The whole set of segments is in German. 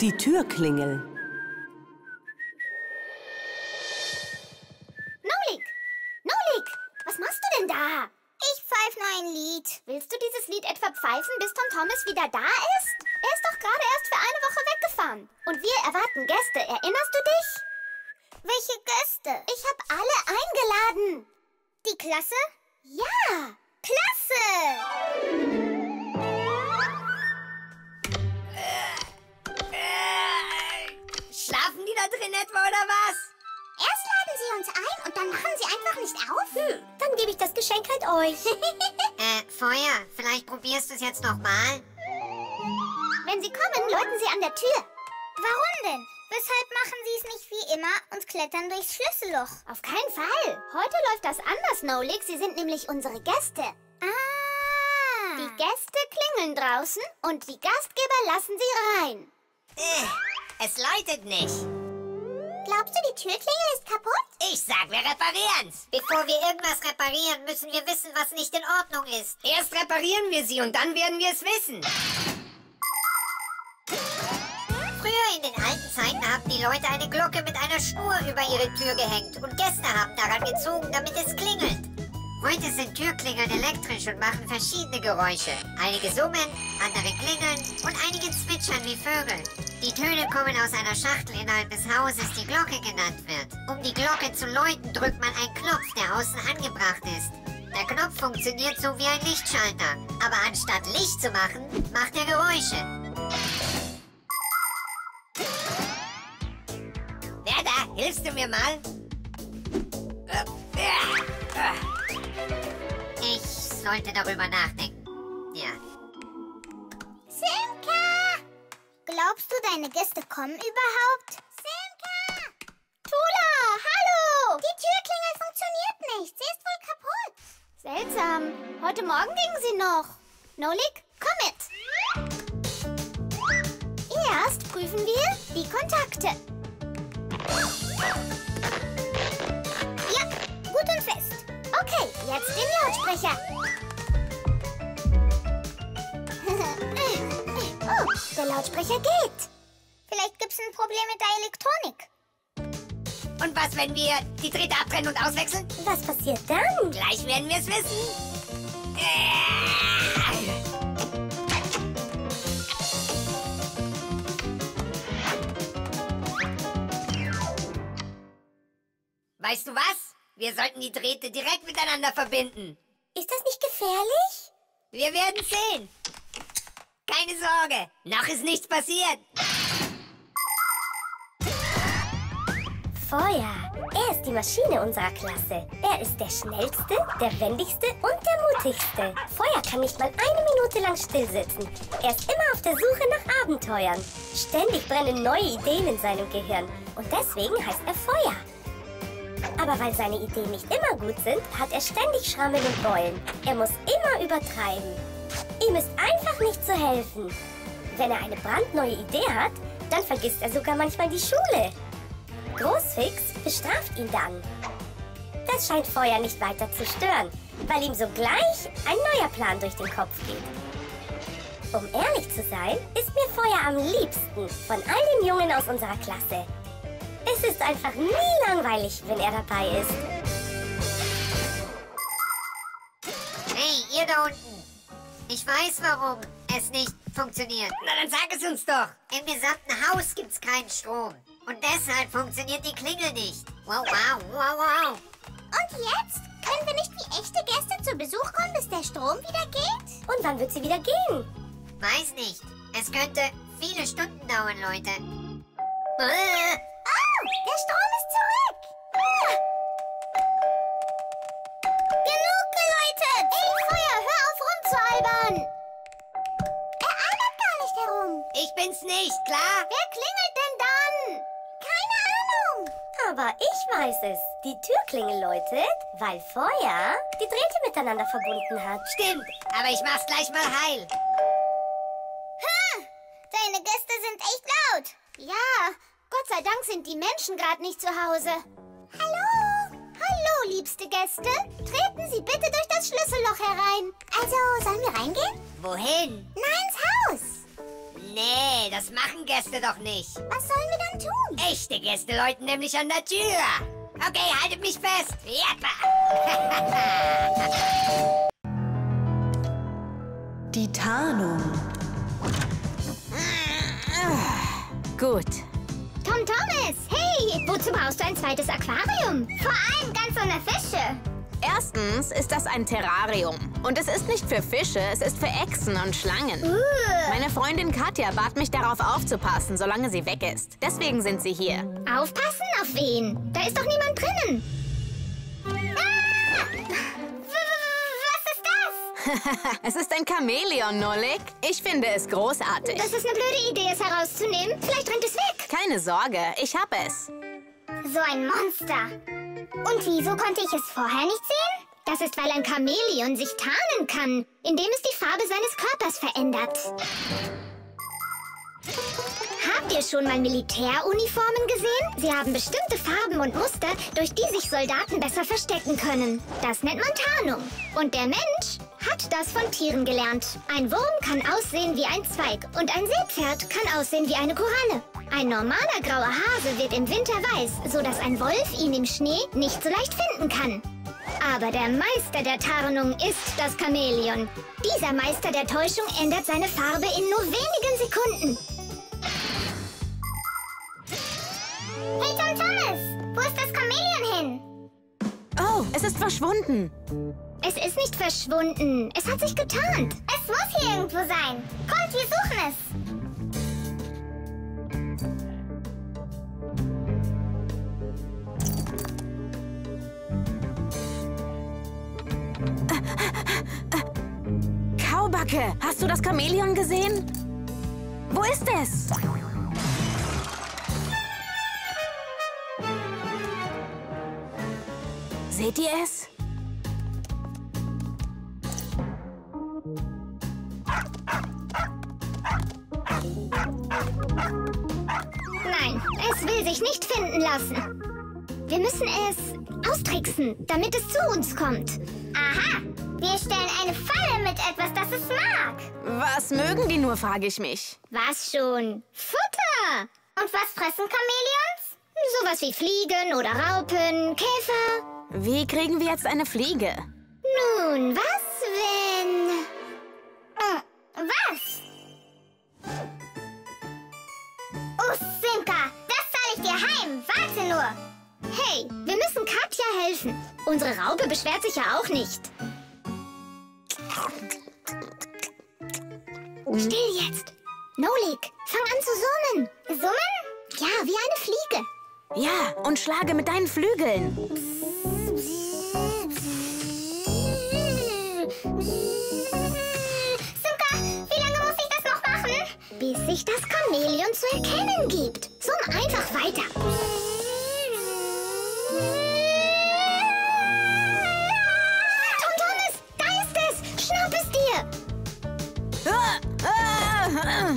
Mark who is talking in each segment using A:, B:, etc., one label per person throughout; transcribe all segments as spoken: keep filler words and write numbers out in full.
A: Die Türklingel.
B: Nolik! Nolik! Was machst du denn da? Ich pfeife nur ein Lied. Willst du dieses Lied etwa pfeifen, bis Tom Thomas wieder da ist? Er ist doch gerade erst für eine Woche weggefahren. Und wir erwarten Gäste. Erinnerst du dich? Welche Gäste? Ich habe alle eingeladen. Die Klasse? Ja, Klasse!
C: Schlafen die da drin etwa, oder was?
B: Erst laden sie uns ein und dann machen sie einfach nicht auf? Hm, dann gebe ich das Geschenk halt euch.
C: äh, Feuer, vielleicht probierst du es jetzt nochmal?
B: Wenn sie kommen, läuten sie an der Tür. Warum denn? Weshalb machen sie es nicht wie immer und klettern durchs Schlüsselloch? Auf keinen Fall. Heute läuft das anders, Nolik. Sie sind nämlich unsere Gäste. Ah. Die Gäste klingeln draußen und die Gastgeber lassen sie rein.
C: Äh, es läutet nicht.
B: Glaubst du, die Türklingel ist kaputt?
C: Ich sag, wir reparieren's. Bevor wir irgendwas reparieren, müssen wir wissen, was nicht in Ordnung ist. Erst reparieren wir sie und dann werden wir es wissen. Früher in den alten Zeiten haben die Leute eine Glocke mit einer Schnur über ihre Tür gehängt und Gäste haben daran gezogen, damit es klingelt. Heute sind Türklingeln elektrisch und machen verschiedene Geräusche. Einige summen, andere klingeln und einige zwitschern wie Vögel. Die Töne kommen aus einer Schachtel innerhalb des Hauses, die Glocke genannt wird. Um die Glocke zu läuten, drückt man einen Knopf, der außen angebracht ist. Der Knopf funktioniert so wie ein Lichtschalter, aber anstatt Licht zu machen, macht er Geräusche. Wer da? Hilfst du mir mal? Ich sollte darüber nachdenken. Ja.
B: Simka! Glaubst du, deine Gäste kommen überhaupt? Simka! Tula, hallo! Die Türklingel funktioniert nicht. Sie ist wohl kaputt. Seltsam. Heute Morgen ging sie noch. Nolik, komm mit. Erst prüfen wir die Kontakte. Ja, gut und fest. Okay, jetzt den Lautsprecher. Oh, der Lautsprecher geht. Vielleicht gibt's ein Problem mit der Elektronik.
C: Und was, wenn wir die Drähte abtrennen und auswechseln?
B: Was passiert dann?
C: Gleich werden wir es wissen. Äh. Weißt du was? Wir sollten die Drähte direkt miteinander verbinden.
B: Ist das nicht gefährlich?
C: Wir werden sehen. Keine Sorge, noch ist nichts passiert.
B: Feuer. Er ist die Maschine unserer Klasse. Er ist der schnellste, der wendigste und der mutigste. Feuer kann nicht mal eine Minute lang stillsitzen. Er ist immer auf der Suche nach Abenteuern. Ständig brennen neue Ideen in seinem Gehirn. Und deswegen heißt er Feuer. Aber weil seine Ideen nicht immer gut sind, hat er ständig Schrammeln und Beulen. Er muss immer übertreiben. Ihm ist einfach nicht zu helfen. Wenn er eine brandneue Idee hat, dann vergisst er sogar manchmal die Schule. Großfix bestraft ihn dann. Das scheint Feuer nicht weiter zu stören, weil ihm sogleich ein neuer Plan durch den Kopf geht. Um ehrlich zu sein, ist mir Feuer am liebsten von all den Jungen aus unserer Klasse. Es ist einfach nie langweilig, wenn er dabei ist.
C: Hey, ihr da unten. Ich weiß, warum es nicht funktioniert. Na, dann sag es uns doch. Im gesamten Haus gibt's keinen Strom. Und deshalb funktioniert die Klingel nicht. Wow, wow, wow, wow.
B: Und jetzt? Können wir nicht wie echte Gäste zu Besuch kommen, bis der Strom wieder geht? Und wann wird sie wieder gehen?
C: Weiß nicht. Es könnte viele Stunden dauern, Leute.
B: Äh. Oh, der Strom ist zurück. Ah. Genug geläutet. Ey, Feuer, hör auf rumzualbern. Er albert gar nicht herum.
C: Ich bin's nicht, klar?
B: Wer klingelt denn dann? Keine Ahnung. Aber ich weiß es. Die Türklingel läutet, weil Feuer die Drähte miteinander verbunden hat.
C: Stimmt, aber ich mach's gleich mal heil.
B: Ha! Deine Gäste sind echt laut. Ja, Gott sei Dank sind die Menschen gerade nicht zu Hause. Hallo? Hallo, liebste Gäste. Treten Sie bitte durch das Schlüsselloch herein. Also, sollen wir reingehen?
C: Wohin?
B: Na, ins Haus.
C: Nee, das machen Gäste doch nicht.
B: Was sollen wir dann tun?
C: Echte Gäste läuten nämlich an der Tür. Okay, haltet mich fest. Jappa.
A: Die Tarnung.
D: Gut.
B: Tom Thomas, hey, wozu brauchst du ein zweites Aquarium? Vor allem ganz ohne Fische.
D: Erstens ist das ein Terrarium. Und es ist nicht für Fische, es ist für Echsen und Schlangen.
B: Uh.
D: Meine Freundin Katja bat mich darauf aufzupassen, solange sie weg ist. Deswegen sind sie hier.
B: Aufpassen auf wen? Da ist doch niemand drinnen. Ah! Was ist das?
D: Es ist ein Chamäleon, Nolik. Ich finde es großartig.
B: Das ist eine blöde Idee, es herauszunehmen. Vielleicht rennt es weg.
D: Keine Sorge, ich hab es.
B: So ein Monster. Und wieso konnte ich es vorher nicht sehen? Das ist, weil ein Chamäleon sich tarnen kann, indem es die Farbe seines Körpers verändert. Habt ihr schon mal Militäruniformen gesehen? Sie haben bestimmte Farben und Muster, durch die sich Soldaten besser verstecken können. Das nennt man Tarnung. Und der Mensch hat das von Tieren gelernt. Ein Wurm kann aussehen wie ein Zweig und ein Seepferd kann aussehen wie eine Koralle. Ein normaler grauer Hase wird im Winter weiß, sodass ein Wolf ihn im Schnee nicht so leicht finden kann. Aber der Meister der Tarnung ist das Chamäleon. Dieser Meister der Täuschung ändert seine Farbe in nur wenigen Sekunden. Hey Tom Thomas, wo ist das Chamäleon hin?
D: Oh, es ist verschwunden.
B: Es ist nicht verschwunden. Es hat sich getarnt. Es muss hier irgendwo sein. Kommt, wir suchen es.
D: Kaubacke, hast du das Chamäleon gesehen? Wo ist es? Seht ihr es?
B: Nein, es will sich nicht finden lassen. Wir müssen es austricksen, damit es zu uns kommt. Aha, wir stellen eine Falle mit etwas, das es mag.
D: Was mögen die nur, frage ich mich.
B: Was schon? Futter! Und was fressen Chamäleons? Sowas wie Fliegen oder Raupen, Käfer.
D: Wie kriegen wir jetzt eine Fliege?
B: Nun, was wenn... Äh, was? Oh, Simka, das zahle ich dir heim. Warte nur. Hey, wir müssen Katja helfen. Unsere Raupe beschwert sich ja auch nicht. Still jetzt. Nolik, fang an zu summen. Summen? Ja, wie eine Fliege.
D: Ja, und schlage mit deinen Flügeln.
B: Simka, wie lange muss ich das noch machen? Bis sich das Chamäleon zu erkennen gibt. Summ einfach weiter. Tom Thomas, da ist es. Schnapp es dir.
D: Ah, ah, ah.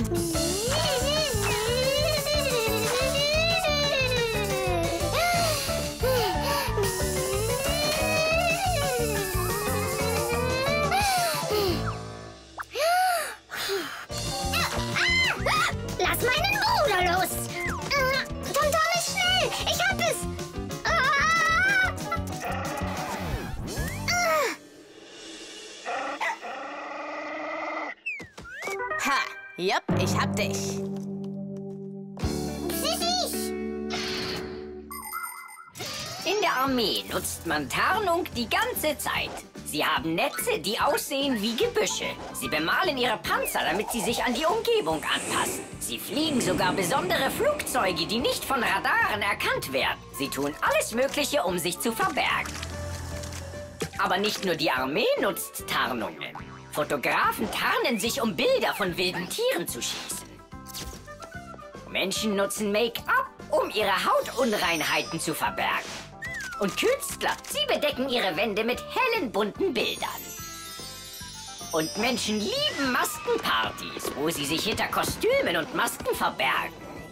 B: Lass meinen Bruder los! Äh, Tom Thomas, schnell! Ich hab es! Ah!
D: Ha, jupp, ich hab dich.
B: Süß!
E: In der Armee nutzt man Tarnung die ganze Zeit. Sie haben Netze, die aussehen wie Gebüsche. Sie bemalen ihre Panzer, damit sie sich an die Umgebung anpassen. Sie fliegen sogar besondere Flugzeuge, die nicht von Radaren erkannt werden. Sie tun alles Mögliche, um sich zu verbergen. Aber nicht nur die Armee nutzt Tarnungen. Fotografen tarnen sich, um Bilder von wilden Tieren zu schießen. Menschen nutzen Make-up, um ihre Hautunreinheiten zu verbergen. Und Künstler, sie bedecken ihre Wände mit hellen, bunten Bildern. Und Menschen lieben Maskenpartys, wo sie sich hinter Kostümen und Masken verbergen.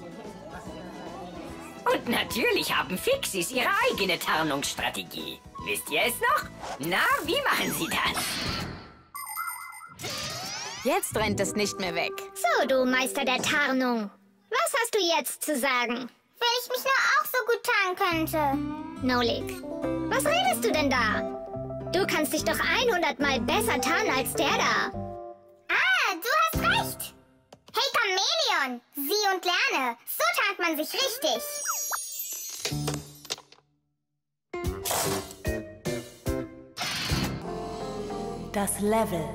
E: Und natürlich haben Fixies ihre eigene Tarnungsstrategie. Wisst ihr es noch? Na, wie machen sie das?
D: Jetzt rennt es nicht mehr weg.
F: So, du Meister der Tarnung. Was hast du jetzt zu sagen?
B: Wenn ich mich nur auch so gut tarnen könnte.
F: Nolik, was redest du denn da? Du kannst dich doch hundert Mal besser tarnen als der da.
B: Ah, du hast recht. Hey, Chamäleon, sieh und lerne. So tarnt man sich richtig.
A: Das Level.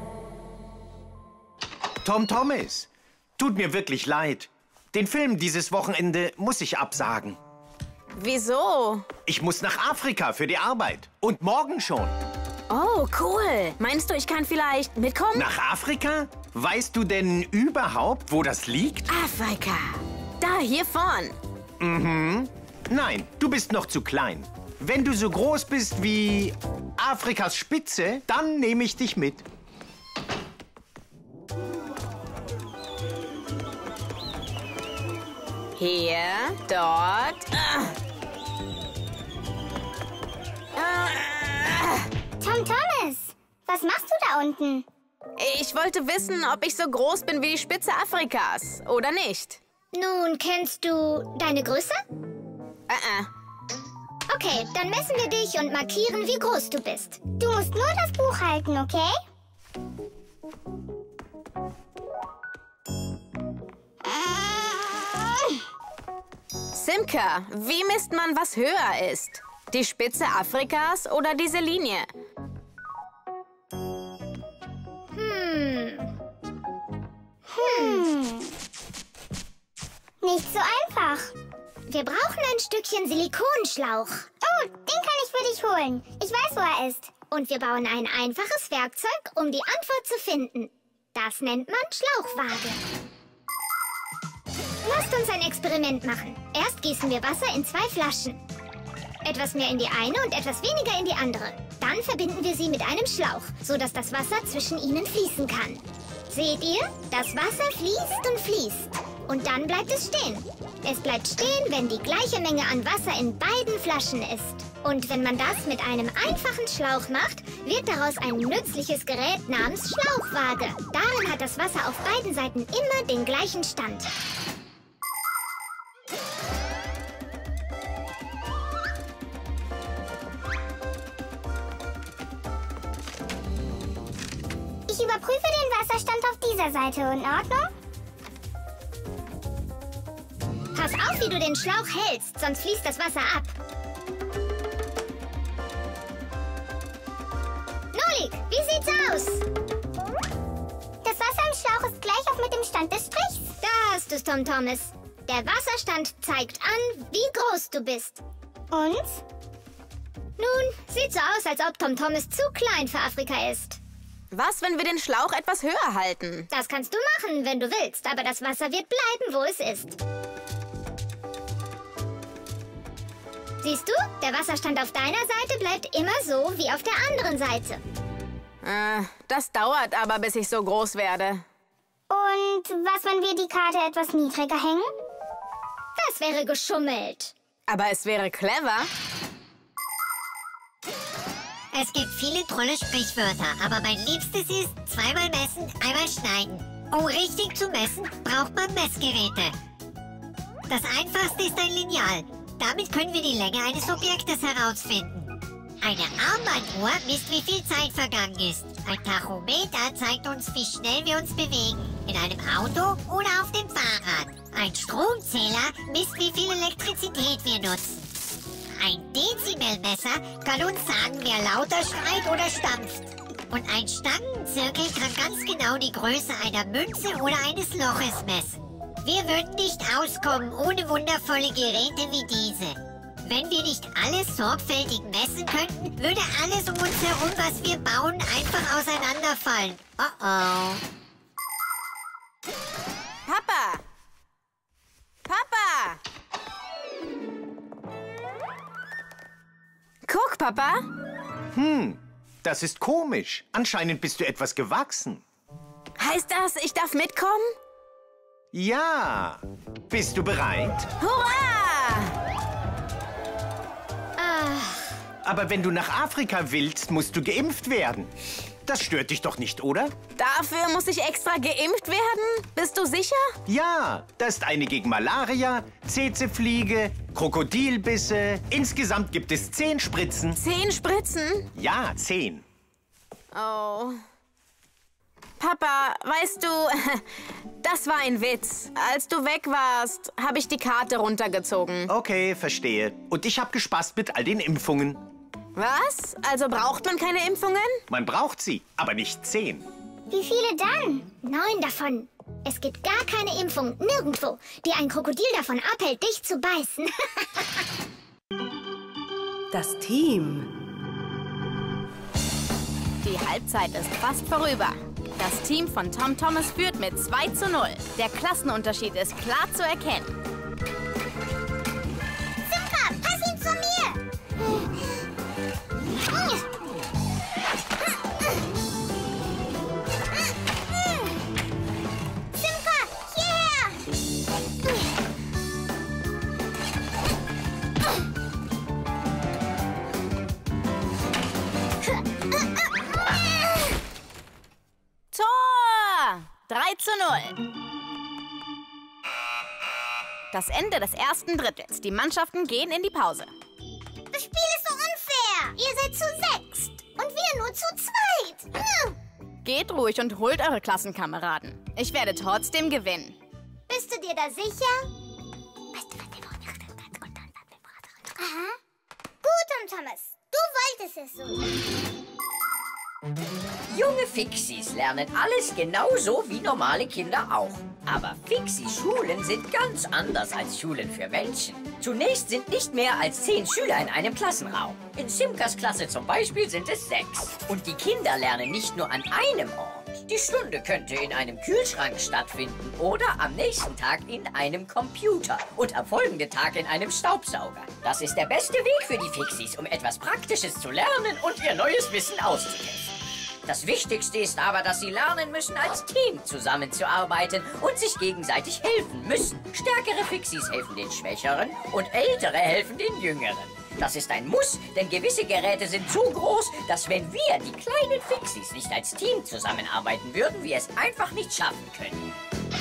G: Tom Thomas, tut mir wirklich leid. Den Film dieses Wochenende muss ich absagen.
D: Wieso?
G: Ich muss nach Afrika für die Arbeit. Und morgen schon.
D: Oh, cool. Meinst du, ich kann vielleicht mitkommen?
G: Nach Afrika? Weißt du denn überhaupt, wo das liegt?
D: Afrika. Da, hier vorn.
G: Mhm. Nein, du bist noch zu klein. Wenn du so groß bist wie Afrikas Spitze, dann nehme ich dich mit.
D: Hier, dort. Ah. Ah.
B: Tom Thomas, was machst du da unten?
D: Ich wollte wissen, ob ich so groß bin wie die Spitze Afrikas, oder nicht?
F: Nun, kennst du deine Größe?
D: Äh, äh.
F: Okay, dann messen wir dich und markieren, wie groß du bist.
B: Du musst nur das Buch halten, okay?
D: Simka, wie misst man, was höher ist? Die Spitze Afrikas oder diese Linie?
F: Hm.
B: Hm. Nicht so einfach.
F: Wir brauchen ein Stückchen Silikonschlauch.
B: Oh, den kann ich für dich holen. Ich weiß, wo er ist.
F: Und wir bauen ein einfaches Werkzeug, um die Antwort zu finden. Das nennt man Schlauchwaage. Lasst uns ein Experiment machen. Erst gießen wir Wasser in zwei Flaschen. Etwas mehr in die eine und etwas weniger in die andere. Dann verbinden wir sie mit einem Schlauch, sodass das Wasser zwischen ihnen fließen kann. Seht ihr? Das Wasser fließt und fließt. Und dann bleibt es stehen. Es bleibt stehen, wenn die gleiche Menge an Wasser in beiden Flaschen ist. Und wenn man das mit einem einfachen Schlauch macht, wird daraus ein nützliches Gerät namens Schlauchwaage. Darin hat das Wasser auf beiden Seiten immer den gleichen Stand.
B: Ich überprüfe den Wasserstand auf dieser Seite. In Ordnung?
F: Pass auf, wie du den Schlauch hältst, sonst fließt das Wasser ab. Nolik, wie sieht's aus?
B: Das Wasser im Schlauch ist gleich auf mit dem Stand des Strichs.
F: Da hast du's, Tom Thomas. Der Wasserstand zeigt an, wie groß du bist.
B: Und?
F: Nun, sieht so aus, als ob Tom Thomas zu klein für Afrika ist.
D: Was, wenn wir den Schlauch etwas höher halten?
F: Das kannst du machen, wenn du willst, aber das Wasser wird bleiben, wo es ist. Siehst du, der Wasserstand auf deiner Seite bleibt immer so wie auf der anderen Seite.
D: Äh, das dauert aber, bis ich so groß werde.
B: Und was, wenn wir die Karte etwas niedriger hängen?
F: Das wäre geschummelt.
D: Aber es wäre clever.
C: Es gibt viele tolle Sprichwörter, aber mein Liebstes ist zweimal messen, einmal schneiden. Um richtig zu messen, braucht man Messgeräte. Das Einfachste ist ein Lineal. Damit können wir die Länge eines Objektes herausfinden. Eine Armbanduhr misst, wie viel Zeit vergangen ist. Ein Tachometer zeigt uns, wie schnell wir uns bewegen. In einem Auto oder auf dem Fahrrad. Ein Stromzähler misst, wie viel Elektrizität wir nutzen. Ein Dezimelmesser kann uns sagen, wer lauter schreit oder stampft. Und ein Stangenzirkel kann ganz genau die Größe einer Münze oder eines Loches messen. Wir würden nicht auskommen ohne wundervolle Geräte wie diese. Wenn wir nicht alles sorgfältig messen könnten, würde alles um uns herum, was wir bauen, einfach auseinanderfallen. Oh oh.
D: Papa! Papa! Guck, Papa.
G: Hm, das ist komisch. Anscheinend bist du etwas gewachsen.
D: Heißt das, ich darf mitkommen?
G: Ja. Bist du bereit?
D: Hurra!
F: Ach,
G: Aber wenn du nach Afrika willst, musst du geimpft werden. Das stört dich doch nicht, oder?
D: Dafür muss ich extra geimpft werden? Bist du sicher?
G: Ja, das ist eine gegen Malaria, Tsetsefliege, Krokodilbisse. Insgesamt gibt es zehn Spritzen.
D: Zehn Spritzen?
G: Ja, zehn.
D: Oh. Papa, weißt du, das war ein Witz. Als du weg warst, habe ich die Karte runtergezogen.
G: Okay, verstehe. Und ich habe gespaßt mit all den Impfungen.
D: Was? Also braucht man keine Impfungen?
G: Man braucht sie, aber nicht zehn.
F: Wie viele dann? Neun davon. Es gibt gar keine Impfung, nirgendwo, die ein Krokodil davon abhält, dich zu beißen.
A: Das Team.
D: Die Halbzeit ist fast vorüber. Das Team von Tom Thomas führt mit zwei zu null. Der Klassenunterschied ist klar zu erkennen.
F: Simka, pass ihn zu mir! Simka, hierher!
D: Tor! drei zu null. Das Ende des ersten Drittels. Die Mannschaften gehen in die Pause.
F: Das Spiel ist so unfair! Ihr seid zu sechst und wir nur zu zweit! Hm.
D: Geht ruhig und holt eure Klassenkameraden. Ich werde trotzdem gewinnen.
F: Bist du dir da sicher? Aha. Gut, Tom Thomas. Du wolltest es so.
E: Junge Fixies lernen alles genauso wie normale Kinder auch. Aber Fixie-Schulen sind ganz anders als Schulen für Menschen. Zunächst sind nicht mehr als zehn Schüler in einem Klassenraum. In Simkas Klasse zum Beispiel sind es sechs. Und die Kinder lernen nicht nur an einem Ort. Die Stunde könnte in einem Kühlschrank stattfinden oder am nächsten Tag in einem Computer und am folgenden Tag in einem Staubsauger. Das ist der beste Weg für die Fixies, um etwas Praktisches zu lernen und ihr neues Wissen auszutesten. Das Wichtigste ist aber, dass sie lernen müssen, als Team zusammenzuarbeiten und sich gegenseitig helfen müssen. Stärkere Fixies helfen den Schwächeren und Ältere helfen den Jüngeren. Das ist ein Muss, denn gewisse Geräte sind so groß, dass wenn wir, die kleinen Fixies, nicht als Team zusammenarbeiten würden, wir es einfach nicht schaffen können.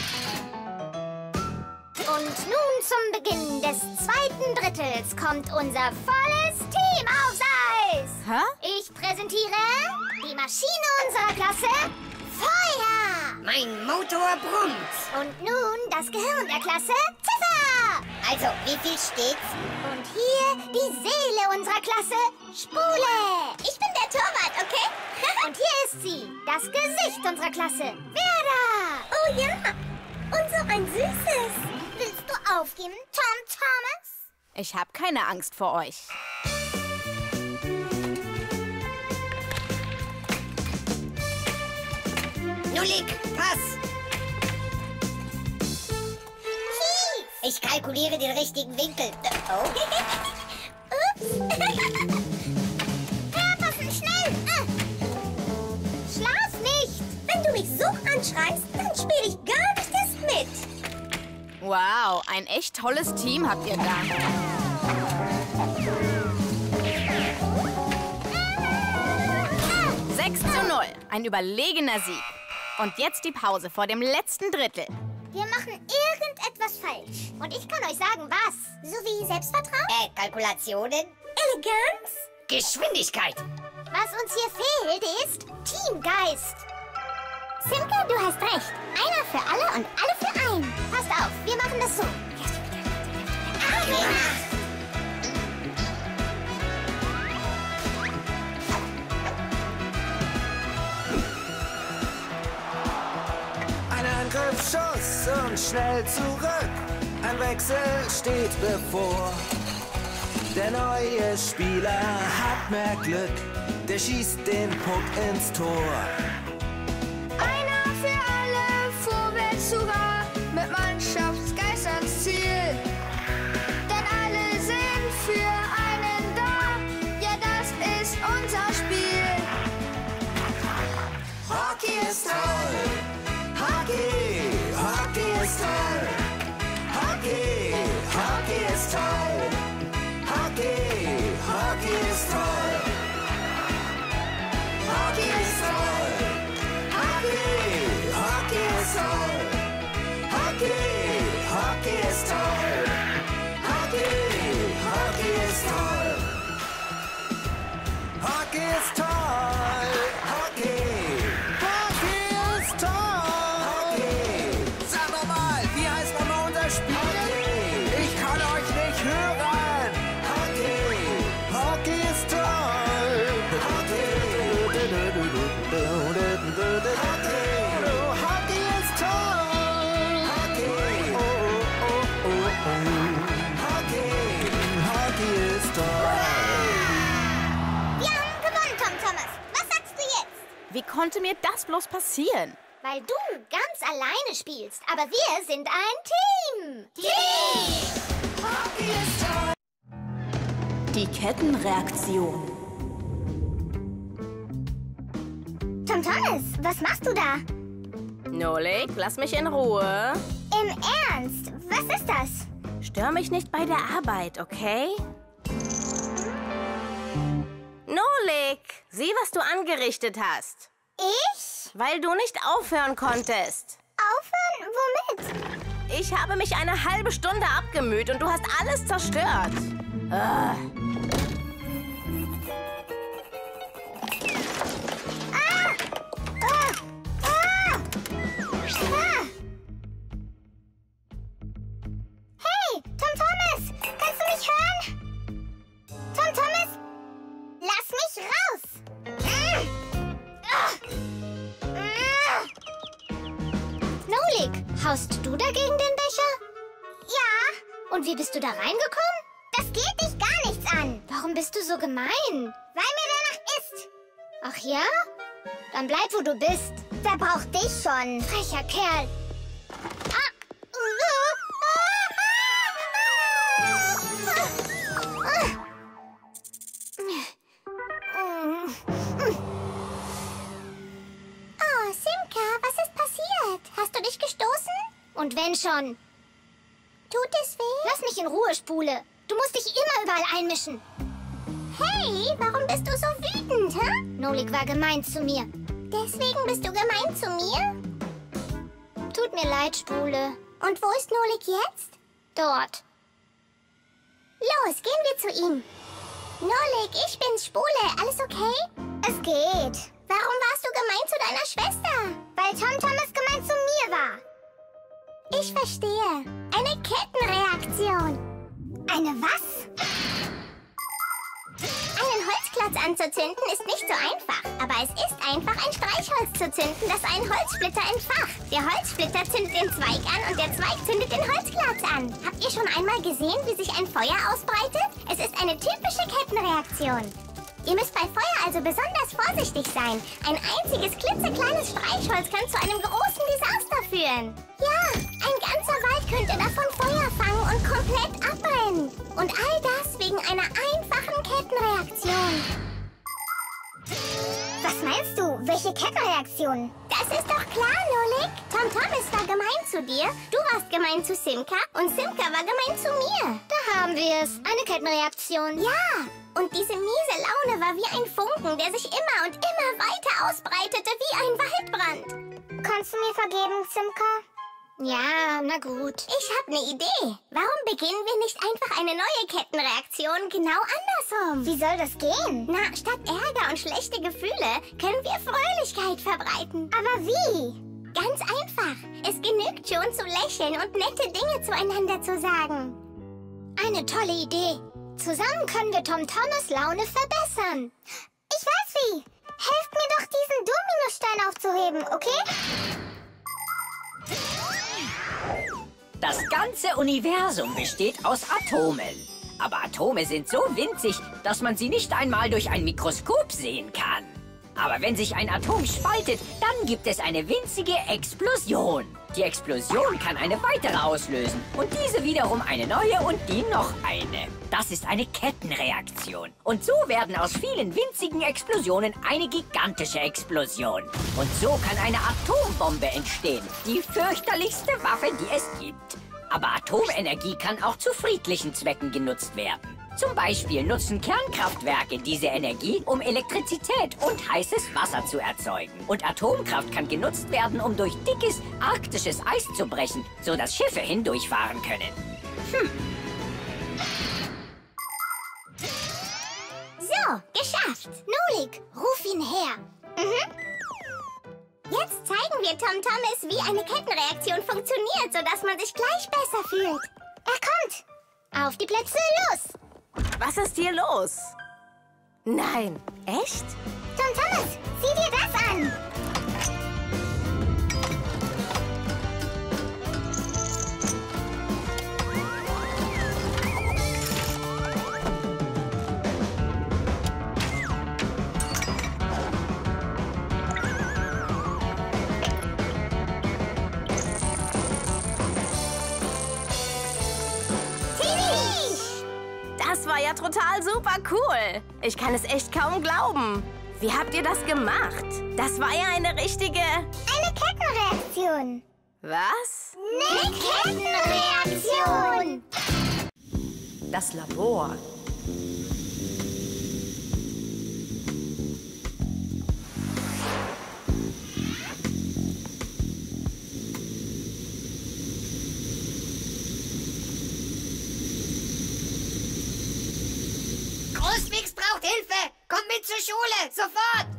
F: Und nun zum Beginn des zweiten Drittels kommt unser volles Team aufs Eis.
D: Hä?
F: Ich präsentiere die Maschine unserer Klasse, Feuer.
C: Mein Motor brummt.
F: Und nun das Gehirn der Klasse, Ziffer.
C: Also, wie viel steht's?
F: Und hier die Seele unserer Klasse, Spule. Ich bin der Torwart, okay? Und hier ist sie, das Gesicht unserer Klasse, Verda.
B: Oh ja, und so ein süßes.
F: Willst du aufgeben, Tom Thomas?
D: Ich habe keine Angst vor euch.
C: Nullig, Pass.
F: Kies.
C: Ich kalkuliere den richtigen Winkel. Oh.
F: Ups. Herpassen, schnell. Ah. Schlaf nicht.
B: Wenn du mich so anschreist, dann spiele ich gar nicht erst mit.
D: Wow, ein echt tolles Team habt ihr da. sechs zu null, ein überlegener Sieg. Und jetzt die Pause vor dem letzten Drittel.
F: Wir machen irgendetwas falsch. Und ich kann euch sagen, was. So wie Selbstvertrauen?
C: Äh, Kalkulationen?
B: Eleganz?
C: Geschwindigkeit.
F: Was uns hier fehlt, ist Teamgeist. Simka, du hast recht. Einer für alle und alle für einen. Passt auf, wir machen das so.
H: Ein Angriffsschuss und schnell zurück. Ein Wechsel steht bevor. Der neue Spieler hat mehr Glück. Der schießt den Puck ins Tor.
I: Einer für alle, vorwärts hurra, mit Mannschaftsgeist ans Ziel. Denn alle sind für einen da, ja das ist unser Spiel.
H: Hockey ist toll, Hockey, Hockey ist toll. Hockey, Hockey ist toll. Hockey, Hockey ist toll. Hockey ist toll. Hockey, Hockey ist toll. Hockey ist toll. Hockey. Hockey ist toll. Hockey. Sag doch mal, wie heißt nochmal unser Spiel? Hockey. Ich kann euch nicht hören. Hockey. Hockey ist toll. Hockey. Hockey. Hockey ist toll. Hockey. Oh, oh, oh, oh, oh. Hockey. Hockey ist toll.
F: Wir haben gewonnen, Tom Thomas. Was sagst du jetzt?
D: Wie konnte mir das bloß passieren?
F: Weil du ganz alleine spielst. Aber wir sind ein Team. Team!
H: Hockey ist toll.
A: Die Kettenreaktion.
F: Tom Thomas, was machst du da?
D: Nolik, lass mich in Ruhe.
F: Im Ernst? Was ist das?
D: Stör mich nicht bei der Arbeit, okay? Nolik, sieh, was du angerichtet hast.
F: Ich?
D: Weil du nicht aufhören konntest.
F: Aufhören? Womit?
D: Ich habe mich eine halbe Stunde abgemüht und du hast alles zerstört. Ah.
F: Ah! Ah! Ah! Hey, Tom Thomas, kannst du mich hören? Tom Thomas, lass mich raus! Mm. Ah. Mm. Nolik, haust du dagegen den Becher? Ja. Und wie bist du da reingekommen? Das geht dich gar nichts an. Warum bist du so gemein? Weil mir danach ist. Ach ja? Dann bleib, wo du bist. Wer braucht dich schon? Frecher Kerl. Ah. Oh, Simka, was ist passiert? Hast du dich gestoßen? Und wenn schon. Tut es weh? Lass mich in Ruhe, Spule. Du musst dich immer überall einmischen. Hey, warum bist du so wütend, hä? Nolik war gemein zu mir. Deswegen bist du gemein zu mir? Tut mir leid, Spule. Und wo ist Nolik jetzt? Dort. Los, gehen wir zu ihm. Nolik, ich bin's, Spule. Alles okay? Es geht. Warum warst du gemein zu deiner Schwester? Weil Tom Thomas gemein zu mir war. Ich verstehe. Eine Kettenreaktion. Eine was? Einen Holzklotz anzuzünden ist nicht so einfach. Aber es ist einfach, ein Streichholz zu zünden, das einen Holzsplitter entfacht. Der Holzsplitter zündet den Zweig an und der Zweig zündet den Holzklotz an. Habt ihr schon einmal gesehen, wie sich ein Feuer ausbreitet? Es ist eine typische Kettenreaktion. Ihr müsst bei Feuer also besonders vorsichtig sein. Ein einziges klitzekleines Streichholz kann zu einem großen Desaster führen. Ja, ein ganzer Wald könnte davon Feuer fangen und komplett abbrennen. Und all das wegen einer einfachen Kettenreaktion. Was meinst du? Welche Kettenreaktion? Das ist doch klar, Nolik. Tom Thomas war gemein zu dir, du warst gemein zu Simka und Simka war gemein zu mir. Da haben wir es. Eine Kettenreaktion. Ja, und diese miese Laune war wie ein Funken, der sich immer und immer weiter ausbreitete wie ein Waldbrand. Kannst du mir vergeben, Simka? Ja, na gut. Ich habe eine Idee. Warum beginnen wir nicht einfach eine neue Kettenreaktion genau andersrum? Wie soll das gehen? Na, statt Ärger und schlechte Gefühle können wir Fröhlichkeit verbreiten. Aber wie? Ganz einfach. Es genügt schon zu lächeln und nette Dinge zueinander zu sagen. Eine tolle Idee. Zusammen können wir Tom Thomas Laune verbessern. Ich weiß wie. Helft mir doch, diesen Dominostein aufzuheben, okay?
E: Das ganze Universum besteht aus Atomen. Aber Atome sind so winzig, dass man sie nicht einmal durch ein Mikroskop sehen kann. Aber wenn sich ein Atom spaltet, dann gibt es eine winzige Explosion. Die Explosion kann eine weitere auslösen und diese wiederum eine neue und die noch eine. Das ist eine Kettenreaktion. Und so werden aus vielen winzigen Explosionen eine gigantische Explosion. Und so kann eine Atombombe entstehen. Die fürchterlichste Waffe, die es gibt. Aber Atomenergie kann auch zu friedlichen Zwecken genutzt werden. Zum Beispiel nutzen Kernkraftwerke diese Energie, um Elektrizität und heißes Wasser zu erzeugen. Und Atomkraft kann genutzt werden, um durch dickes arktisches Eis zu brechen, sodass Schiffe hindurchfahren können. Hm.
F: So, geschafft. Nolik, ruf ihn her. Mhm. Jetzt zeigen wir Tom Thomas, wie eine Kettenreaktion funktioniert, sodass man sich gleich besser fühlt. Er kommt. Auf die Plätze, los.
D: Was ist hier los? Nein, echt?
F: Tom Thomas, sieh dir das an.
D: Das war ja total super cool. Ich kann es echt kaum glauben. Wie habt ihr das gemacht? Das war ja eine richtige...
F: Eine Kettenreaktion.
D: Was?
F: Eine Kettenreaktion.
A: Das Labor.
C: Großfix braucht Hilfe! Komm mit zur Schule, sofort!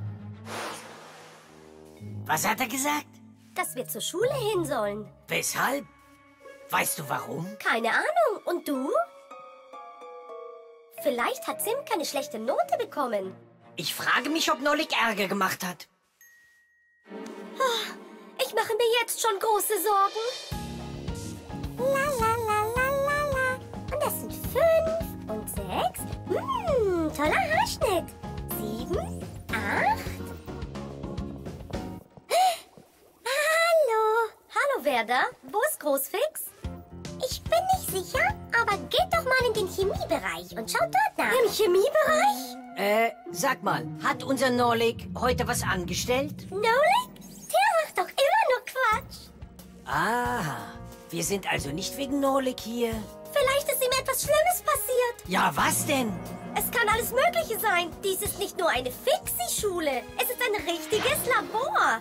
J: Was hat er gesagt?
B: Dass wir zur Schule hin sollen.
J: Weshalb? Weißt du warum?
B: Keine Ahnung. Und du? Vielleicht hat Simka eine schlechte Note bekommen.
J: Ich frage mich, ob Nolik Ärger gemacht hat.
B: Ich mache mir jetzt schon große Sorgen. La la la la la la. Und das sind fünf und sechs. Hm, toller Haarschnitt. Sieben, acht. Hallo. Hallo, wer da? Wo ist Großfix?
F: Ich bin nicht sicher, aber geht doch mal in den Chemiebereich und schaut dort nach.
B: Im Chemiebereich?
J: Äh, sag mal, hat unser Nolik heute was angestellt?
B: Nolik? Der macht doch immer nur Quatsch.
J: Ah, wir sind also nicht wegen Nolik hier.
B: Vielleicht ist ihm etwas Schlimmes passiert.
J: Ja, was denn?
B: Es kann alles Mögliche sein. Dies ist nicht nur eine Fixie-Schule. Es ist ein richtiges Labor.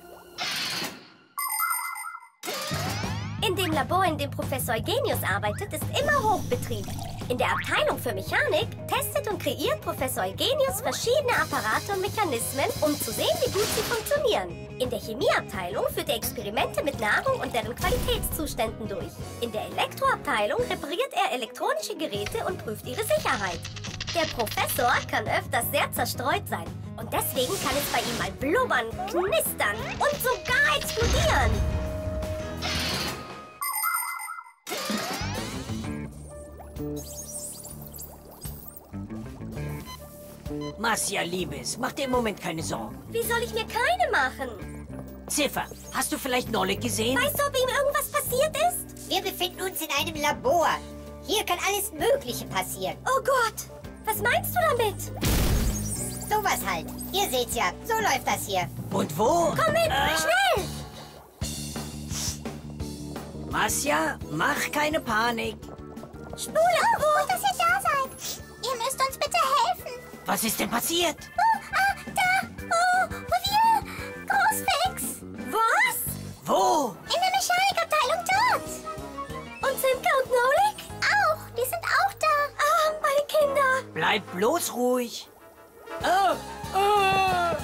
B: In dem Labor, in dem Professor Eugenius arbeitet, ist immer Hochbetrieb. In der Abteilung für Mechanik testet und kreiert Professor Eugenius verschiedene Apparate und Mechanismen, um zu sehen, wie gut sie funktionieren. In der Chemieabteilung führt er Experimente mit Nahrung und deren Qualitätszuständen durch. In der Elektroabteilung repariert er elektronische Geräte und prüft ihre Sicherheit. Der Professor kann öfters sehr zerstreut sein. Und deswegen kann es bei ihm mal blubbern, knistern und sogar explodieren.
J: Marcia, Liebes, mach dir im Moment keine Sorgen.
B: Wie soll ich mir keine machen?
J: Ziffer, hast du vielleicht Nolik gesehen?
B: Weißt du, ob ihm irgendwas passiert ist?
C: Wir befinden uns in einem Labor. Hier kann alles Mögliche passieren.
B: Oh Gott, was meinst du damit?
C: Sowas halt. Ihr seht's ja, so läuft das hier.
J: Und wo?
B: Komm mit,
J: äh,
B: schnell!
J: Marcia, mach keine Panik.
F: Spule, oh, gut, dass ihr da seid. Ihr müsst uns bitte helfen.
J: Was ist denn passiert?
F: Oh, ah, da. Oh, wir. Großfix.
B: Was?
J: Wo?
F: In der Mechanikabteilung dort.
B: Und Simka und Nolik?
F: Auch, die sind auch da.
B: Ah, meine Kinder.
J: Bleib bloß ruhig. Oh, oh.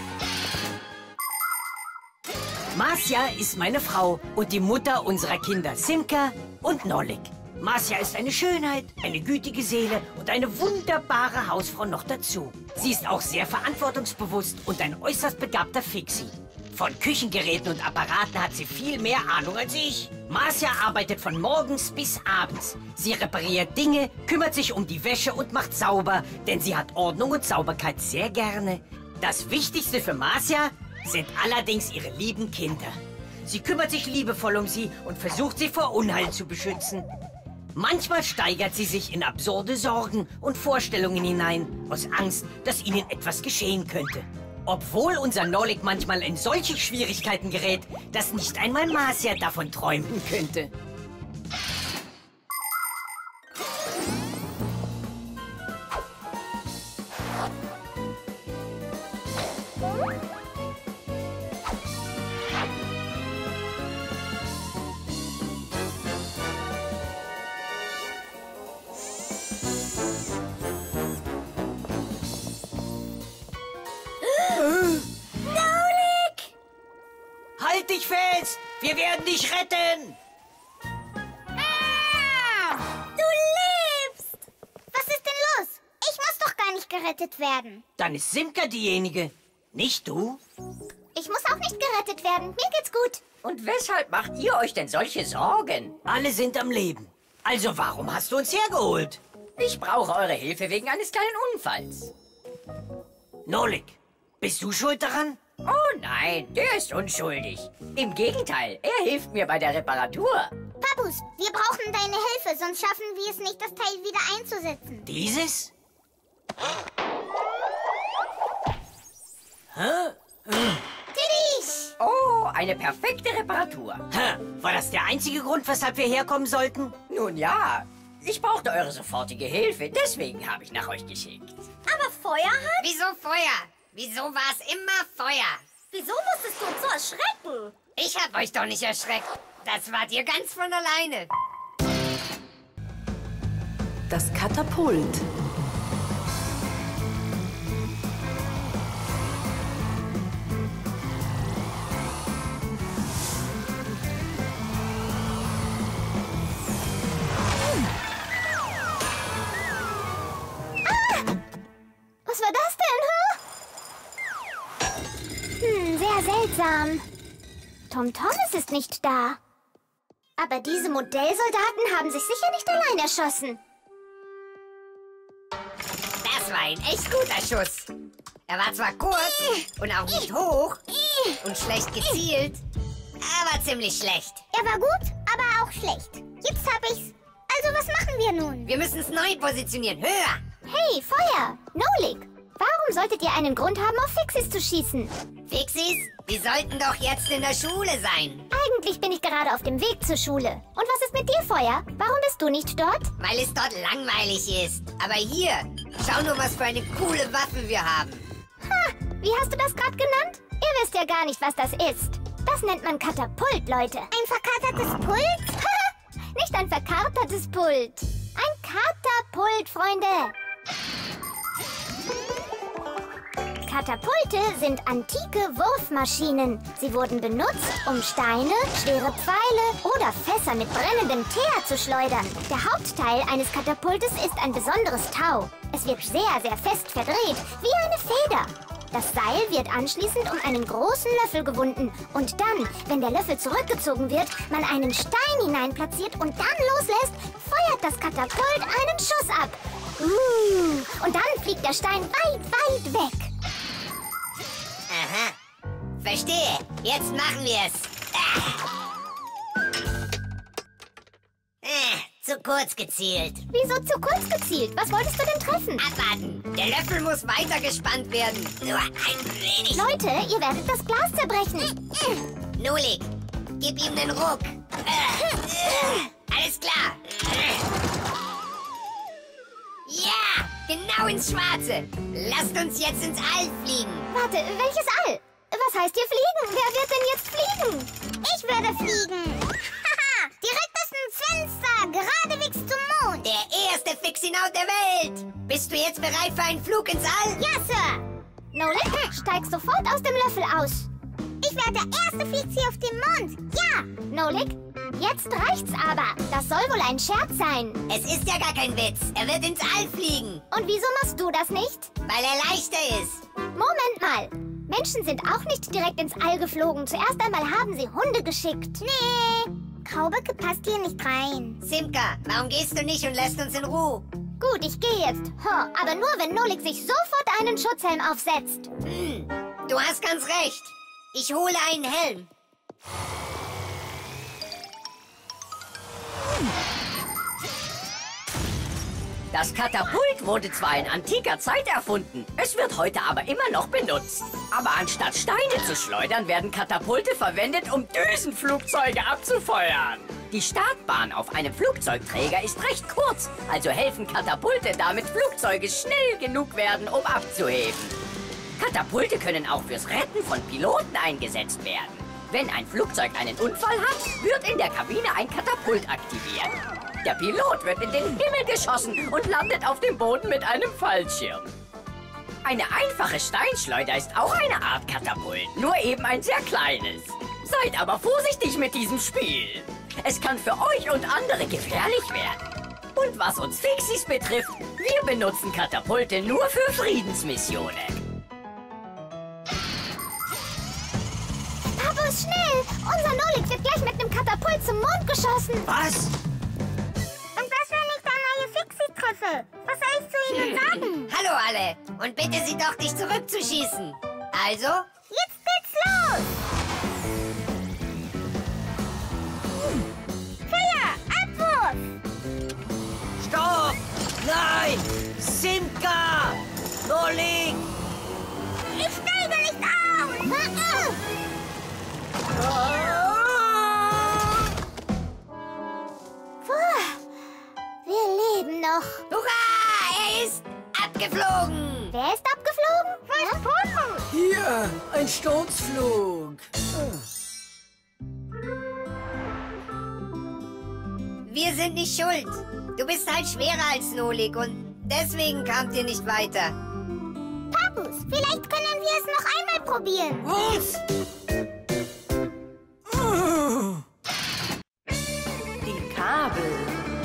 J: Marcia ist meine Frau und die Mutter unserer Kinder Simka und Nolik. Marcia ist eine Schönheit, eine gütige Seele und eine wunderbare Hausfrau noch dazu. Sie ist auch sehr verantwortungsbewusst und ein äußerst begabter Fixie. Von Küchengeräten und Apparaten hat sie viel mehr Ahnung als ich. Marcia arbeitet von morgens bis abends. Sie repariert Dinge, kümmert sich um die Wäsche und macht sauber, denn sie hat Ordnung und Sauberkeit sehr gerne. Das Wichtigste für Marcia sind allerdings ihre lieben Kinder. Sie kümmert sich liebevoll um sie und versucht sie vor Unheil zu beschützen. Manchmal steigert sie sich in absurde Sorgen und Vorstellungen hinein, aus Angst, dass ihnen etwas geschehen könnte. Obwohl unser Nolik manchmal in solche Schwierigkeiten gerät, dass nicht einmal Marcia davon träumen könnte. Wir werden dich retten!
F: Ah, du lebst! Was ist denn los? Ich muss doch gar nicht gerettet werden.
J: Dann ist Simka diejenige, nicht du?
F: Ich muss auch nicht gerettet werden. Mir geht's gut.
E: Und weshalb macht ihr euch denn solche Sorgen?
J: Alle sind am Leben. Also warum hast du uns hergeholt?
E: Ich brauche eure Hilfe wegen eines kleinen Unfalls.
J: Nolik, bist du schuld daran?
E: Oh nein, der ist unschuldig. Im Gegenteil, er hilft mir bei der Reparatur.
F: Papus, wir brauchen deine Hilfe, sonst schaffen wir es nicht, das Teil wieder einzusetzen.
J: Dieses? Hä? Hm.
F: Tidisch!
E: Oh, eine perfekte Reparatur.
J: Hä? War das der einzige Grund, weshalb wir herkommen sollten?
E: Nun ja, ich brauchte eure sofortige Hilfe, deswegen habe ich nach euch geschickt.
B: Aber Feuer hat...
C: Wieso Feuer? Wieso war es immer Feuer?
B: Wieso musstest du uns so erschrecken?
C: Ich hab euch doch nicht erschreckt. Das wart ihr ganz von alleine.
A: Das Katapult.
F: Was war das denn, huh? Hm, sehr seltsam. Tom Thomas ist nicht da. Aber diese Modellsoldaten haben sich sicher nicht allein erschossen.
C: Das war ein echt guter Schuss. Er war zwar kurz und auch nicht hoch und schlecht gezielt, aber ziemlich schlecht.
F: Er war gut, aber auch schlecht. Jetzt hab ich's. Also was machen wir nun?
C: Wir müssen es neu positionieren. Höher!
F: Hey, Feuer! Nolik! Warum solltet ihr einen Grund haben, auf Fixis zu schießen?
C: Fixis? Wir sollten doch jetzt in der Schule sein.
F: Eigentlich bin ich gerade auf dem Weg zur Schule. Und was ist mit dir, Feuer? Warum bist du nicht dort?
C: Weil es dort langweilig ist. Aber hier, schau nur, was für eine coole Waffe wir haben.
F: Ha! Wie hast du das gerade genannt? Ihr wisst ja gar nicht, was das ist. Das nennt man Katapult, Leute. Ein verkatertes Pult? Nicht ein verkatertes Pult. Ein Katapult, Freunde. Katapulte sind antike Wurfmaschinen. Sie wurden benutzt, um Steine, schwere Pfeile oder Fässer mit brennendem Teer zu schleudern. Der Hauptteil eines Katapultes ist ein besonderes Tau. Es wird sehr, sehr fest verdreht, wie eine Feder. Das Seil wird anschließend um einen großen Löffel gewunden. Und dann, wenn der Löffel zurückgezogen wird, man einen Stein hinein platziert und dann loslässt, feuert das Katapult einen Schuss ab. Uh, und dann fliegt der Stein weit, weit weg.
C: Aha. Verstehe. Jetzt machen wir es. Ah. Ah, zu kurz gezielt.
F: Wieso zu kurz gezielt? Was wolltest du denn treffen?
C: Abwarten. Der Löffel muss weiter gespannt werden. Nur ein wenig.
F: Leute, ihr werdet das Glas zerbrechen.
C: Nolik, gib ihm den Ruck. Äh, äh, alles klar. Ja, genau ins Schwarze. Lasst uns jetzt ins All fliegen.
F: Warte, welches All? Was heißt hier fliegen? Wer wird denn jetzt fliegen? Ich werde fliegen. Haha, direkt aus dem Fenster, geradewegs zum Mond.
C: Der erste Fixinaut der Welt. Bist du jetzt bereit für einen Flug ins All?
F: Ja, Sir. Nolik, steig sofort aus dem Löffel aus. Ich werde der erste Fixie auf dem Mond. Ja. Nolik, jetzt reicht's aber. Das soll wohl ein Scherz sein.
C: Es ist ja gar kein Witz. Er wird ins All fliegen.
F: Und wieso machst du das nicht?
C: Weil er leichter ist.
F: Moment mal. Menschen sind auch nicht direkt ins All geflogen. Zuerst einmal haben sie Hunde geschickt. Nee, Kaubecke passt hier nicht rein.
C: Simka, warum gehst du nicht und lässt uns in Ruhe?
F: Gut, ich gehe jetzt. Huh, aber nur, wenn Nolik sich sofort einen Schutzhelm aufsetzt.
C: Hm, du hast ganz recht. Ich hole einen Helm.
E: Das Katapult wurde zwar in antiker Zeit erfunden, es wird heute aber immer noch benutzt. Aber anstatt Steine zu schleudern, werden Katapulte verwendet, um Düsenflugzeuge abzufeuern. Die Startbahn auf einem Flugzeugträger ist recht kurz, also helfen Katapulte, damit Flugzeuge schnell genug werden, um abzuheben. Katapulte können auch fürs Retten von Piloten eingesetzt werden. Wenn ein Flugzeug einen Unfall hat, wird in der Kabine ein Katapult aktiviert. Der Pilot wird in den Himmel geschossen und landet auf dem Boden mit einem Fallschirm. Eine einfache Steinschleuder ist auch eine Art Katapult, nur eben ein sehr kleines. Seid aber vorsichtig mit diesem Spiel. Es kann für euch und andere gefährlich werden. Und was uns Fixies betrifft, wir benutzen Katapulte nur für Friedensmissionen.
F: Papus, schnell! Unser Nolik wird gleich mit einem Katapult zum Mond geschossen.
J: Was?
F: Und was, wenn ich da neue Fixie treffe? Was soll ich zu ihnen sagen?
C: Hallo alle. Und bitte sie doch, dich zurückzuschießen. Also?
F: Jetzt geht's los! Feuer! Abwurf!
J: Stopp! Nein! Simka! Nolik!
F: Ich steige nicht auf! Puh, wir leben noch.
C: Hurra! Er ist abgeflogen!
F: Wer ist abgeflogen? Wo ist Popo?
J: Hier, ein Sturzflug.
C: Wir sind nicht schuld. Du bist halt schwerer als Nolik und deswegen kamt ihr nicht weiter.
F: Papus, vielleicht können wir es noch einmal probieren.
J: Was?
A: Die Kabel.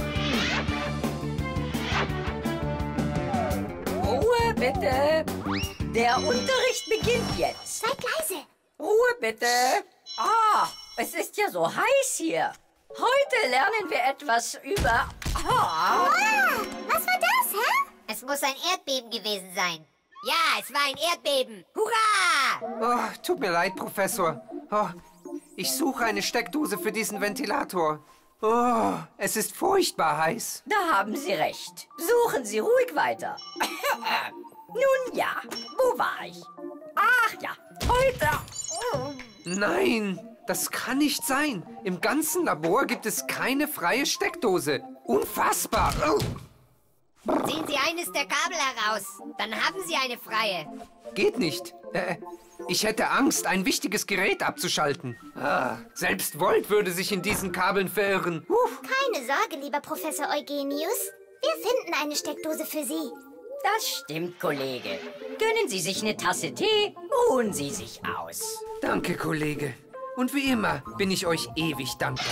E: Ruhe bitte. Der Unterricht beginnt jetzt.
F: Seid leise.
E: Ruhe bitte. Ah, es ist ja so heiß hier. Heute lernen wir etwas über... Ah.
F: Wow, was war das, hä?
C: Es muss ein Erdbeben gewesen sein. Ja, es war ein Erdbeben. Hurra!
K: Oh, tut mir leid, Professor. Oh, ich suche eine Steckdose für diesen Ventilator. Oh, es ist furchtbar heiß.
E: Da haben Sie recht. Suchen Sie ruhig weiter. Nun ja, wo war ich? Ach ja, heute... Oh.
K: Nein, das kann nicht sein. Im ganzen Labor gibt es keine freie Steckdose. Unfassbar. Oh.
C: Ziehen Sie eines der Kabel heraus. Dann haben Sie eine freie.
K: Geht nicht. Äh, ich hätte Angst, ein wichtiges Gerät abzuschalten. Ah, selbst Volt würde sich in diesen Kabeln verirren. Uff.
F: Keine Sorge, lieber Professor Eugenius. Wir finden eine Steckdose für Sie.
E: Das stimmt, Kollege. Gönnen Sie sich eine Tasse Tee, ruhen Sie sich aus.
K: Danke, Kollege. Und wie immer bin ich euch ewig dankbar.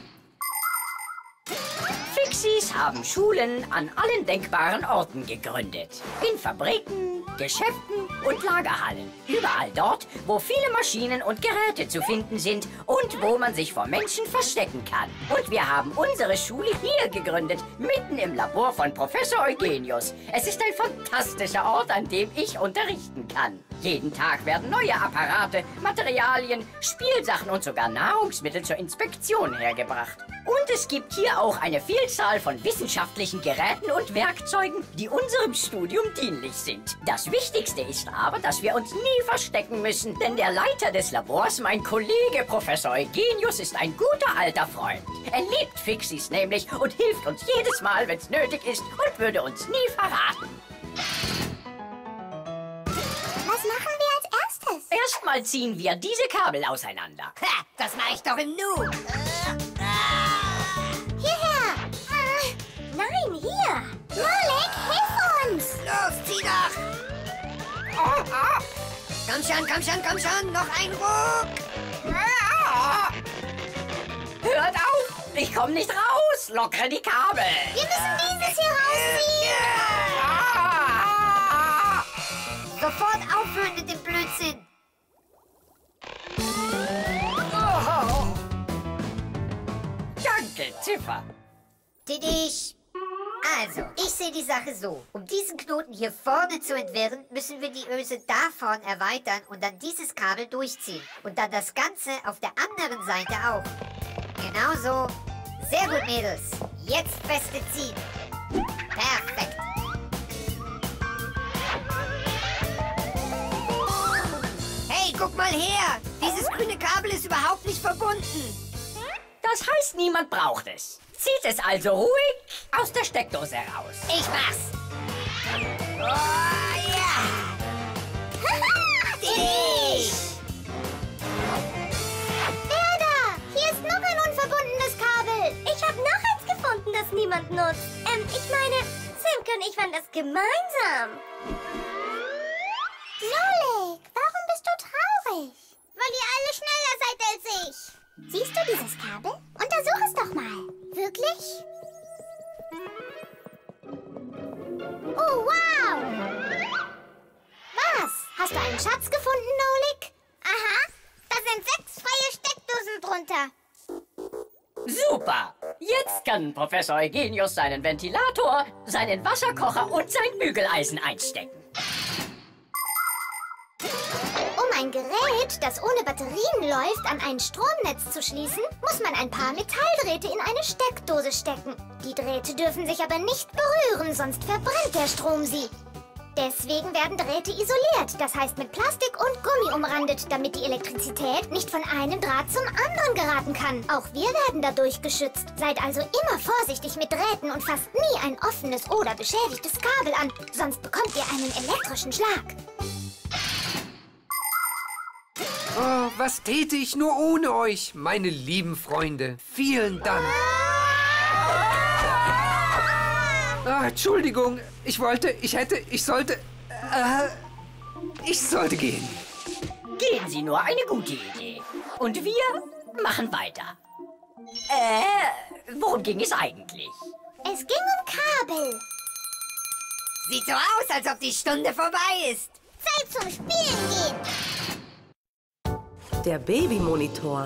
E: Fixies haben Schulen an allen denkbaren Orten gegründet. In Fabriken, Geschäften und Lagerhallen. Überall dort, wo viele Maschinen und Geräte zu finden sind und wo man sich vor Menschen verstecken kann. Und wir haben unsere Schule hier gegründet, mitten im Labor von Professor Eugenius. Es ist ein fantastischer Ort, an dem ich unterrichten kann. Jeden Tag werden neue Apparate, Materialien, Spielsachen und sogar Nahrungsmittel zur Inspektion hergebracht. Und es gibt hier auch eine Vielzahl von wissenschaftlichen Geräten und Werkzeugen, die unserem Studium dienlich sind. Das Wichtigste ist aber, dass wir uns nie verstecken müssen, denn der Leiter des Labors, mein Kollege Professor Eugenius, ist ein guter alter Freund. Er liebt Fixies nämlich und hilft uns jedes Mal, wenn es nötig ist und würde uns nie verraten.
F: Was machen wir als erstes?
E: Erstmal ziehen wir diese Kabel auseinander.
C: Ha, das mache ich doch im Nu.
F: Hierher! Äh, nein, hier! Nolik, hilf uns!
C: Los, zieh doch!
E: Oh, oh.
C: Komm schon, komm schon, komm schon! Noch ein Ruck!
E: Hört auf! Ich komme nicht raus! Lockere die Kabel!
F: Wir müssen dieses hier rausziehen!
E: Ah.
C: Sofort aufhören mit dem Blödsinn!
E: Oh. Danke, Ziffer.
C: Tidisch! Also, ich sehe die Sache so. Um diesen Knoten hier vorne zu entwirren, müssen wir die Öse da vorn erweitern und dann dieses Kabel durchziehen. Und dann das Ganze auf der anderen Seite auch. Genau so. Sehr gut, Mädels. Jetzt feste ziehen. Perfekt. Hey, guck mal her. Dieses grüne Kabel ist überhaupt nicht verbunden.
E: Das heißt, niemand braucht es. Zieht es also ruhig aus der Steckdose raus.
C: Ich mach's. Oh, ja. Tidisch!
F: Werder, hier ist noch ein unverbundenes Kabel.
B: Ich habe noch eins gefunden, das niemand nutzt. Ähm, ich meine, Simke und ich waren das gemeinsam.
F: Nolik, warum bist du traurig? Weil ihr alle schneller seid als ich. Siehst du dieses Kabel? Untersuch es doch mal. Wirklich? Oh, wow! Was? Hast du einen Schatz gefunden, Nolik?
I: Aha, da sind sechs freie Steckdosen drunter.
E: Super! Jetzt kann Professor Eugenius seinen Ventilator, seinen Wasserkocher und sein Bügeleisen einstecken.
F: Um ein Gerät, das ohne Batterien läuft, an ein Stromnetz zu schließen, muss man ein paar Metalldrähte in eine Steckdose stecken. Die Drähte dürfen sich aber nicht berühren, sonst verbrennt der Strom sie. Deswegen werden Drähte isoliert, das heißt mit Plastik und Gummi umrandet, damit die Elektrizität nicht von einem Draht zum anderen geraten kann. Auch wir werden dadurch geschützt. Seid also immer vorsichtig mit Drähten und fasst nie ein offenes oder beschädigtes Kabel an, sonst bekommt ihr einen elektrischen Schlag.
K: Oh, was täte ich nur ohne euch, meine lieben Freunde. Vielen Dank. Ah, Entschuldigung, ich wollte, ich hätte, ich sollte, äh, ich sollte gehen.
E: Gehen Sie nur, eine gute Idee. Und wir machen weiter. Äh, worum ging es eigentlich?
F: Es ging um Kabel.
C: Sieht so aus, als ob die Stunde vorbei ist.
I: Zeit zum Spielen gehen.
A: Der Babymonitor.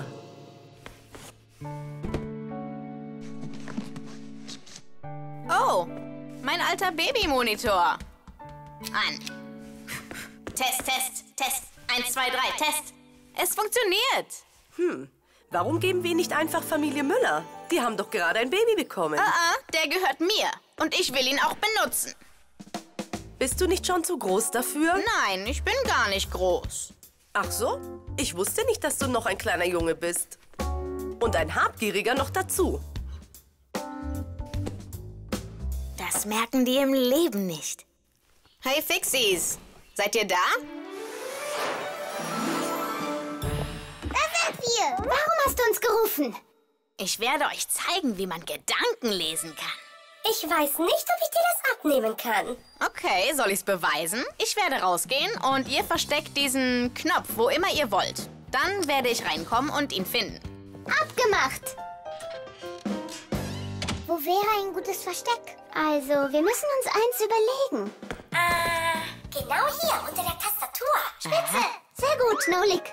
D: Oh, mein alter Babymonitor. An. Test, Test, Test. Eins, zwei, drei, Test. Es funktioniert.
A: Hm, warum geben wir ihn nicht einfach Familie Müller? Die haben doch gerade ein Baby bekommen.
D: Ah, ah, der gehört mir. Und ich will ihn auch benutzen.
A: Bist du nicht schon zu groß dafür?
D: Nein, ich bin gar nicht groß.
A: Ach so? Ich wusste nicht, dass du noch ein kleiner Junge bist. Und ein Habgieriger noch dazu.
D: Das merken die im Leben nicht. Hey Fixies, seid ihr da?
F: Da sind wir. Warum hast du uns gerufen?
D: Ich werde euch zeigen, wie man Gedanken lesen kann.
B: Ich weiß nicht, ob ich dir das abnehmen kann.
D: Okay, soll ich's beweisen? Ich werde rausgehen und ihr versteckt diesen Knopf, wo immer ihr wollt. Dann werde ich reinkommen und ihn finden.
F: Abgemacht. Wo wäre ein gutes Versteck? Also, wir müssen uns eins überlegen.
B: Ah, genau hier, unter der Tastatur.
F: Spitze. Sehr gut, Nolik.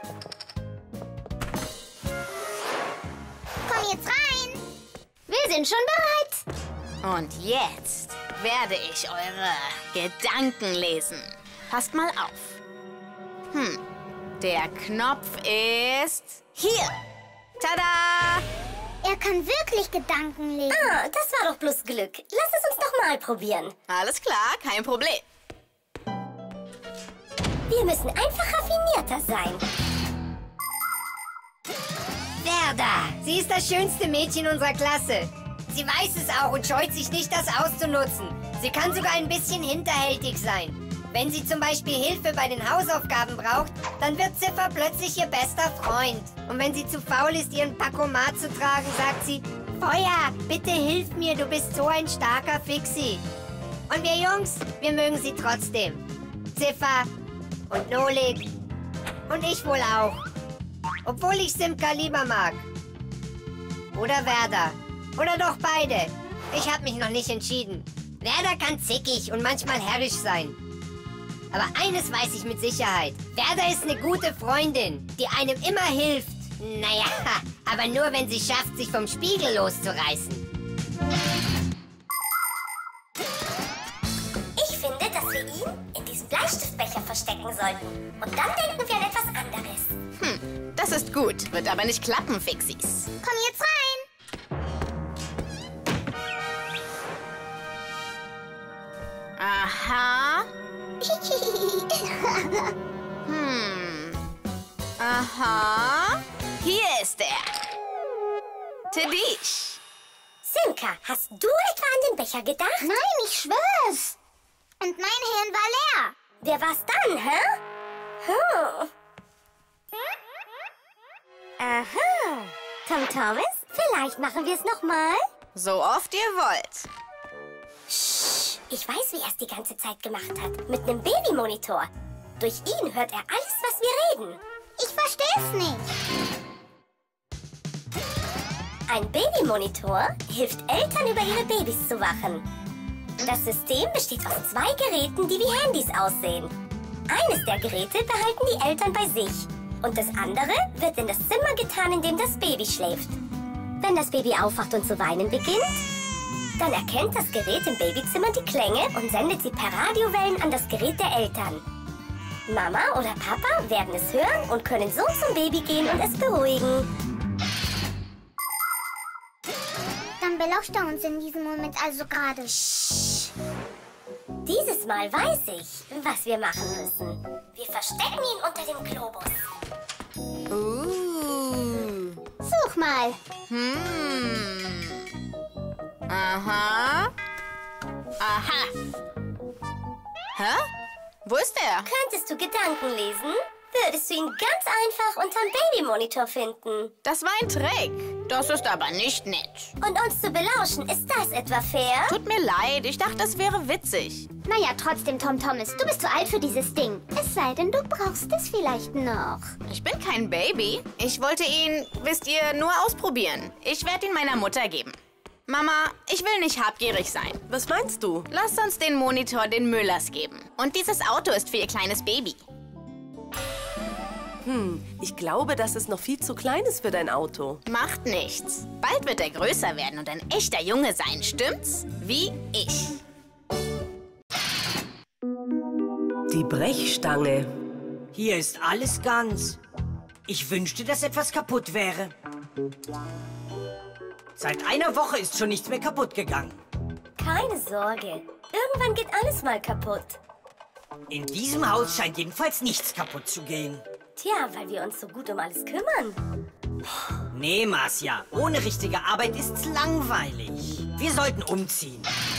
F: Komm jetzt rein. Wir sind schon bereit.
D: Und jetzt werde ich eure Gedanken lesen. Passt mal auf. Hm, der Knopf ist hier. Tada!
F: Er kann wirklich Gedanken lesen.
B: Ah, das war doch bloß Glück. Lass es uns doch mal probieren.
D: Alles klar, kein Problem.
B: Wir müssen einfach raffinierter sein.
C: Verda, sie ist das schönste Mädchen unserer Klasse. Sie weiß es auch und scheut sich nicht, das auszunutzen. Sie kann sogar ein bisschen hinterhältig sein. Wenn sie zum Beispiel Hilfe bei den Hausaufgaben braucht, dann wird Ziffer plötzlich ihr bester Freund. Und wenn sie zu faul ist, ihren Pacomat zu tragen, sagt sie, Feuer, bitte hilf mir, du bist so ein starker Fixie. Und wir Jungs, wir mögen sie trotzdem. Ziffer und Nolik und ich wohl auch. Obwohl ich Simka lieber mag. Oder Verda. Oder doch beide. Ich habe mich noch nicht entschieden. Verda kann zickig und manchmal herrisch sein. Aber eines weiß ich mit Sicherheit. Verda ist eine gute Freundin, die einem immer hilft. Naja, aber nur wenn sie schafft, sich vom Spiegel loszureißen.
B: Ich finde, dass wir ihn in diesem Bleistiftbecher verstecken sollten. Und dann denken wir an etwas anderes.
D: Hm, das ist gut. Wird aber nicht klappen, Fixies.
F: Komm jetzt rein.
D: Aha. Hm. Aha. Hier ist er. Tedisch.
B: Simka, hast du etwa an den Becher gedacht?
F: Nein, ich schwör's. Und mein Hirn war leer.
B: Wer war's dann, hä? Hm. Aha. Tom Thomas, vielleicht machen wir es nochmal?
D: So oft ihr wollt.
B: Psst, ich weiß, wie er es die ganze Zeit gemacht hat. Mit einem Babymonitor. Durch ihn hört er alles, was wir reden.
F: Ich versteh's nicht.
B: Ein Babymonitor hilft Eltern, über ihre Babys zu wachen. Das System besteht aus zwei Geräten, die wie Handys aussehen. Eines der Geräte behalten die Eltern bei sich. Und das andere wird in das Zimmer getan, in dem das Baby schläft. Wenn das Baby aufwacht und zu weinen beginnt, dann erkennt das Gerät im Babyzimmer die Klänge und sendet sie per Radiowellen an das Gerät der Eltern. Mama oder Papa werden es hören und können so zum Baby gehen und es beruhigen.
I: Dann belauscht er uns in diesem Moment also gerade.
B: Dieses Mal weiß ich, was wir machen müssen. Wir verstecken ihn unter dem Globus.
D: Uh.
I: Such mal.
D: Hm. Aha. Aha. Hä? Wo ist er?
B: Könntest du Gedanken lesen? Würdest du ihn ganz einfach unterm Babymonitor finden.
D: Das war ein Trick. Das ist aber nicht nett.
B: Und uns zu belauschen, ist das etwa fair?
D: Tut mir leid, ich dachte, das wäre witzig.
I: Naja, trotzdem, Tom Thomas, du bist zu alt für dieses Ding. Es sei denn, du brauchst es vielleicht noch.
D: Ich bin kein Baby. Ich wollte ihn, wisst ihr, nur ausprobieren. Ich werde ihn meiner Mutter geben. Mama, ich will nicht habgierig sein.
A: Was meinst du?
D: Lasst uns den Monitor den Müllers geben. Und dieses Auto ist für ihr kleines Baby.
A: Hm, ich glaube, dass es noch viel zu klein ist für dein Auto.
D: Macht nichts. Bald wird er größer werden und ein echter Junge sein, stimmt's? Wie ich.
A: Die Brechstange.
J: Hier ist alles ganz. Ich wünschte, dass etwas kaputt wäre. Seit einer Woche ist schon nichts mehr kaputt gegangen.
B: Keine Sorge. Irgendwann geht alles mal kaputt.
J: In diesem Haus scheint jedenfalls nichts kaputt zu gehen.
B: Tja, weil wir uns so gut um alles kümmern.
J: Nee, Marcia, ohne richtige Arbeit ist's langweilig. Wir sollten umziehen.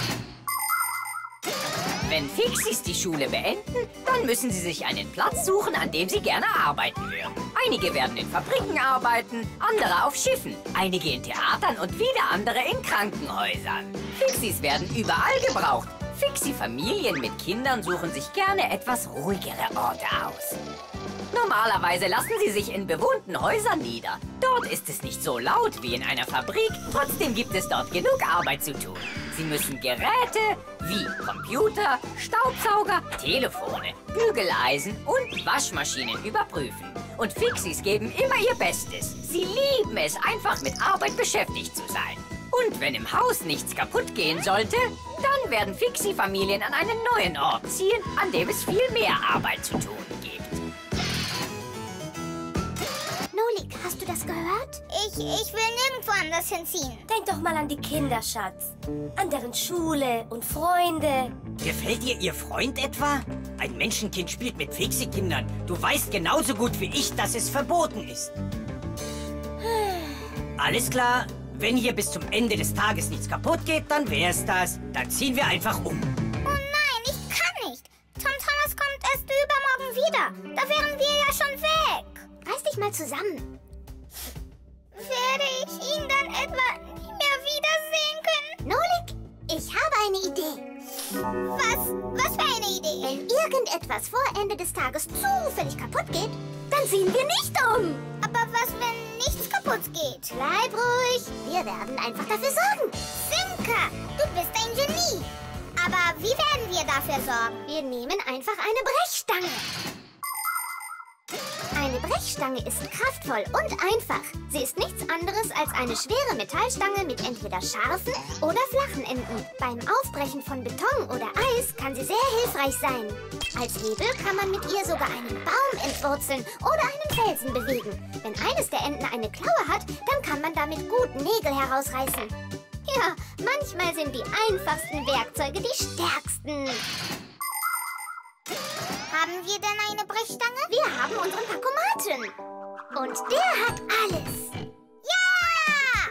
E: Wenn Fixies die Schule beenden, dann müssen sie sich einen Platz suchen, an dem sie gerne arbeiten würden. Einige werden in Fabriken arbeiten, andere auf Schiffen, einige in Theatern und wieder andere in Krankenhäusern. Fixies werden überall gebraucht. Fixie-Familien mit Kindern suchen sich gerne etwas ruhigere Orte aus. Normalerweise lassen sie sich in bewohnten Häusern nieder. Dort ist es nicht so laut wie in einer Fabrik, trotzdem gibt es dort genug Arbeit zu tun. Sie müssen Geräte wie Computer, Staubsauger, Telefone, Bügeleisen und Waschmaschinen überprüfen. Und Fixies geben immer ihr Bestes. Sie lieben es, einfach mit Arbeit beschäftigt zu sein. Und wenn im Haus nichts kaputt gehen sollte, dann werden Fixie-Familien an einen neuen Ort ziehen, an dem es viel mehr Arbeit zu tun gibt.
I: Nolik, hast du das gehört? Ich, ich will nirgendwo anders hinziehen.
B: Denk doch mal an die Kinder, Schatz. An deren Schule und Freunde.
J: Gefällt dir ihr Freund etwa? Ein Menschenkind spielt mit Fixie-Kindern. Du weißt genauso gut wie ich, dass es verboten ist. Alles klar. Wenn hier bis zum Ende des Tages nichts kaputt geht, dann wär's das. Dann ziehen wir einfach um.
I: Oh nein, ich kann nicht. Tom Thomas kommt erst übermorgen wieder. Da wären wir ja schon weg. Reiß dich mal zusammen. Werde ich ihn dann etwa nie mehr wiedersehen können? Nolik, ich habe eine Idee. Was? Was für eine Idee? Wenn irgendetwas vor Ende des Tages zufällig kaputt geht, dann ziehen wir nicht um. Aber was, wenn nichts kaputt geht? Bleib ruhig. Wir werden einfach dafür sorgen. Simka, du bist ein Genie. Aber wie werden wir dafür sorgen? Wir nehmen einfach eine Brechstange. Eine Brechstange ist kraftvoll und einfach. Sie ist nichts anderes als eine schwere Metallstange mit entweder scharfen oder flachen Enden. Beim Aufbrechen von Beton oder Eis kann sie sehr hilfreich sein. Als Hebel kann man mit ihr sogar einen Baum entwurzeln oder einen Felsen bewegen. Wenn eines der Enden eine Klaue hat, dann kann man damit gut Nägel herausreißen. Ja, manchmal sind die einfachsten Werkzeuge die stärksten. Haben wir denn eine Brechstange? Wir haben unseren Pakomaten. Und der hat alles. Ja!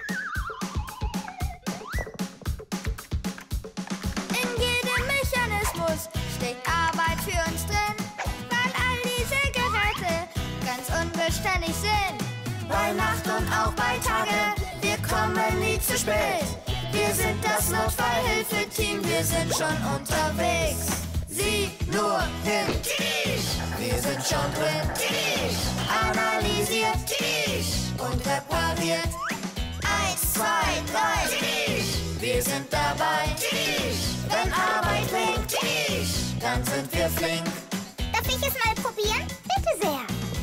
L: In jedem Mechanismus steckt Arbeit für uns drin, weil all diese Geräte ganz unbeständig sind. Bei Nacht und auch bei Tage, wir kommen nie zu spät. Wir sind das Notfallhilfeteam, wir sind schon unterwegs. Sieh nur hin, Tisch! Wir sind schon drin, Tisch! Analysiert, Tisch! Und repariert. Eins, zwei, drei. Wir sind dabei. Wenn Arbeit winkt, dann sind wir flink.
I: Darf ich es mal probieren? Bitte sehr.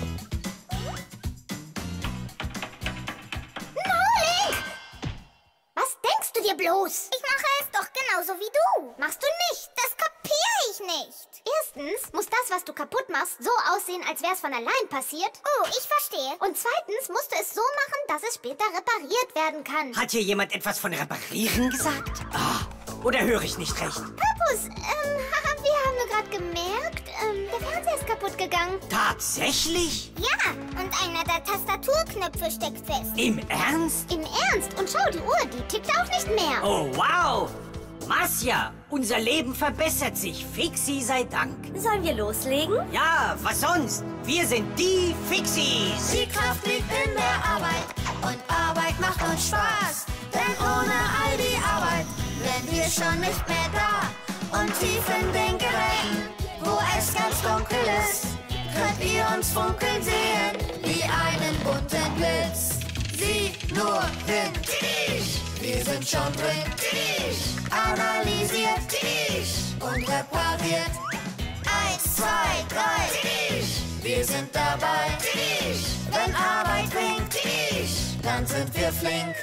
I: Nolik! Was denkst du dir bloß? Ich mache es doch genauso wie du. Machst du nicht. Das kapiere ich nicht. Erstens muss das, was du kaputt machst, so aussehen, als wäre es von allein passiert. Oh, ich verstehe. Und zweitens musst du es so machen, dass es später repariert werden kann.
J: Hat hier jemand etwas von reparieren gesagt? Ah, oder höre ich nicht recht?
I: Papus, ähm, wir haben nur gerade gemerkt, ähm, der Fernseher ist kaputt gegangen.
J: Tatsächlich?
I: Ja, und einer der Tastaturknöpfe steckt fest.
J: Im Ernst?
I: Im Ernst? Und schau, die Uhr, die tickt auch nicht mehr.
J: Oh, wow! Marcia, unser Leben verbessert sich. Fixi sei Dank.
B: Sollen wir loslegen?
J: Ja, was sonst? Wir sind die Fixies.
L: Die Kraft liegt in der Arbeit und Arbeit macht uns Spaß. Denn ohne all die Arbeit wären wir schon nicht mehr da. Und tief in den Geräten, wo es ganz dunkel ist, könnt ihr uns funkeln sehen wie einen bunten Blitz. Sieh nur hin, wir sind schon drin, analysiert und repariert. Eins, zwei, drei, wir sind dabei. Wenn Arbeit winkt, dann sind wir flink.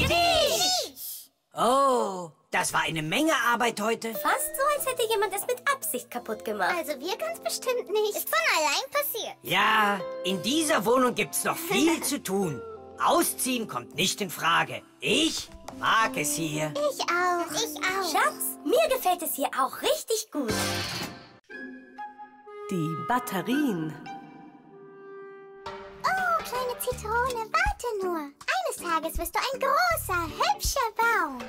J: Oh, das war eine Menge Arbeit heute.
B: Fast so, als hätte jemand es mit Absicht kaputt gemacht.
I: Also wir ganz bestimmt nicht. Ist von allein passiert.
J: Ja, in dieser Wohnung gibt's noch viel zu tun. Ausziehen kommt nicht in Frage. Ich mag es hier.
I: Ich auch. Ich auch.
B: Schatz, mir gefällt es hier auch richtig gut.
M: Die Batterien.
I: Oh, kleine Zitrone, warte nur. Eines Tages wirst du ein großer, hübscher Baum.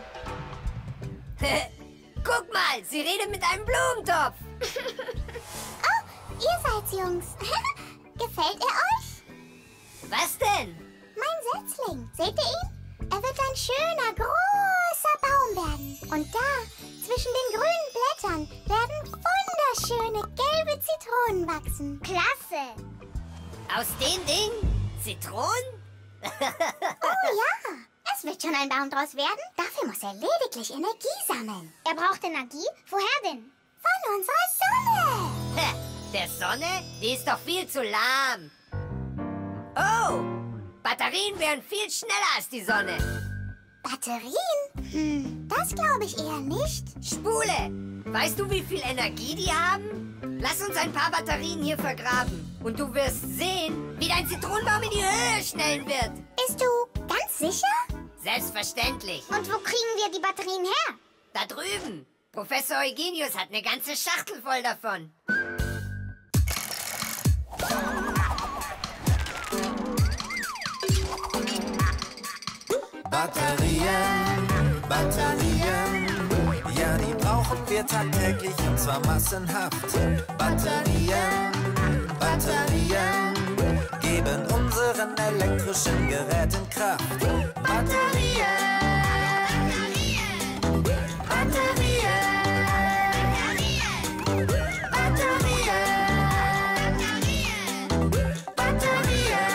C: Guck mal, sie redet mit einem Blumentopf.
I: Oh, ihr seid's, Jungs. Gefällt er euch?
C: Was denn?
I: Mein Setzling. Seht ihr ihn? Er wird ein schöner, großer Baum werden. Und da, zwischen den grünen Blättern, werden wunderschöne gelbe Zitronen wachsen. Klasse.
C: Aus den Dingen? Zitronen?
I: Oh ja. Es wird schon ein Baum draus werden. Dafür muss er lediglich Energie sammeln. Er braucht Energie? Woher denn? Von unserer Sonne.
C: Der Sonne? Die ist doch viel zu lahm. Oh, Batterien wären viel schneller als die Sonne.
I: Batterien? Hm, das glaube ich eher nicht.
C: Spule, weißt du, wie viel Energie die haben? Lass uns ein paar Batterien hier vergraben. Und du wirst sehen, wie dein Zitronenbaum in die Höhe schnellen wird.
I: Bist du ganz sicher?
C: Selbstverständlich.
I: Und wo kriegen wir die Batterien her?
C: Da drüben. Professor Eugenius hat eine ganze Schachtel voll davon.
H: Batterien, Batterien, ja, die brauchen wir tagtäglich und zwar massenhaft. Batterien, Batterien, geben unseren elektrischen Geräten Kraft. Batterien, Batterien, Batterien, Batterien, Batterien.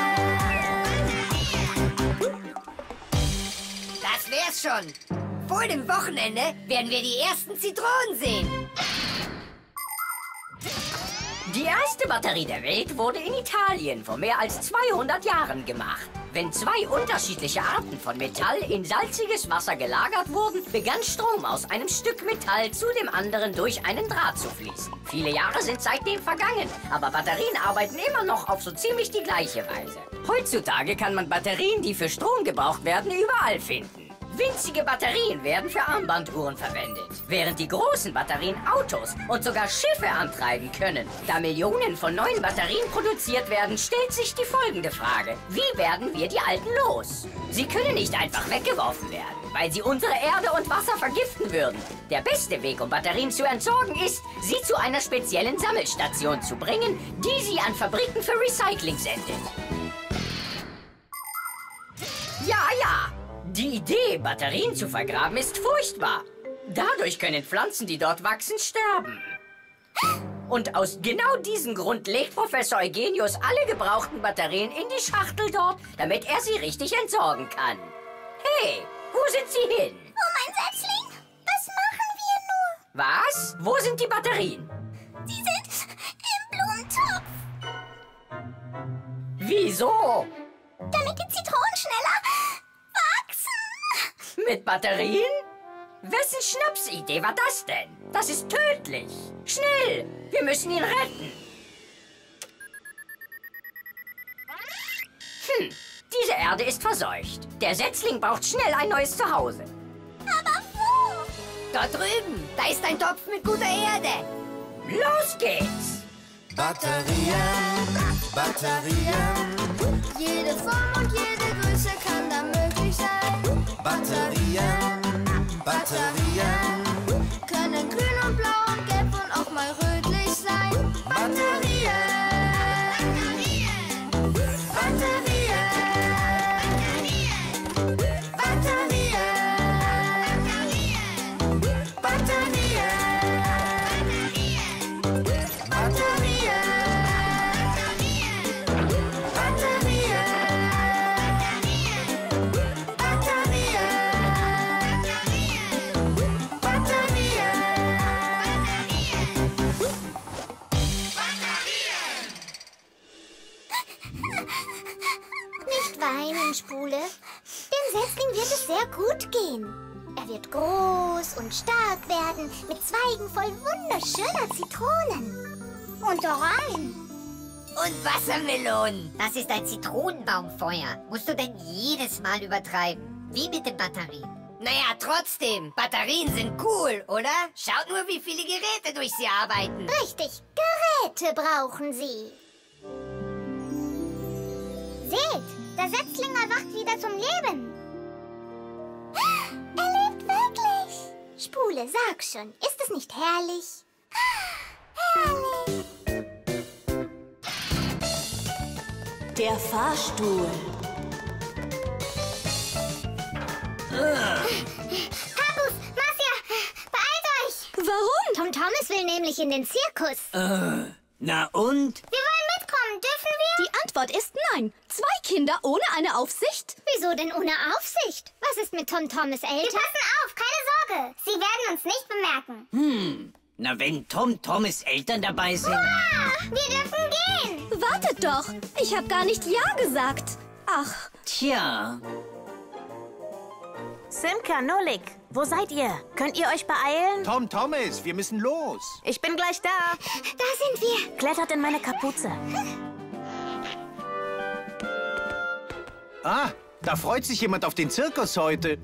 C: Das wär's schon. Vor dem Wochenende werden wir die ersten Zitronen sehen.
E: Die erste Batterie der Welt wurde in Italien vor mehr als zweihundert Jahren gemacht. Wenn zwei unterschiedliche Arten von Metall in salziges Wasser gelagert wurden, begann Strom aus einem Stück Metall zu dem anderen durch einen Draht zu fließen. Viele Jahre sind seitdem vergangen, aber Batterien arbeiten immer noch auf so ziemlich die gleiche Weise. Heutzutage kann man Batterien, die für Strom gebraucht werden, überall finden. Winzige Batterien werden für Armbanduhren verwendet, während die großen Batterien Autos und sogar Schiffe antreiben können. Da Millionen von neuen Batterien produziert werden, stellt sich die folgende Frage: Wie werden wir die alten los? Sie können nicht einfach weggeworfen werden, weil sie unsere Erde und Wasser vergiften würden. Der beste Weg, um Batterien zu entsorgen, ist, sie zu einer speziellen Sammelstation zu bringen, die sie an Fabriken für Recycling sendet. Ja, ja. Die Idee, Batterien zu vergraben, ist furchtbar. Dadurch können Pflanzen, die dort wachsen, sterben. Und aus genau diesem Grund legt Professor Eugenius alle gebrauchten Batterien in die Schachtel dort, damit er sie richtig entsorgen kann. Hey, Wo sind sie hin?
I: Oh, mein Setzling, was machen wir nur?
E: Was? Wo sind die Batterien?
I: Sie sind im Blumentopf.
E: Wieso?
I: Damit die Zitronen schneller wachsen.
E: Mit Batterien? Wessen Schnapsidee war das denn? Das ist tödlich. Schnell, wir müssen ihn retten. Hm, diese Erde ist verseucht. Der Setzling braucht schnell ein neues Zuhause.
I: Aber wo?
C: Da drüben, da ist ein Topf mit guter Erde.
E: Los geht's.
H: Batterien, Batterien,
L: Jede Form und jede Größe kann da möglich sein.
H: Batterien, Batterien,
L: Können grün und blau und gelb und auch mal rötlich sein.
H: Batterien,
L: Batterien, Batterien, Batterien,
H: Batterien,
I: Nicht weinen, Spule. Dem Setzling wird es sehr gut gehen. Er wird groß und stark werden, mit Zweigen voll wunderschöner Zitronen. Und Orangen.
C: Und Wassermelonen. Das ist ein Zitronenbaumfeuer. Musst du denn jedes Mal übertreiben? Wie mit den Batterien. Naja, trotzdem. Batterien sind cool, oder? Schaut nur, wie viele Geräte durch sie arbeiten.
I: Richtig, Geräte brauchen sie. Seht, der Setzling erwacht wieder zum Leben. Er lebt wirklich. Spule, sag schon, ist es nicht herrlich? Herrlich.
M: Der Fahrstuhl.
I: Papus, Marcia, beeilt euch.
B: Warum?
I: Tom Thomas will nämlich in den Zirkus.
J: Äh, na und?
I: Wir wollen mitkommen, dürfen wir?
B: Die Antwort ist nein. Zwei Kinder ohne eine Aufsicht?
I: Wieso denn ohne Aufsicht? Was ist mit Tom Thomas Eltern? Wir passen auf, keine Sorge. Sie werden uns nicht bemerken.
J: Hm, na wenn Tom Thomas Eltern dabei sind.
I: Hurra! Wir dürfen gehen.
B: Wartet doch. Ich habe gar nicht Ja gesagt. Ach.
J: Tja.
D: Simka, Nolik, wo seid ihr? Könnt ihr euch beeilen?
G: Tom Thomas, wir müssen los.
D: Ich bin gleich da.
I: Da sind wir.
D: Klettert in meine Kapuze.
G: Ah, da freut sich jemand auf den Zirkus heute.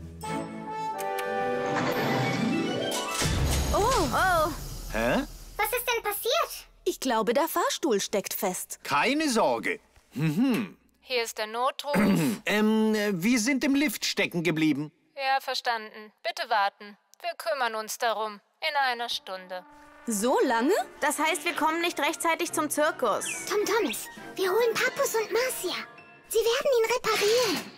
B: Oh. Oh.
G: Hä?
I: Was ist denn passiert?
B: Ich glaube, der Fahrstuhl steckt fest.
G: Keine Sorge. Mhm.
N: Hier ist der Notruf.
G: ähm, wir sind im Lift stecken geblieben.
N: Ja, verstanden. Bitte warten. Wir kümmern uns darum. In einer Stunde.
B: So lange?
D: Das heißt, wir kommen nicht rechtzeitig zum Zirkus.
I: Tom Thomas, wir holen Papus und Marcia. Sie werden ihn reparieren.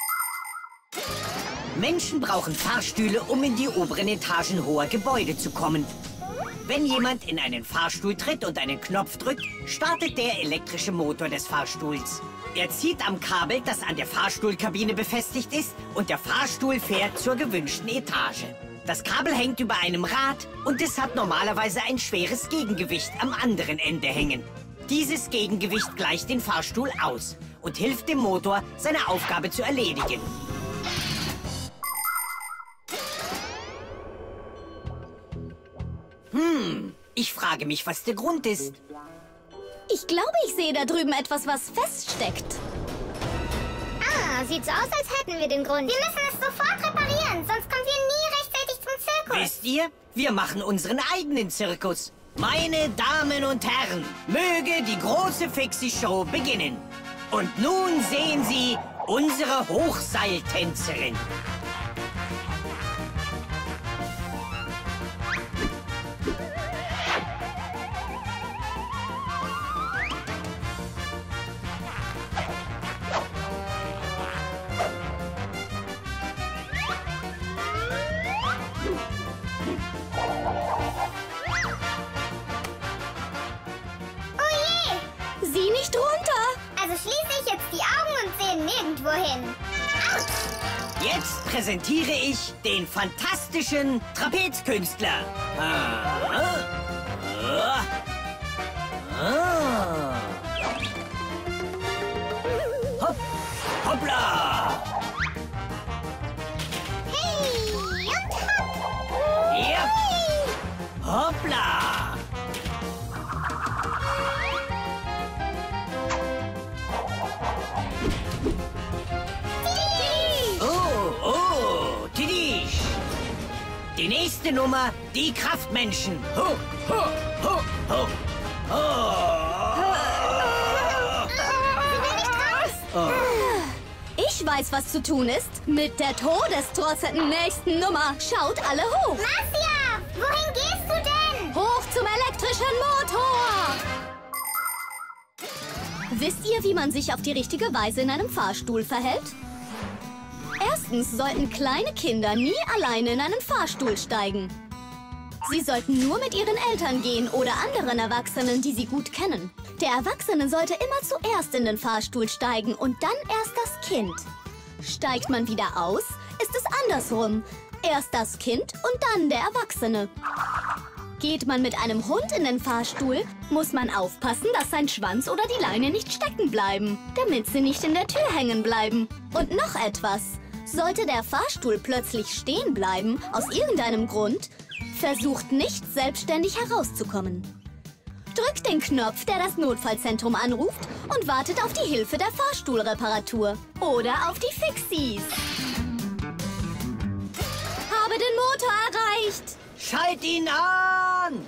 J: Menschen brauchen Fahrstühle, um in die oberen Etagen hoher Gebäude zu kommen. Wenn jemand in einen Fahrstuhl tritt und einen Knopf drückt, startet der elektrische Motor des Fahrstuhls. Er zieht am Kabel, das an der Fahrstuhlkabine befestigt ist, und der Fahrstuhl fährt zur gewünschten Etage. Das Kabel hängt über einem Rad und es hat normalerweise ein schweres Gegengewicht am anderen Ende hängen. Dieses Gegengewicht gleicht den Fahrstuhl aus und hilft dem Motor, seine Aufgabe zu erledigen. Hm, ich frage mich, was der Grund ist.
B: Ich glaube, ich sehe da drüben etwas, was feststeckt.
I: Ah, sieht so aus, als hätten wir den Grund. Wir müssen es sofort reparieren, sonst kommen wir nie rechtzeitig zum Zirkus.
J: Wisst ihr, wir machen unseren eigenen Zirkus. Meine Damen und Herren, möge die große Fixie-Show beginnen. Und nun sehen Sie unsere Hochseiltänzerin.
I: Sieh nicht runter! Also schließe ich jetzt die Augen und sehe nirgendwo hin. Autsch!
J: Jetzt präsentiere ich den fantastischen Trapezkünstler. Ah, ah, ah. Hopp, hoppla.
I: Hey, und hopp.
J: Ja. Hoppla. Die nächste Nummer, die Kraftmenschen. Ho, ho, ho, ho, ho.
O: Oh. Ich weiß, was zu tun ist. Mit der todestrotzenden nächsten Nummer. Schaut alle hoch.
I: Marcia, wohin gehst du denn?
O: Hoch zum elektrischen Motor. Wisst ihr, wie man sich auf die richtige Weise in einem Fahrstuhl verhält? Erstens sollten kleine Kinder nie alleine in einen Fahrstuhl steigen. Sie sollten nur mit ihren Eltern gehen oder anderen Erwachsenen, die sie gut kennen. Der Erwachsene sollte immer zuerst in den Fahrstuhl steigen und dann erst das Kind. Steigt man wieder aus, ist es andersrum. Erst das Kind und dann der Erwachsene. Geht man mit einem Hund in den Fahrstuhl, muss man aufpassen, dass sein Schwanz oder die Leine nicht stecken bleiben, damit sie nicht in der Tür hängen bleiben. Und noch etwas. Sollte der Fahrstuhl plötzlich stehen bleiben, aus irgendeinem Grund, versucht nicht, selbstständig herauszukommen. Drückt den Knopf, der das Notfallzentrum anruft und wartet auf die Hilfe der Fahrstuhlreparatur. Oder auf die Fixies. Habe den Motor erreicht.
J: Schalt ihn an!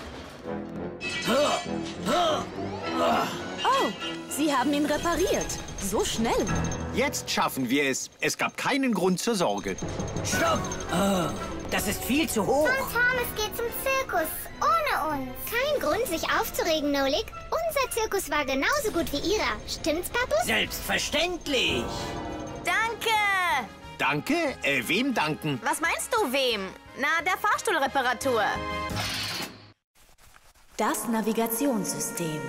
O: Oh, Sie haben ihn repariert. So schnell.
G: Jetzt schaffen wir es. Es gab keinen Grund zur Sorge.
J: Stopp! Oh, das ist viel zu hoch.
I: Und Thomas geht zum Zirkus, ohne uns.
F: Kein Grund, sich aufzuregen, Nolik. Unser Zirkus war genauso gut wie Ihrer. Stimmt's, Papus?
J: Selbstverständlich.
D: Danke.
G: Danke? Äh, wem danken?
D: Was meinst du, wem? Na, der Fahrstuhlreparatur.
M: Das Navigationssystem.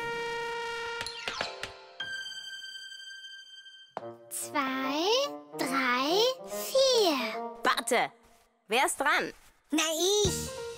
F: Zwei, drei, vier.
D: Warte. Wer ist dran?
C: Na, ich.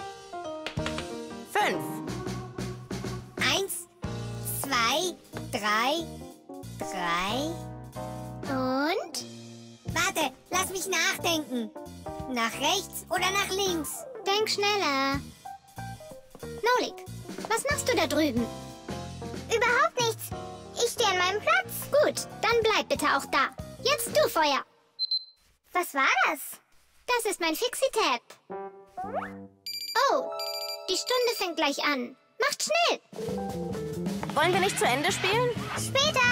D: Fünf.
C: Eins, zwei, drei, drei.
F: Und?
C: Warte, lass mich nachdenken. Nach rechts oder nach links?
F: Denk schneller. Nolik, was machst du da drüben?
I: Überhaupt nichts. Ich stehe an meinem Platz.
F: Gut, dann bleib bitte auch da. Jetzt du, Feuer.
I: Was war das?
F: Das ist mein Fixie-Tab. Oh, die Stunde fängt gleich an. Macht schnell.
D: Wollen wir nicht zu Ende spielen?
I: Später.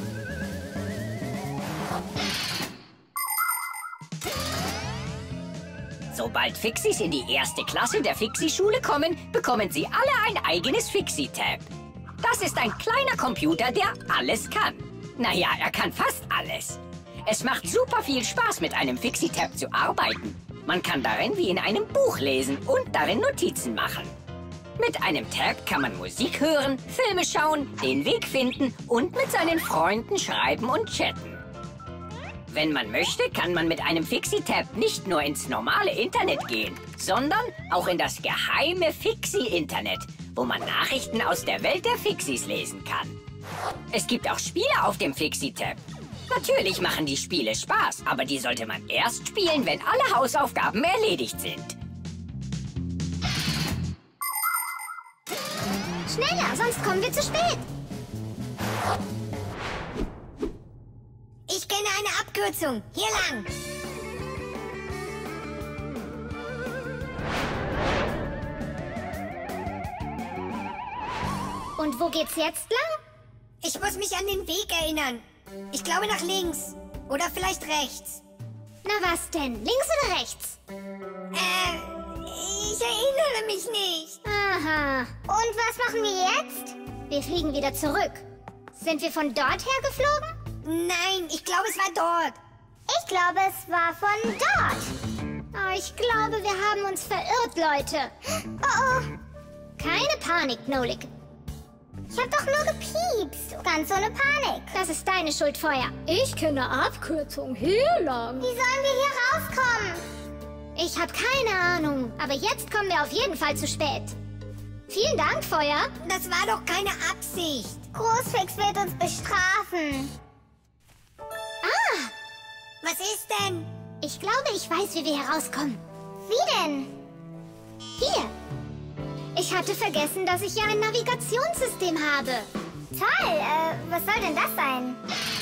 E: Sobald Fixies in die erste Klasse der Fixie-Schule kommen, bekommen sie alle ein eigenes Fixie-Tab. Das ist ein kleiner Computer, der alles kann. Naja, er kann fast alles. Es macht super viel Spaß, mit einem Fixie-Tab zu arbeiten. Man kann darin wie in einem Buch lesen und darin Notizen machen. Mit einem Tab kann man Musik hören, Filme schauen, den Weg finden und mit seinen Freunden schreiben und chatten. Wenn man möchte, kann man mit einem Fixie-Tab nicht nur ins normale Internet gehen, sondern auch in das geheime Fixie-Internet, wo man Nachrichten aus der Welt der Fixies lesen kann. Es gibt auch Spiele auf dem Fixie-Tab. Natürlich machen die Spiele Spaß, aber die sollte man erst spielen, wenn alle Hausaufgaben erledigt sind.
F: Schneller, sonst kommen wir zu spät.
C: Ich kenne eine Abkürzung. Hier lang.
F: Und wo geht's jetzt lang?
C: Ich muss mich an den Weg erinnern. Ich glaube nach links. Oder vielleicht rechts.
F: Na was denn? Links oder rechts?
C: Äh, ich erinnere mich nicht.
F: Aha.
I: Und was machen wir jetzt?
F: Wir fliegen wieder zurück. Sind wir von dort her geflogen?
C: Nein, ich glaube, es war dort.
I: Ich glaube, es war von dort.
F: Oh, ich glaube, wir haben uns verirrt, Leute.
I: Oh, oh.
F: Keine Panik, Nolik.
I: Ich hab doch nur gepiepst. Ganz ohne Panik.
F: Das ist deine Schuld, Feuer. Ich kenne Abkürzung hier lang.
I: Wie sollen wir hier rauskommen?
F: Ich habe keine Ahnung. Aber jetzt kommen wir auf jeden Fall zu spät. Vielen Dank, Feuer.
C: Das war doch keine Absicht.
I: Großfix wird uns bestrafen.
F: Ah!
C: Was ist denn?
F: Ich glaube, ich weiß, wie wir herauskommen.
I: Wie denn?
F: Hier. Ich hatte vergessen, dass ich ja ein Navigationssystem habe.
I: Toll. Äh, was soll denn das sein?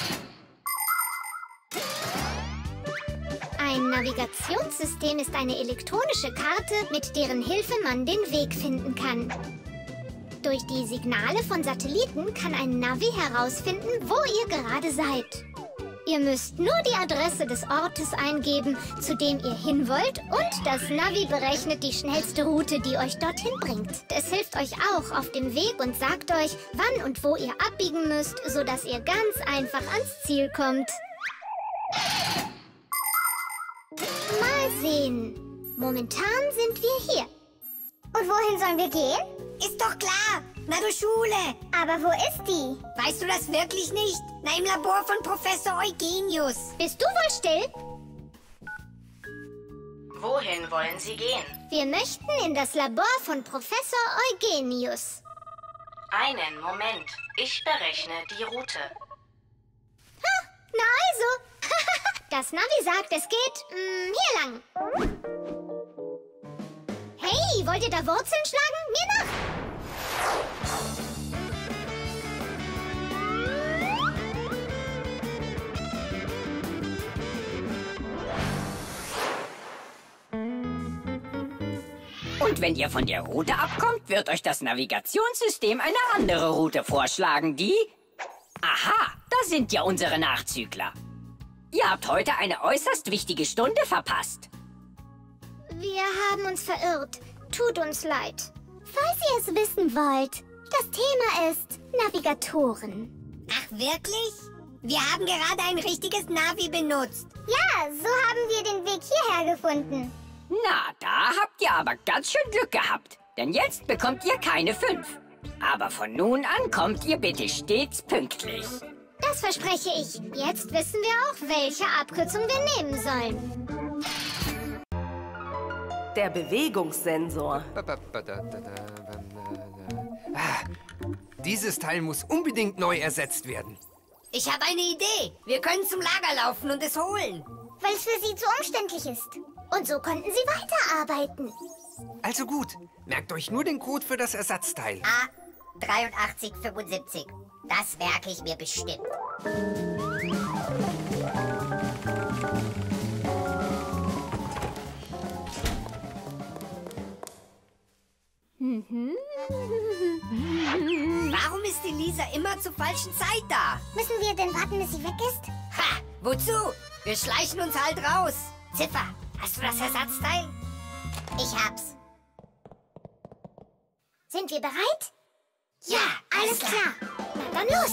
F: Ein Navigationssystem ist eine elektronische Karte, mit deren Hilfe man den Weg finden kann. Durch die Signale von Satelliten kann ein Navi herausfinden, wo ihr gerade seid. Ihr müsst nur die Adresse des Ortes eingeben, zu dem ihr hin wollt, und das Navi berechnet die schnellste Route, die euch dorthin bringt. Es hilft euch auch auf dem Weg und sagt euch, wann und wo ihr abbiegen müsst, sodass ihr ganz einfach ans Ziel kommt. Mal sehen. Momentan sind wir hier.
I: Und wohin sollen wir gehen?
C: Ist doch klar. Na, du Schule.
I: Aber wo ist die?
C: Weißt du das wirklich nicht? Na, im Labor von Professor Eugenius.
F: Bist du wohl still?
P: Wohin wollen Sie gehen?
F: Wir möchten in das Labor von Professor Eugenius.
P: Einen Moment. Ich berechne die Route.
F: Ha, na also. Das Navi sagt, es geht mh, hier lang. Hey, wollt ihr da Wurzeln schlagen? Mir nach!
E: Und wenn ihr von der Route abkommt, wird euch das Navigationssystem eine andere Route vorschlagen, die... Aha, da sind ja unsere Nachzügler. Ihr habt heute eine äußerst wichtige Stunde verpasst.
F: Wir haben uns verirrt. Tut uns leid.
B: Falls ihr es wissen wollt, das Thema ist Navigatoren.
C: Ach, wirklich? Wir haben gerade ein richtiges Navi benutzt.
I: Ja, so haben wir den Weg hierher gefunden.
E: Na, da habt ihr aber ganz schön Glück gehabt. Denn jetzt bekommt ihr keine fünf. Aber von nun an kommt ihr bitte stets pünktlich.
F: Das verspreche ich. Jetzt wissen wir auch, welche Abkürzung wir nehmen sollen.
A: Der Bewegungssensor.
K: Ah, dieses Teil muss unbedingt neu ersetzt werden.
C: Ich habe eine Idee. Wir können zum Lager laufen und es holen.
I: Weil es für sie zu umständlich ist.
F: Und so konnten sie weiterarbeiten.
K: Also gut, merkt euch nur den Code für das Ersatzteil.
C: A dreiundachtzig fünfundsiebzig. Das merke ich mir bestimmt. Warum ist Elisa immer zur falschen Zeit da?
I: Müssen wir denn warten, bis sie weg ist?
C: Ha! Wozu? Wir schleichen uns halt raus. Ziffer, hast du das Ersatzteil? Ich hab's.
F: Sind wir bereit?
C: Ja,
F: Alles klar. Na dann los.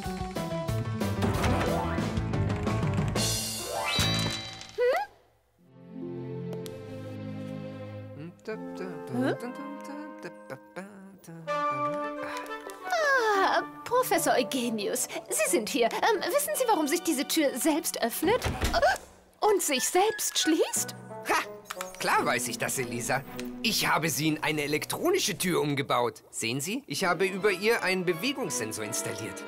Q: Ah, Professor Eugenius, Sie sind hier. Ähm, wissen Sie, warum sich diese Tür selbst öffnet und sich selbst schließt?
K: Ha! Klar weiß ich das, Elisa. Ich habe sie in eine elektronische Tür umgebaut. Sehen Sie, ich habe über ihr einen Bewegungssensor installiert.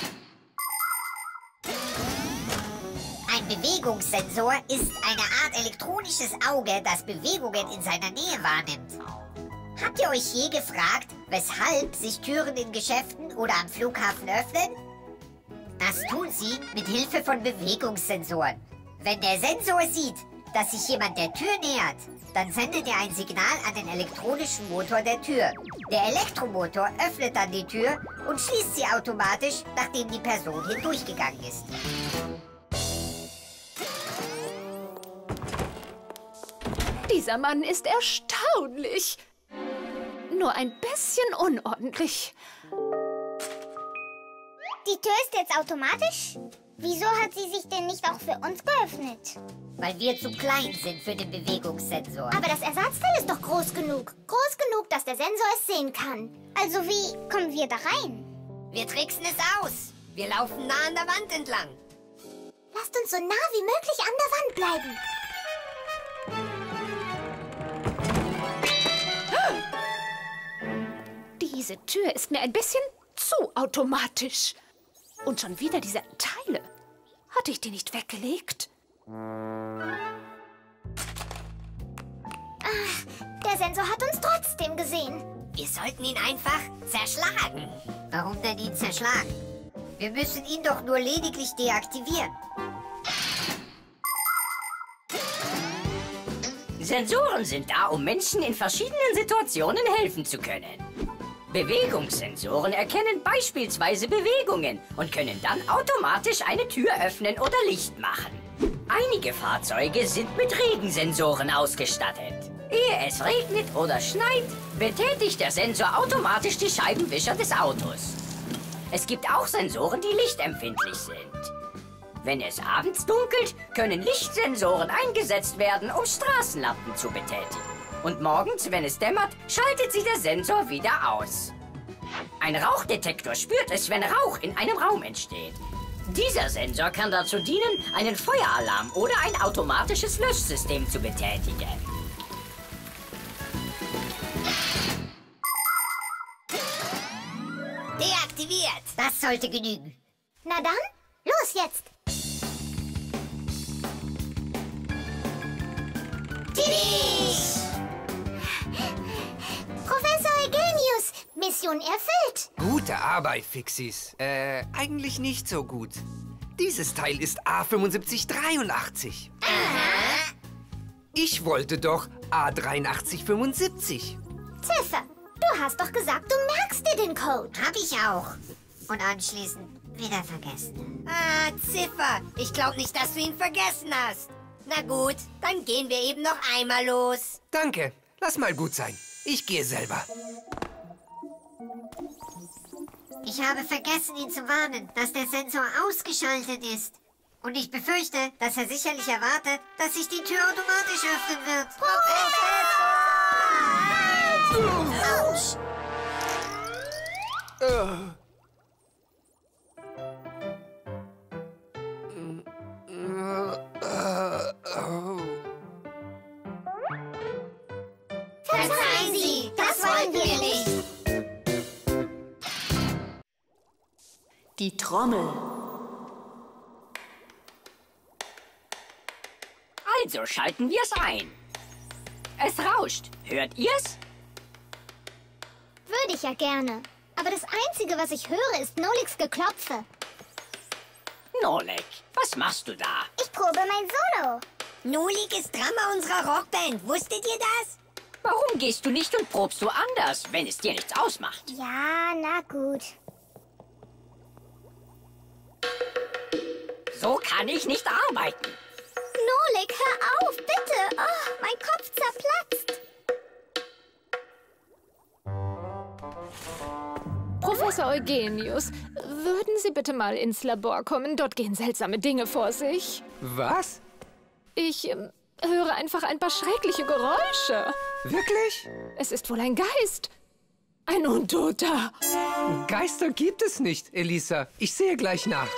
C: Ein Bewegungssensor ist eine Art elektronisches Auge, das Bewegungen in seiner Nähe wahrnimmt. Habt ihr euch je gefragt, weshalb sich Türen in Geschäften oder am Flughafen öffnen? Das tun sie mit Hilfe von Bewegungssensoren. Wenn der Sensor sieht, dass sich jemand der Tür nähert, dann sendet er ein Signal an den elektronischen Motor der Tür. Der Elektromotor öffnet dann die Tür und schließt sie automatisch, nachdem die Person hindurchgegangen ist.
Q: Dieser Mann ist erstaunlich. Nur ein bisschen unordentlich.
I: Die Tür ist jetzt automatisch? Wieso hat sie sich denn nicht auch für uns geöffnet?
C: Weil wir zu klein sind für den Bewegungssensor.
F: Aber das Ersatzteil ist doch groß genug. Groß genug, dass der Sensor es sehen kann.
I: Also wie kommen wir da rein?
C: Wir tricksen es aus. Wir laufen nah an der Wand entlang.
I: Lasst uns so nah wie möglich an der Wand bleiben.
Q: Diese Tür ist mir ein bisschen zu automatisch. Und schon wieder diese Teile. Hatte ich die nicht weggelegt?
I: Ach, der Sensor hat uns trotzdem gesehen.
C: Wir sollten ihn einfach zerschlagen. Warum denn ihn zerschlagen? Wir müssen ihn doch nur lediglich deaktivieren.
E: Sensoren sind da, um Menschen in verschiedenen Situationen helfen zu können. Bewegungssensoren erkennen beispielsweise Bewegungen und können dann automatisch eine Tür öffnen oder Licht machen. Einige Fahrzeuge sind mit Regensensoren ausgestattet. Ehe es regnet oder schneit, betätigt der Sensor automatisch die Scheibenwischer des Autos. Es gibt auch Sensoren, die lichtempfindlich sind. Wenn es abends dunkelt, können Lichtsensoren eingesetzt werden, um Straßenlampen zu betätigen. Und morgens, wenn es dämmert, schaltet sie der Sensor wieder aus. Ein Rauchdetektor spürt es, wenn Rauch in einem Raum entsteht. Dieser Sensor kann dazu dienen, einen Feueralarm oder ein automatisches Löschsystem zu betätigen.
C: Deaktiviert. Das sollte genügen.
I: Na dann, los jetzt.
C: Tisch!
I: Professor Eugenius, Mission erfüllt.
K: Gute Arbeit, Fixies. Äh, eigentlich nicht so gut. Dieses Teil ist A sieben fünf drei acht.
C: Aha.
K: Ich wollte doch A drei acht fünf sieben.
I: Ziffer, du hast doch gesagt, du merkst dir den Code.
C: Hab ich auch. Und anschließend wieder vergessen. Ah, Ziffer, ich glaube nicht, dass du ihn vergessen hast. Na gut, dann gehen wir eben noch einmal los.
K: Danke, lass mal gut sein. Ich gehe selber.
C: Ich habe vergessen, ihn zu warnen, dass der Sensor ausgeschaltet ist. Und ich befürchte, dass er sicherlich erwartet, dass sich die Tür automatisch öffnen wird. Professor!
K: Autsch!
C: Verzeihen Sie, das wollen wir nicht.
M: Die Trommel.
E: Also schalten wir es ein. Es rauscht. Hört ihr's?
I: Würde ich ja gerne. Aber das Einzige, was ich höre, ist Noliks Geklopfe.
E: Nolik, was machst du da?
I: Ich probe mein Solo.
C: Nolik ist Drummer unserer Rockband. Wusstet ihr das?
E: Warum gehst du nicht und probst du anders, wenn es dir nichts ausmacht?
I: Ja, na gut.
E: So kann ich nicht arbeiten.
I: Nolik, hör auf, bitte. Oh, mein Kopf zerplatzt.
Q: Professor Eugenius, würden Sie bitte mal ins Labor kommen? Dort gehen seltsame Dinge vor sich.
K: Was?
Q: Ich ähm, höre einfach ein paar schreckliche Geräusche.
K: Wirklich?
Q: Es ist wohl ein Geist. Ein Untoter.
K: Geister gibt es nicht, Elisa. Ich sehe gleich nach.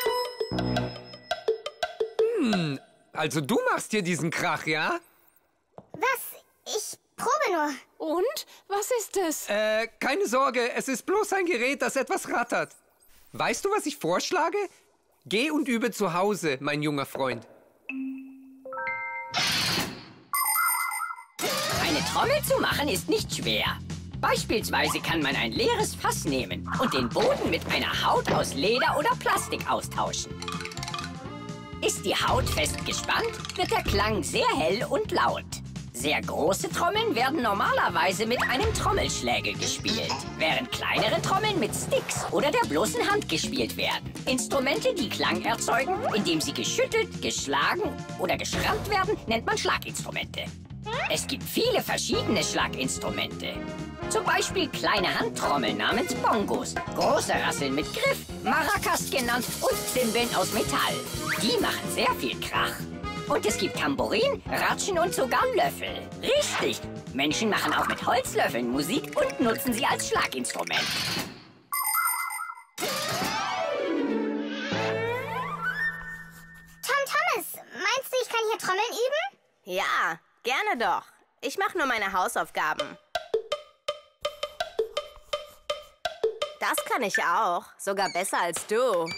K: Hm, also du machst hier diesen Krach, ja?
I: Was? Ich probe nur.
Q: Und? Was ist es?
K: Äh, keine Sorge, es ist bloß ein Gerät, das etwas rattert. Weißt du, was ich vorschlage? Geh und übe zu Hause, mein junger Freund.
E: Eine Trommel zu machen ist nicht schwer. Beispielsweise kann man ein leeres Fass nehmen und den Boden mit einer Haut aus Leder oder Plastik austauschen. Ist die Haut fest gespannt, wird der Klang sehr hell und laut. Sehr große Trommeln werden normalerweise mit einem Trommelschlägel gespielt, während kleinere Trommeln mit Sticks oder der bloßen Hand gespielt werden. Instrumente, die Klang erzeugen, indem sie geschüttelt, geschlagen oder geschrammt werden, nennt man Schlaginstrumente. Es gibt viele verschiedene Schlaginstrumente. Zum Beispiel kleine Handtrommeln namens Bongos, große Rasseln mit Griff, Maracas genannt und Zimbeln aus Metall. Die machen sehr viel Krach. Und es gibt Tambourin, Ratschen und sogar Löffel. Richtig! Menschen machen auch mit Holzlöffeln Musik und nutzen sie als Schlaginstrument.
D: Ja, gerne doch. Ich mache nur meine Hausaufgaben. Das kann ich auch. Sogar besser als du.
I: Und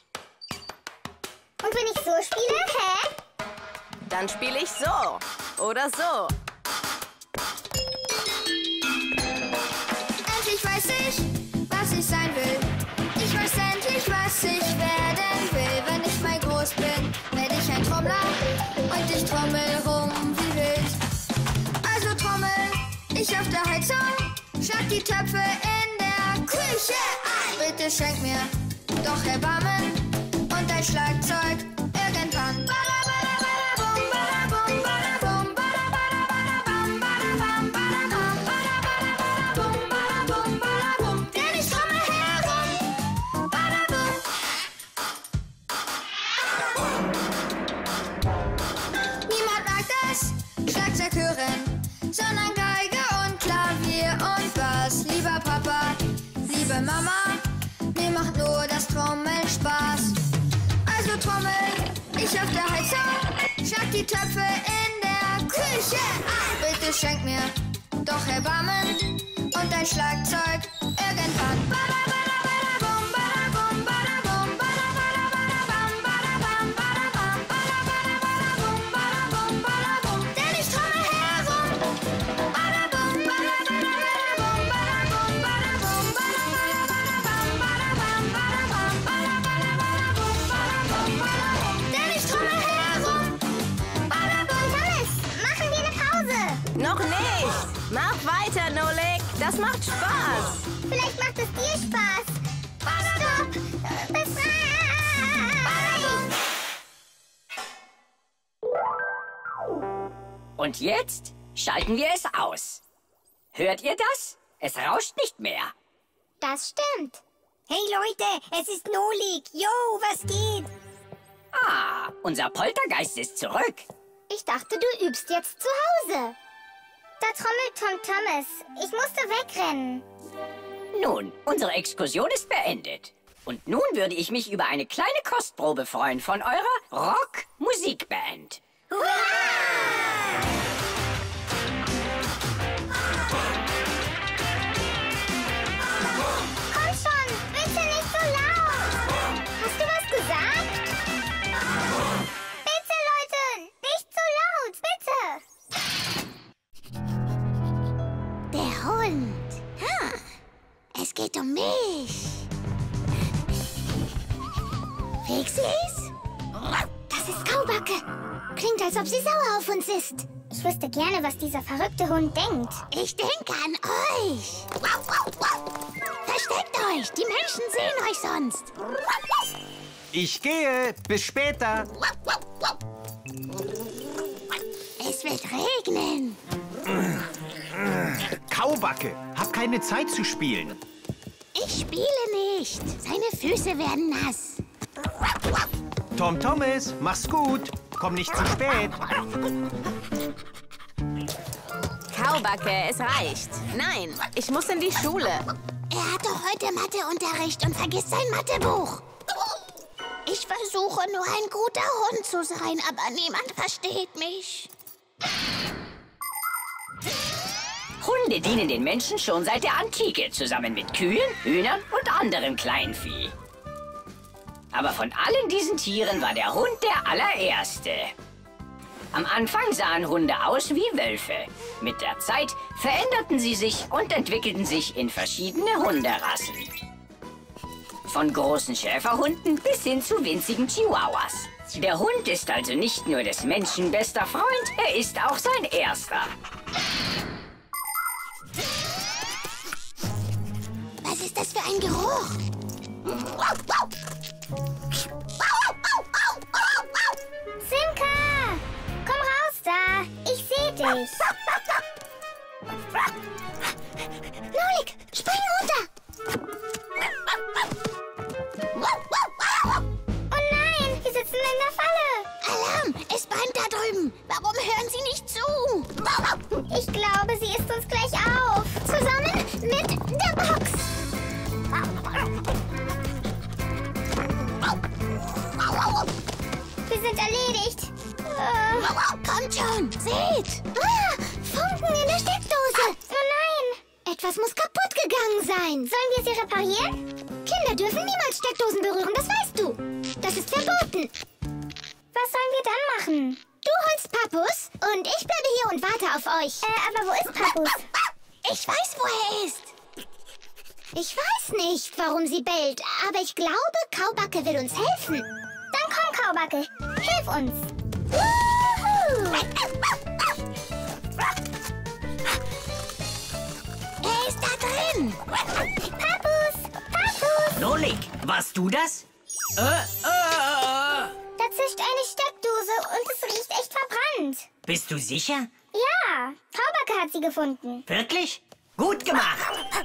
I: wenn ich so spiele, hä?
D: Dann spiele ich so. Oder so.
L: Endlich weiß ich, was ich sein will. Ich weiß endlich, was ich werden will. Wenn ich mal groß bin, werde ich ein Trommler. Und ich trommel rum wie wild. Also trommel ich auf der Heizung. Schlag die Töpfe in der Küche ein. Bitte schenk mir doch Erbarmen und ein Schlagzeug irgendwann. Denn ich trommel herum. Niemand mag das Schlagzeug hören, sondern Geige und Klavier und Bass. Lieber Papa, liebe Mama, mir macht nur das Trommeln Spaß. Also trommel ich auf der Heizung, schlag die Töpfe in der Küche ein. Bitte schenk mir doch Erbarmen und ein Schlagzeug irgendwann. Denn ich trommel herum. Denn ich trommel herum.
I: Thomas, machen wir eine Pause.
D: Noch nicht. Mach weiter, Nolik. Das macht Spaß.
I: Vielleicht macht es dir Spaß. Stopp. Befreit.
E: Und jetzt schalten wir es aus. Hört ihr das? Es rauscht nicht mehr.
I: Das stimmt.
C: Hey Leute, es ist Nolik. Yo, was geht?
E: Ah, unser Poltergeist ist zurück.
I: Ich dachte, du übst jetzt zu Hause. Da trommelt Tom Thomas. Ich musste wegrennen.
E: Nun, unsere Exkursion ist beendet. Und nun würde ich mich über eine kleine Kostprobe freuen von eurer Rock-Musikband.
I: Komm schon, bitte nicht so laut. Hast du was gesagt? Bitte, Leute, nicht so laut, bitte.
B: Der Hund. Ha. Es geht um mich. Fixis?
I: Das ist Kaubacke. Klingt, als ob sie sauer auf uns ist. Ich wüsste gerne, was dieser verrückte Hund denkt.
B: Ich denke an euch. Versteckt euch. Die Menschen sehen euch sonst.
G: Ich gehe. Bis später.
B: Es wird regnen.
G: Kaubacke, hab keine Zeit zu spielen.
B: Ich spiele nicht. Seine Füße werden nass.
G: Tom Thomas, mach's gut. Komm nicht zu spät.
D: Kaubacke, es reicht. Nein, ich muss in die Schule.
B: Er hatte heute Matheunterricht und vergisst sein Mathebuch. Ich versuche nur ein guter Hund zu sein, aber niemand versteht mich.
E: Hunde dienen den Menschen schon seit der Antike, zusammen mit Kühen, Hühnern und anderem Kleinvieh. Aber von allen diesen Tieren war der Hund der allererste. Am Anfang sahen Hunde aus wie Wölfe. Mit der Zeit veränderten sie sich und entwickelten sich in verschiedene Hunderassen. Von großen Schäferhunden bis hin zu winzigen Chihuahuas. Der Hund ist also nicht nur des Menschen bester Freund, er ist auch sein erster.
B: Was ist das für ein Geruch?
I: Simka! Komm raus da! Ich seh dich! Nolik, spring runter! Oh nein, wir sitzen in der Falle!
B: Alarm! Es brennt da drüben! Warum hören Sie nicht zu?
I: Ich glaube, sie isst uns gleich auf! Zusammen mit der Box! Wir sind erledigt!
B: Kommt schon!
F: Seht! Ah, Funken in der Steckdose! Oh nein! Etwas muss kaputt gegangen sein. Sollen wir sie reparieren? Kinder dürfen niemals Steckdosen berühren, das weißt du. Das ist verboten.
I: Was sollen wir dann machen?
F: Du holst Pappus und ich bleibe hier und warte auf euch.
I: Äh, aber wo ist Pappus?
F: Ich weiß, wo er ist. Ich weiß nicht, warum sie bellt, aber ich glaube, Kaubacke will uns helfen.
I: Dann komm, Kaubacke. Hilf uns.
F: Wuhu! Er ist da drin.
I: Pappus! Pappus!
J: Nolik, warst du das? Äh, äh,
I: Da zischt eine Steckdose und es riecht echt verbrannt.
J: Bist du sicher?
I: Ja, Kaubacke hat sie gefunden.
J: Wirklich? Gut gemacht.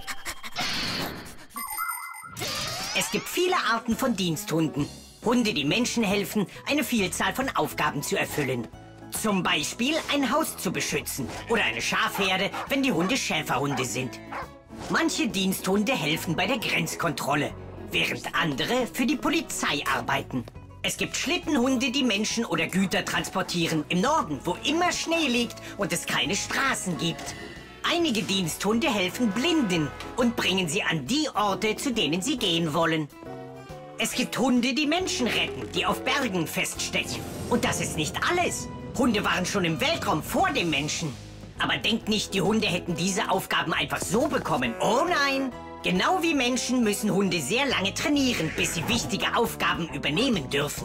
J: Es gibt viele Arten von Diensthunden. Hunde, die Menschen helfen, eine Vielzahl von Aufgaben zu erfüllen. Zum Beispiel ein Haus zu beschützen oder eine Schafherde, wenn die Hunde Schäferhunde sind. Manche Diensthunde helfen bei der Grenzkontrolle, während andere für die Polizei arbeiten. Es gibt Schlittenhunde, die Menschen oder Güter transportieren im Norden, wo immer Schnee liegt und es keine Straßen gibt. Einige Diensthunde helfen Blinden und bringen sie an die Orte, zu denen sie gehen wollen. Es gibt Hunde, die Menschen retten, die auf Bergen feststecken. Und das ist nicht alles. Hunde waren schon im Weltraum vor dem Menschen. Aber denkt nicht, die Hunde hätten diese Aufgaben einfach so bekommen. Oh nein! Genau wie Menschen müssen Hunde sehr lange trainieren, bis sie wichtige Aufgaben übernehmen dürfen.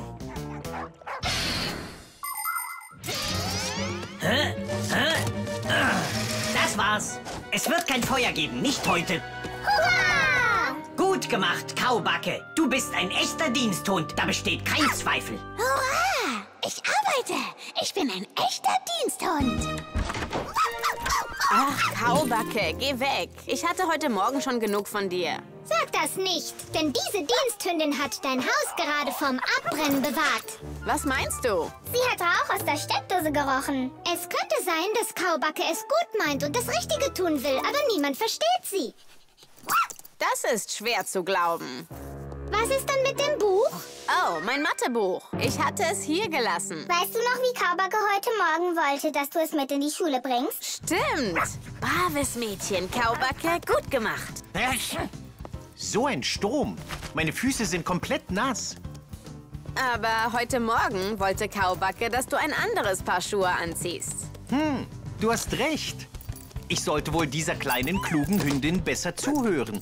J: Hä? Hä? Ah, das war's. Es wird kein Feuer geben, nicht heute.
F: Hurra!
J: Gut gemacht, Kaubacke. Du bist ein echter Diensthund, da besteht kein Zweifel.
F: Hurra! Ich arbeite. Ich bin ein echter Diensthund.
D: Ach, Kaubacke, geh weg. Ich hatte heute Morgen schon genug von dir.
F: Sag das nicht, denn diese Diensthündin hat dein Haus gerade vom Abbrennen bewahrt.
D: Was meinst du?
I: Sie hat Rauch aus der Steckdose gerochen.
F: Es könnte sein, dass Kaubacke es gut meint und das Richtige tun will, aber niemand versteht sie.
D: Das ist schwer zu glauben.
F: Was ist dann mit dem Buch?
D: Oh, mein Mathebuch. Ich hatte es hier gelassen.
I: Weißt du noch, wie Kaubacke heute Morgen wollte, dass du es mit in die Schule bringst?
D: Stimmt. Braves Mädchen, Kaubacke. Gut gemacht.
G: So ein Sturm. Meine Füße sind komplett nass.
D: Aber heute Morgen wollte Kaubacke, dass du ein anderes Paar Schuhe anziehst.
G: Hm, du hast recht. Ich sollte wohl dieser kleinen, klugen Hündin besser zuhören.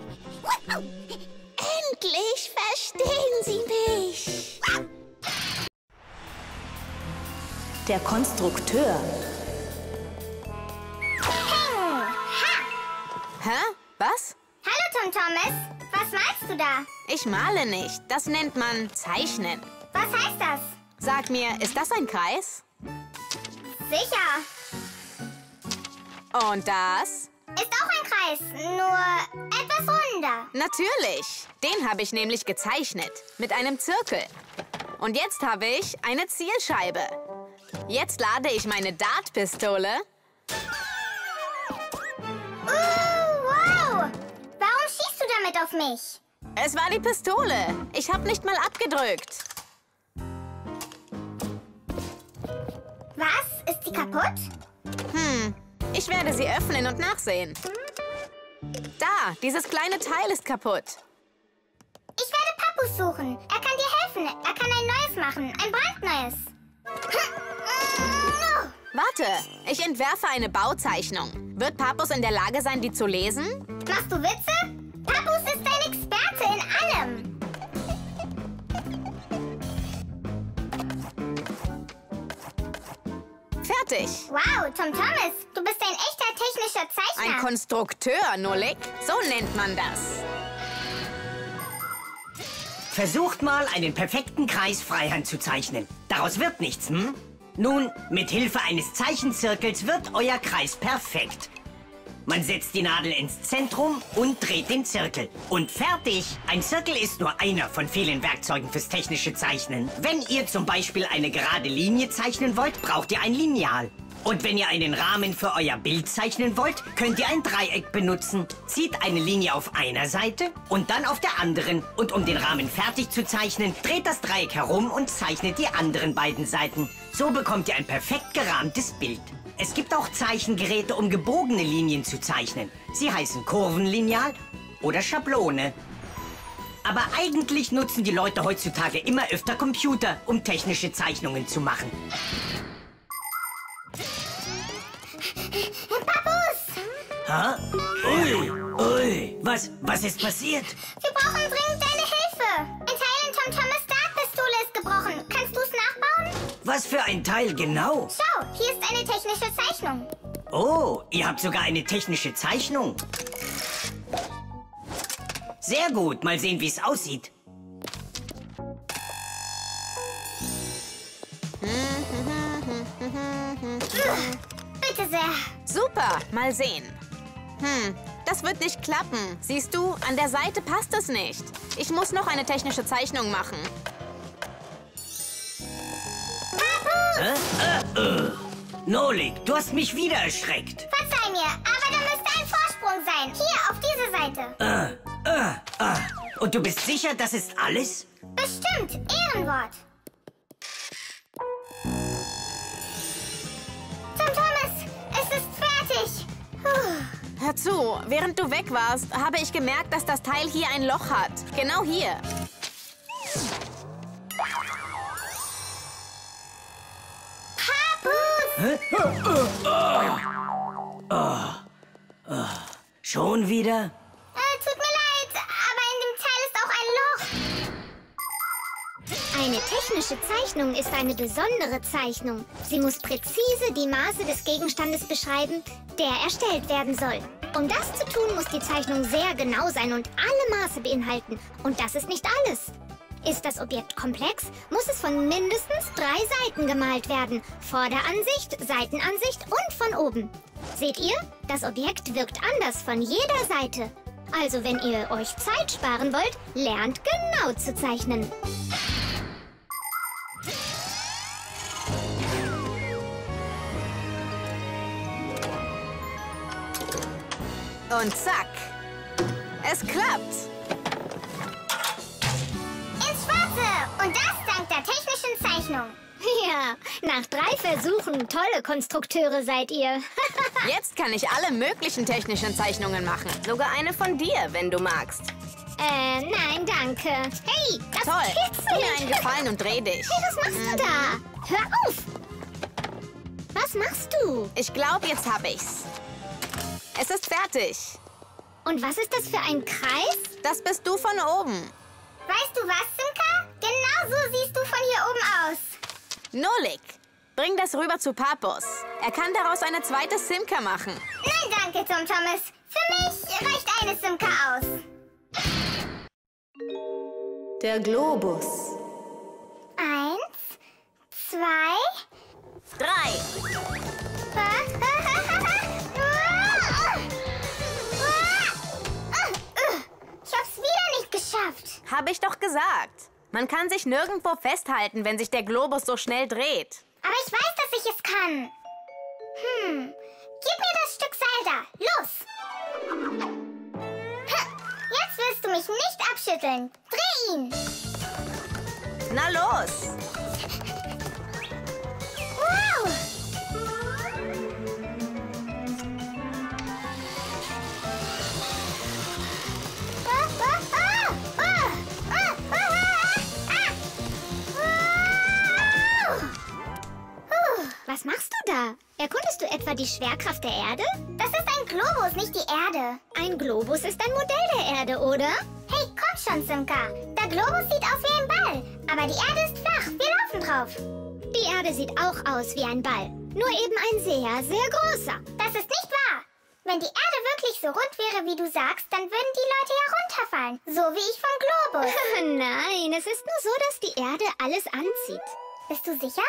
F: Endlich verstehen Sie mich.
M: Der Konstrukteur.
D: Hä? Was?
I: Hallo, Tom Thomas. Was malst du da?
D: Ich male nicht. Das nennt man Zeichnen.
I: Was heißt das?
D: Sag mir, ist das ein Kreis?
I: Sicher.
D: Und das?
I: Ist auch ein Kreis, nur etwas runder.
D: Natürlich. Den habe ich nämlich gezeichnet. Mit einem Zirkel. Und jetzt habe ich eine Zielscheibe. Jetzt lade ich meine Dartpistole.
I: Uh, wow! Warum schießt du damit auf mich?
D: Es war die Pistole. Ich habe nicht mal abgedrückt.
I: Was? Ist die kaputt?
D: Hm, ich werde sie öffnen und nachsehen. Da, dieses kleine Teil ist kaputt.
I: Ich werde Pappus suchen. Er kann dir helfen. Er kann ein neues machen. Ein brandneues.
D: Warte, ich entwerfe eine Bauzeichnung. Wird Pappus in der Lage sein, die zu lesen?
I: Machst du Witze? Pappus ist ein Experte in allem.
D: Fertig.
I: Wow, Tom Thomas, du bist ein echter technischer Zeichner.
D: Ein Konstrukteur, Nolik. So nennt man das.
J: Versucht mal, einen perfekten Kreis freihand zu zeichnen. Daraus wird nichts, hm? Nun, mit Hilfe eines Zeichenzirkels wird euer Kreis perfekt. Man setzt die Nadel ins Zentrum und dreht den Zirkel. Und fertig! Ein Zirkel ist nur einer von vielen Werkzeugen fürs technische Zeichnen. Wenn ihr zum Beispiel eine gerade Linie zeichnen wollt, braucht ihr ein Lineal.
E: Und wenn ihr einen Rahmen für euer Bild zeichnen wollt, könnt ihr ein Dreieck benutzen. Zieht eine Linie auf einer Seite und dann auf der anderen. Und um den Rahmen fertig zu zeichnen, dreht das Dreieck herum und zeichnet die anderen beiden Seiten. So bekommt ihr ein perfekt gerahmtes Bild. Es gibt auch Zeichengeräte, um gebogene Linien zu zeichnen. Sie heißen Kurvenlineal oder Schablone. Aber eigentlich nutzen die Leute heutzutage immer öfter Computer, um technische Zeichnungen zu machen.
I: Papus!
E: Ha? Ui, ui, was, was ist passiert?
I: Wir brauchen dringend deine Hilfe. Ein Teil in Tom Thomas Dartpistole ist gebrochen. Kannst du es nachbauen?
E: Was für ein Teil genau?
I: Schau, hier ist eine technische Zeichnung.
E: Oh, ihr habt sogar eine technische Zeichnung. Sehr gut, mal sehen, wie es aussieht.
I: Bitte sehr.
D: Super, mal sehen. Hm, das wird nicht klappen. Siehst du, an der Seite passt es nicht. Ich muss noch eine technische Zeichnung machen.
E: Äh, äh, äh. Nolik, du hast mich wieder erschreckt.
I: Verzeih mir, aber da müsste ein Vorsprung sein. Hier, auf diese Seite.
E: Äh, äh, äh. Und du bist sicher, das ist alles?
I: Bestimmt, Ehrenwort. Tom Thomas, es ist fertig. Puh.
D: Hör zu, während du weg warst, habe ich gemerkt, dass das Teil hier ein Loch hat. Genau hier.
E: Hä? Oh, oh, oh, oh. Schon wieder?
I: Äh, tut mir leid, aber in dem Teil ist auch ein Loch.
B: Eine technische Zeichnung ist eine besondere Zeichnung. Sie muss präzise die Maße des Gegenstandes beschreiben, der erstellt werden soll. Um das zu tun, muss die Zeichnung sehr genau sein und alle Maße beinhalten. Und das ist nicht alles. Ist das Objekt komplex, muss es von mindestens drei Seiten gemalt werden. Vorderansicht, Seitenansicht und von oben. Seht ihr? Das Objekt wirkt anders von jeder Seite. Also wenn ihr euch Zeit sparen wollt, lernt genau zu zeichnen.
D: Und zack. Es klappt.
I: Ins Schwarze! Und das dank der technischen Zeichnung.
B: Ja, nach drei Versuchen tolle Konstrukteure seid ihr.
D: Jetzt kann ich alle möglichen technischen Zeichnungen machen. Sogar eine von dir, wenn du magst.
B: Äh, nein, danke. Hey, das
D: Toll.
B: kitzelt.
D: Tu mir einen Gefallen und dreh dich.
B: Hey, was machst du da? Hör auf! Was machst du?
D: Ich glaube, jetzt habe ich's. Es ist fertig.
B: Und was ist das für ein Kreis?
D: Das bist du von oben.
I: Weißt du was, Simka? Genau so siehst du von hier oben aus.
D: Nolik, bring das rüber zu Papus. Er kann daraus eine zweite Simka machen.
I: Nein, danke, Tom Thomas. Für mich reicht eine Simka aus.
M: Der Globus.
I: Eins, zwei,
D: drei.
I: Ich hab's wieder nicht geschafft.
D: Habe ich doch gesagt. Man kann sich nirgendwo festhalten, wenn sich der Globus so schnell dreht.
I: Aber ich weiß, dass ich es kann. Hm, gib mir das Stück Seil da. Los. Jetzt willst du mich nicht abschütteln. Dreh ihn.
D: Na los.
I: Wow.
B: Was machst du da? Erkundest du etwa die Schwerkraft der Erde?
I: Das ist ein Globus, nicht die Erde.
B: Ein Globus ist ein Modell der Erde, oder?
I: Hey, komm schon, Simka. Der Globus sieht aus wie ein Ball, aber die Erde ist flach. Wir laufen drauf.
B: Die Erde sieht auch aus wie ein Ball, nur eben ein sehr, sehr großer.
I: Das ist nicht wahr. Wenn die Erde wirklich so rund wäre, wie du sagst, dann würden die Leute ja runterfallen. So wie ich vom Globus.
B: Nein, es ist nur so, dass die Erde alles anzieht.
I: Bist du sicher?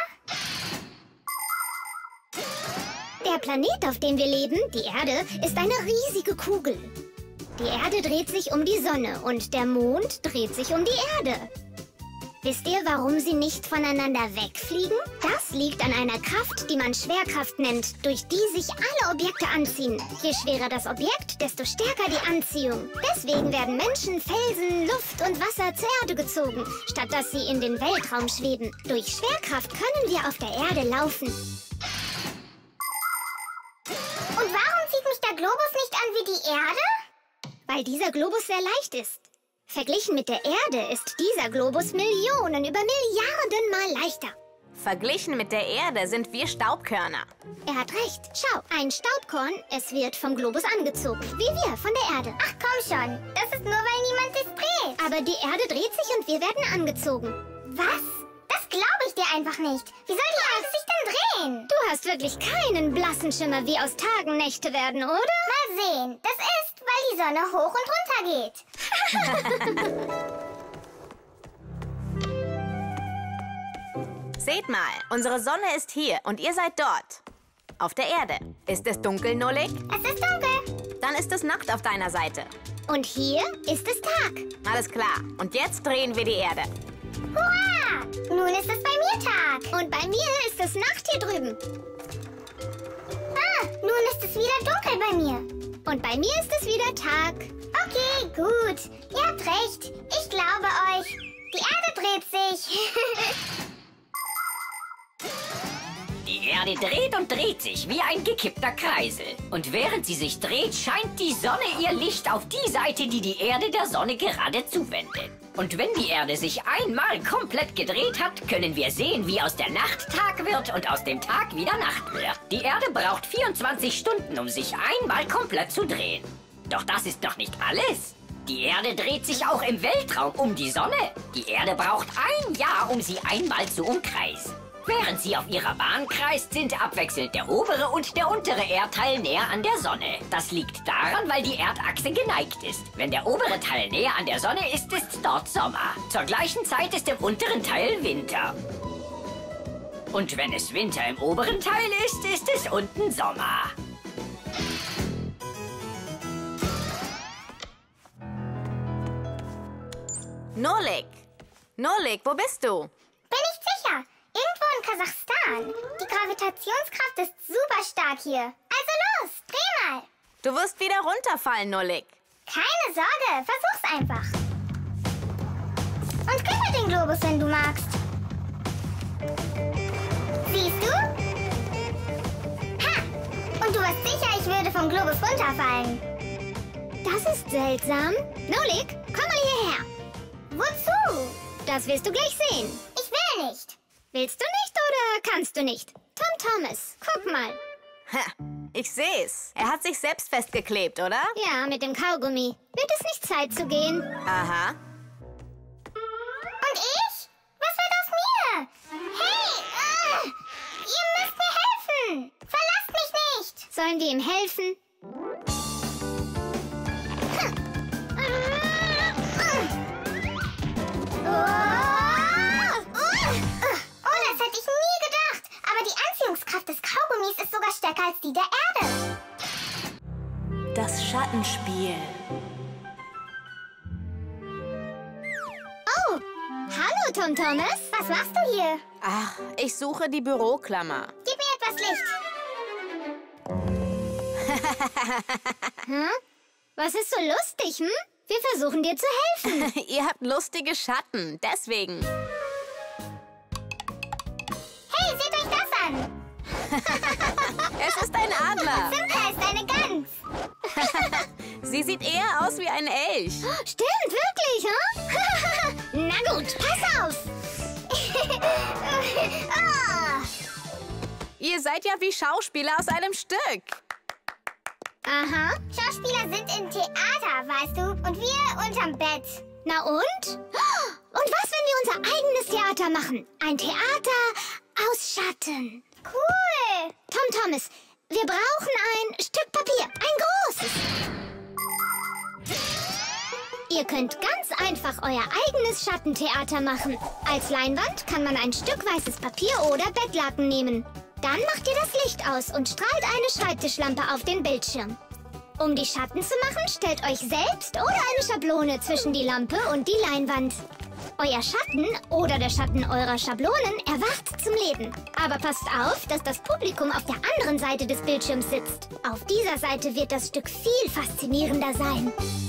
B: Der Planet, auf dem wir leben, die Erde, ist eine riesige Kugel. Die Erde dreht sich um die Sonne und der Mond dreht sich um die Erde.
F: Wisst ihr, warum sie nicht voneinander wegfliegen? Das liegt an einer Kraft, die man Schwerkraft nennt, durch die sich alle Objekte anziehen. Je schwerer das Objekt, desto stärker die Anziehung. Deswegen werden Menschen, Felsen, Luft und Wasser zur Erde gezogen, statt dass sie in den Weltraum schweben. Durch Schwerkraft können wir auf der Erde laufen.
I: Und warum zieht mich der Globus nicht an wie die Erde?
F: Weil dieser Globus sehr leicht ist. Verglichen mit der Erde ist dieser Globus Millionen über Milliarden Mal leichter.
D: Verglichen mit der Erde sind wir Staubkörner.
F: Er hat recht. Schau, ein Staubkorn, es wird vom Globus angezogen. Wie wir von der Erde.
I: Ach komm schon, das ist nur, weil niemand es dreht.
F: Aber die Erde dreht sich und wir werden angezogen.
I: Was? Das glaube ich dir einfach nicht. Wie soll die Erde sich denn drehen?
F: Du hast wirklich keinen blassen Schimmer, wie aus Tagen Nächte werden, oder?
I: Mal sehen. Das ist, weil die Sonne hoch und runter geht.
D: Seht mal, unsere Sonne ist hier und ihr seid dort. Auf der Erde. Ist es dunkel, Nolik?
I: Es ist dunkel.
D: Dann ist es Nacht auf deiner Seite.
F: Und hier ist es Tag.
D: Alles klar. Und jetzt drehen wir die Erde.
I: Hurra! Nun ist es bei mir Tag.
F: Und bei mir ist es Nacht hier drüben.
I: Ah, nun ist es wieder dunkel bei mir.
F: Und bei mir ist es wieder Tag.
I: Okay, gut. Ihr habt recht. Ich glaube euch. Die Erde dreht sich.
E: Die Erde dreht und dreht sich wie ein gekippter Kreisel. Und während sie sich dreht, scheint die Sonne ihr Licht auf die Seite, die die Erde der Sonne gerade zuwendet. Und wenn die Erde sich einmal komplett gedreht hat, können wir sehen, wie aus der Nacht Tag wird und aus dem Tag wieder Nacht wird. Die Erde braucht vierundzwanzig Stunden, um sich einmal komplett zu drehen. Doch das ist noch nicht alles. Die Erde dreht sich auch im Weltraum um die Sonne. Die Erde braucht ein Jahr, um sie einmal zu umkreisen. Während sie auf ihrer Bahn kreist, sind abwechselnd der obere und der untere Erdteil näher an der Sonne. Das liegt daran, weil die Erdachse geneigt ist. Wenn der obere Teil näher an der Sonne ist, ist dort Sommer. Zur gleichen Zeit ist im unteren Teil Winter. Und wenn es Winter im oberen Teil ist, ist es unten Sommer.
D: Nolik! Nolik, wo bist du?
I: Bin ich sicher. Irgendwo in Kasachstan. Die Gravitationskraft ist super stark hier. Also los, dreh mal.
D: Du wirst wieder runterfallen, Nolik.
I: Keine Sorge, versuch's einfach. Und kümmere den Globus, wenn du magst. Siehst du? Ha! Und du warst sicher, ich würde vom Globus runterfallen.
F: Das ist seltsam. Nolik, komm mal hierher.
I: Wozu?
F: Das wirst du gleich sehen.
I: Ich will nicht.
F: Willst du nicht oder kannst du nicht? Tom Thomas, guck mal.
D: Ha, ich seh's. Er hat sich selbst festgeklebt, oder?
F: Ja, mit dem Kaugummi. Wird es nicht Zeit zu gehen?
D: Aha.
I: Und ich? Was wird aus mir? Hey, uh, ihr müsst mir helfen. Verlasst mich nicht.
F: Sollen wir ihm helfen?
I: Anziehungskraft des Kaugummis ist sogar stärker als die der Erde.
M: Das Schattenspiel.
F: Oh, hallo Tom Thomas.
I: Was machst du hier?
D: Ach, ich suche die Büroklammer.
I: Gib mir etwas Licht.
F: Hm? Was ist so lustig, hm? Wir versuchen dir zu helfen.
D: Ihr habt lustige Schatten, deswegen.
I: Hey, seht euch das an.
D: Es ist ein Adler.
I: Simka ist eine Gans.
D: Sie sieht eher aus wie ein Elch.
F: Stimmt, wirklich, hm? Na gut, pass auf.
I: Oh.
D: Ihr seid ja wie Schauspieler aus einem Stück.
F: Aha.
I: Schauspieler sind im Theater, weißt du? Und wir unterm Bett.
F: Na und? Und was, wenn wir unser eigenes Theater machen? Ein Theater aus Schatten.
I: Cool.
F: Tom Thomas, wir brauchen ein Stück Papier. Ein großes. Ihr könnt ganz einfach euer eigenes Schattentheater machen. Als Leinwand kann man ein Stück weißes Papier oder Bettlaken nehmen. Dann macht ihr das Licht aus und strahlt eine Schreibtischlampe auf den Bildschirm. Um die Schatten zu machen, stellt euch selbst oder eine Schablone zwischen die Lampe und die Leinwand. Euer Schatten oder der Schatten eurer Schablonen erwacht zum Leben. Aber passt auf, dass das Publikum auf der anderen Seite des Bildschirms sitzt. Auf dieser Seite wird das Stück viel faszinierender sein.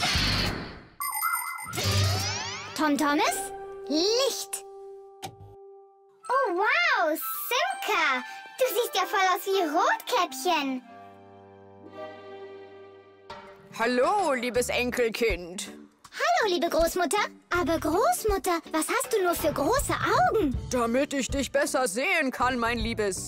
F: Tom Thomas, Licht.
I: Oh, wow, Simka. Du siehst ja voll aus wie Rotkäppchen.
D: Hallo, liebes Enkelkind.
F: Hallo, liebe Großmutter. Aber Großmutter, was hast du nur für große Augen?
D: Damit ich dich besser sehen kann, mein Liebes.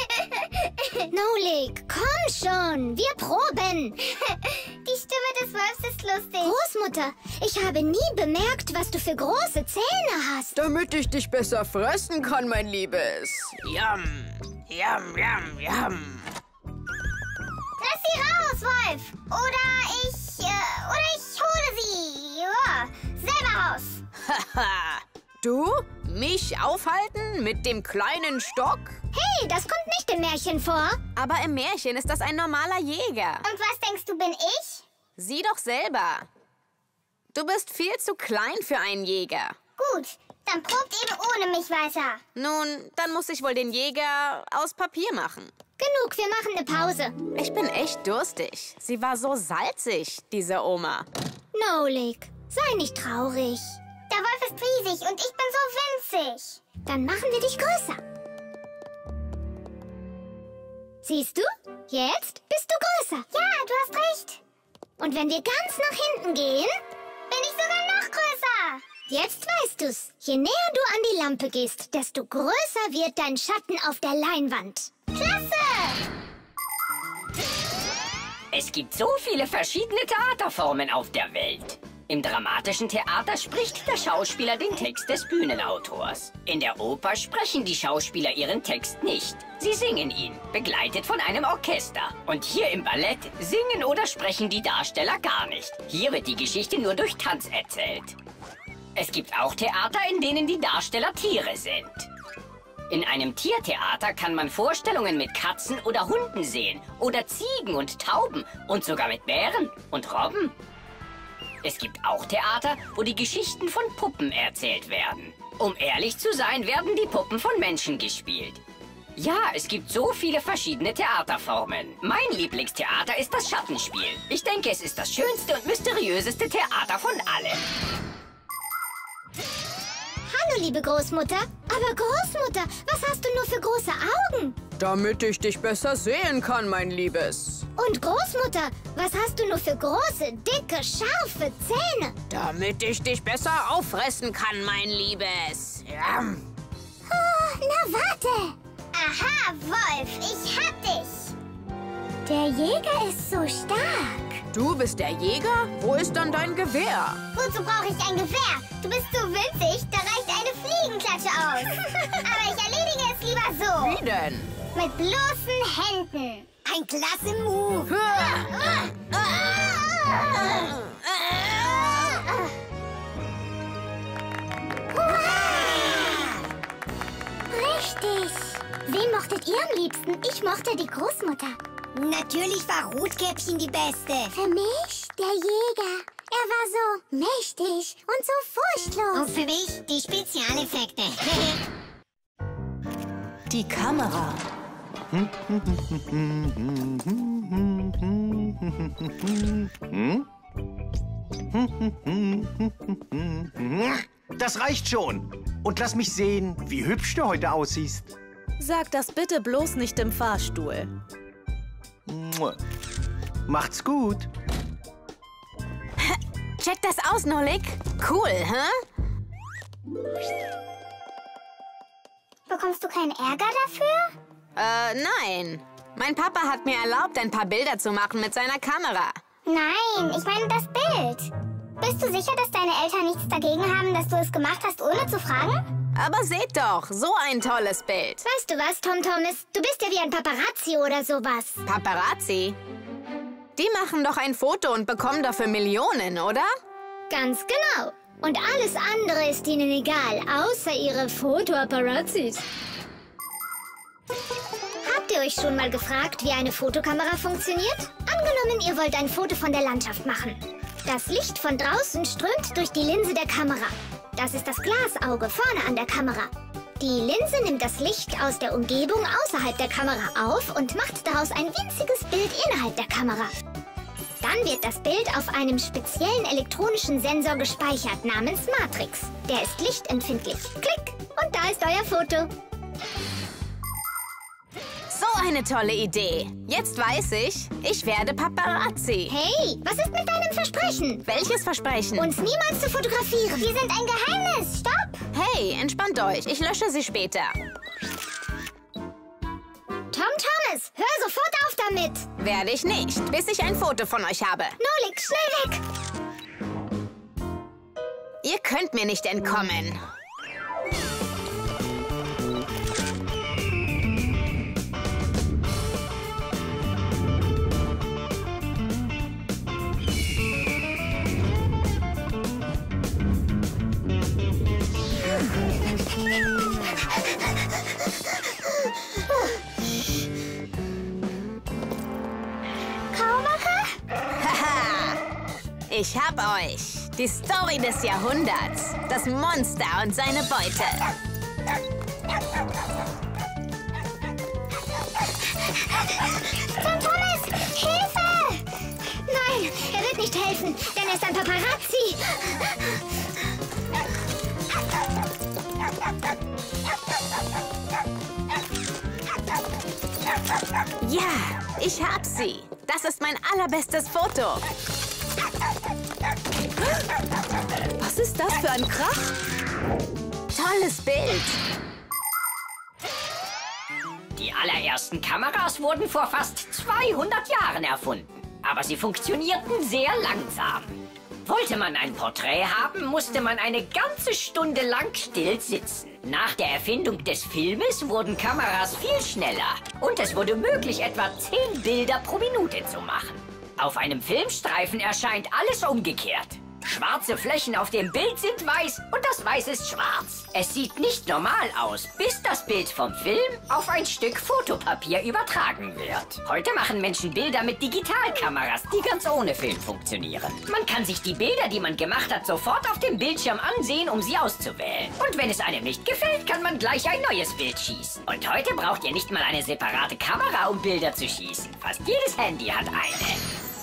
F: Nolik, komm schon, wir proben.
I: Die Stimme des Wolfs ist lustig.
F: Großmutter, ich habe nie bemerkt, was du für große Zähne hast.
D: Damit ich dich besser fressen kann, mein Liebes.
J: Yum, yum, yum, yum.
I: Lass sie raus, Wolf. Oder ich, äh, oder ich hole sie. Ja, selber raus.
D: Haha. Du? Mich aufhalten mit dem kleinen Stock?
F: Hey, das kommt nicht im Märchen vor.
D: Aber im Märchen ist das ein normaler Jäger.
I: Und was denkst du, bin ich?
D: Sieh doch selber. Du bist viel zu klein für einen Jäger.
I: Gut, dann probt eben ohne mich weiter.
D: Nun, dann muss ich wohl den Jäger aus Papier machen.
F: Genug, wir machen eine Pause.
D: Ich bin echt durstig. Sie war so salzig, diese Oma.
F: Nolik, sei nicht traurig.
I: Der Wolf ist riesig und ich bin so winzig.
F: Dann machen wir dich größer. Siehst du? Jetzt bist du größer.
I: Ja, du hast recht.
F: Und wenn wir ganz nach hinten gehen,
I: bin ich sogar noch größer.
F: Jetzt weißt du's. Je näher du an die Lampe gehst, desto größer wird dein Schatten auf der Leinwand.
I: Klasse!
E: Es gibt so viele verschiedene Theaterformen auf der Welt. Im dramatischen Theater spricht der Schauspieler den Text des Bühnenautors. In der Oper sprechen die Schauspieler ihren Text nicht. Sie singen ihn, begleitet von einem Orchester. Und hier im Ballett singen oder sprechen die Darsteller gar nicht. Hier wird die Geschichte nur durch Tanz erzählt. Es gibt auch Theater, in denen die Darsteller Tiere sind. In einem Tiertheater kann man Vorstellungen mit Katzen oder Hunden sehen. Oder Ziegen und Tauben und sogar mit Bären und Robben. Es gibt auch Theater, wo die Geschichten von Puppen erzählt werden. Um ehrlich zu sein, werden die Puppen von Menschen gespielt. Ja, es gibt so viele verschiedene Theaterformen. Mein Lieblingstheater ist das Schattenspiel. Ich denke, es ist das schönste und mysteriöseste Theater von allen.
F: Hallo, liebe Großmutter. Aber Großmutter, was hast du nur für große Augen?
D: Damit ich dich besser sehen kann, mein Liebes.
F: Und Großmutter, was hast du nur für große, dicke, scharfe Zähne?
D: Damit ich dich besser auffressen kann, mein Liebes. Ja.
F: Oh, na warte.
I: Aha, Wolf, ich hab dich.
F: Der Jäger ist so stark.
D: Du bist der Jäger? Wo ist dann dein Gewehr?
I: Wozu brauche ich ein Gewehr? Du bist so winzig, da reicht eine Fliegenklatsche aus. Aber ich erledige es lieber so.
D: Wie denn?
I: Mit bloßen Händen. Ein klasse Move.
F: Richtig. Wen mochtet ihr am liebsten? Ich mochte die Großmutter.
C: Natürlich war Rotkäppchen die Beste.
F: Für mich der Jäger. Er war so mächtig und so furchtlos.
C: Und für mich die Spezialeffekte.
M: Die Kamera.
G: Das reicht schon. Und lass mich sehen, wie hübsch du heute aussiehst.
M: Sag das bitte bloß nicht im Fahrstuhl.
G: Macht's gut.
D: Check das aus, Nolik. Cool, hä?
I: Bekommst du keinen Ärger dafür?
D: Äh, nein. Mein Papa hat mir erlaubt, ein paar Bilder zu machen mit seiner Kamera.
I: Nein, ich meine das Bild. Bist du sicher, dass deine Eltern nichts dagegen haben, dass du es gemacht hast, ohne zu fragen?
D: Aber seht doch, so ein tolles Bild.
F: Weißt du was, Tom Thomas? Du bist ja wie ein Paparazzi oder sowas.
D: Paparazzi? Die machen doch ein Foto und bekommen dafür Millionen, oder?
F: Ganz genau. Und alles andere ist ihnen egal, außer ihre Fotoaparazzis. Habt ihr euch schon mal gefragt, wie eine Fotokamera funktioniert? Angenommen, ihr wollt ein Foto von der Landschaft machen. Das Licht von draußen strömt durch die Linse der Kamera. Das ist das Glasauge vorne an der Kamera. Die Linse nimmt das Licht aus der Umgebung außerhalb der Kamera auf und macht daraus ein winziges Bild innerhalb der Kamera. Dann wird das Bild auf einem speziellen elektronischen Sensor gespeichert namens Matrix. Der ist lichtempfindlich. Klick! Und da ist euer Foto.
D: So eine tolle Idee. Jetzt weiß ich, ich werde Paparazzi.
F: Hey, was ist mit deinem Versprechen?
D: Welches Versprechen?
F: Uns niemals zu fotografieren.
I: Wir sind ein Geheimnis. Stopp!
D: Hey, entspannt euch. Ich lösche sie später.
F: Tom Thomas, hör sofort auf damit.
D: Werde ich nicht, bis ich ein Foto von euch habe.
F: Nolik, schnell weg.
D: Ihr könnt mir nicht entkommen. Ich hab euch. Die Story des Jahrhunderts. Das Monster und seine Beute.
F: Tom Thomas, Hilfe! Nein, er wird nicht helfen, denn er ist ein Paparazzi.
D: Ja, ich hab sie. Das ist mein allerbestes Foto.
M: Was ist das für ein Krach?
D: Tolles Bild.
E: Die allerersten Kameras wurden vor fast zweihundert Jahren erfunden. Aber sie funktionierten sehr langsam. Wollte man ein Porträt haben, musste man eine ganze Stunde lang still sitzen. Nach der Erfindung des Filmes wurden Kameras viel schneller. Und es wurde möglich, etwa zehn Bilder pro Minute zu machen. Auf einem Filmstreifen erscheint alles umgekehrt. Schwarze Flächen auf dem Bild sind weiß und das Weiß ist schwarz. Es sieht nicht normal aus, bis das Bild vom Film auf ein Stück Fotopapier übertragen wird. Heute machen Menschen Bilder mit Digitalkameras, die ganz ohne Film funktionieren. Man kann sich die Bilder, die man gemacht hat, sofort auf dem Bildschirm ansehen, um sie auszuwählen. Und wenn es einem nicht gefällt, kann man gleich ein neues Bild schießen. Und heute braucht ihr nicht mal eine separate Kamera, um Bilder zu schießen. Fast jedes Handy hat eine.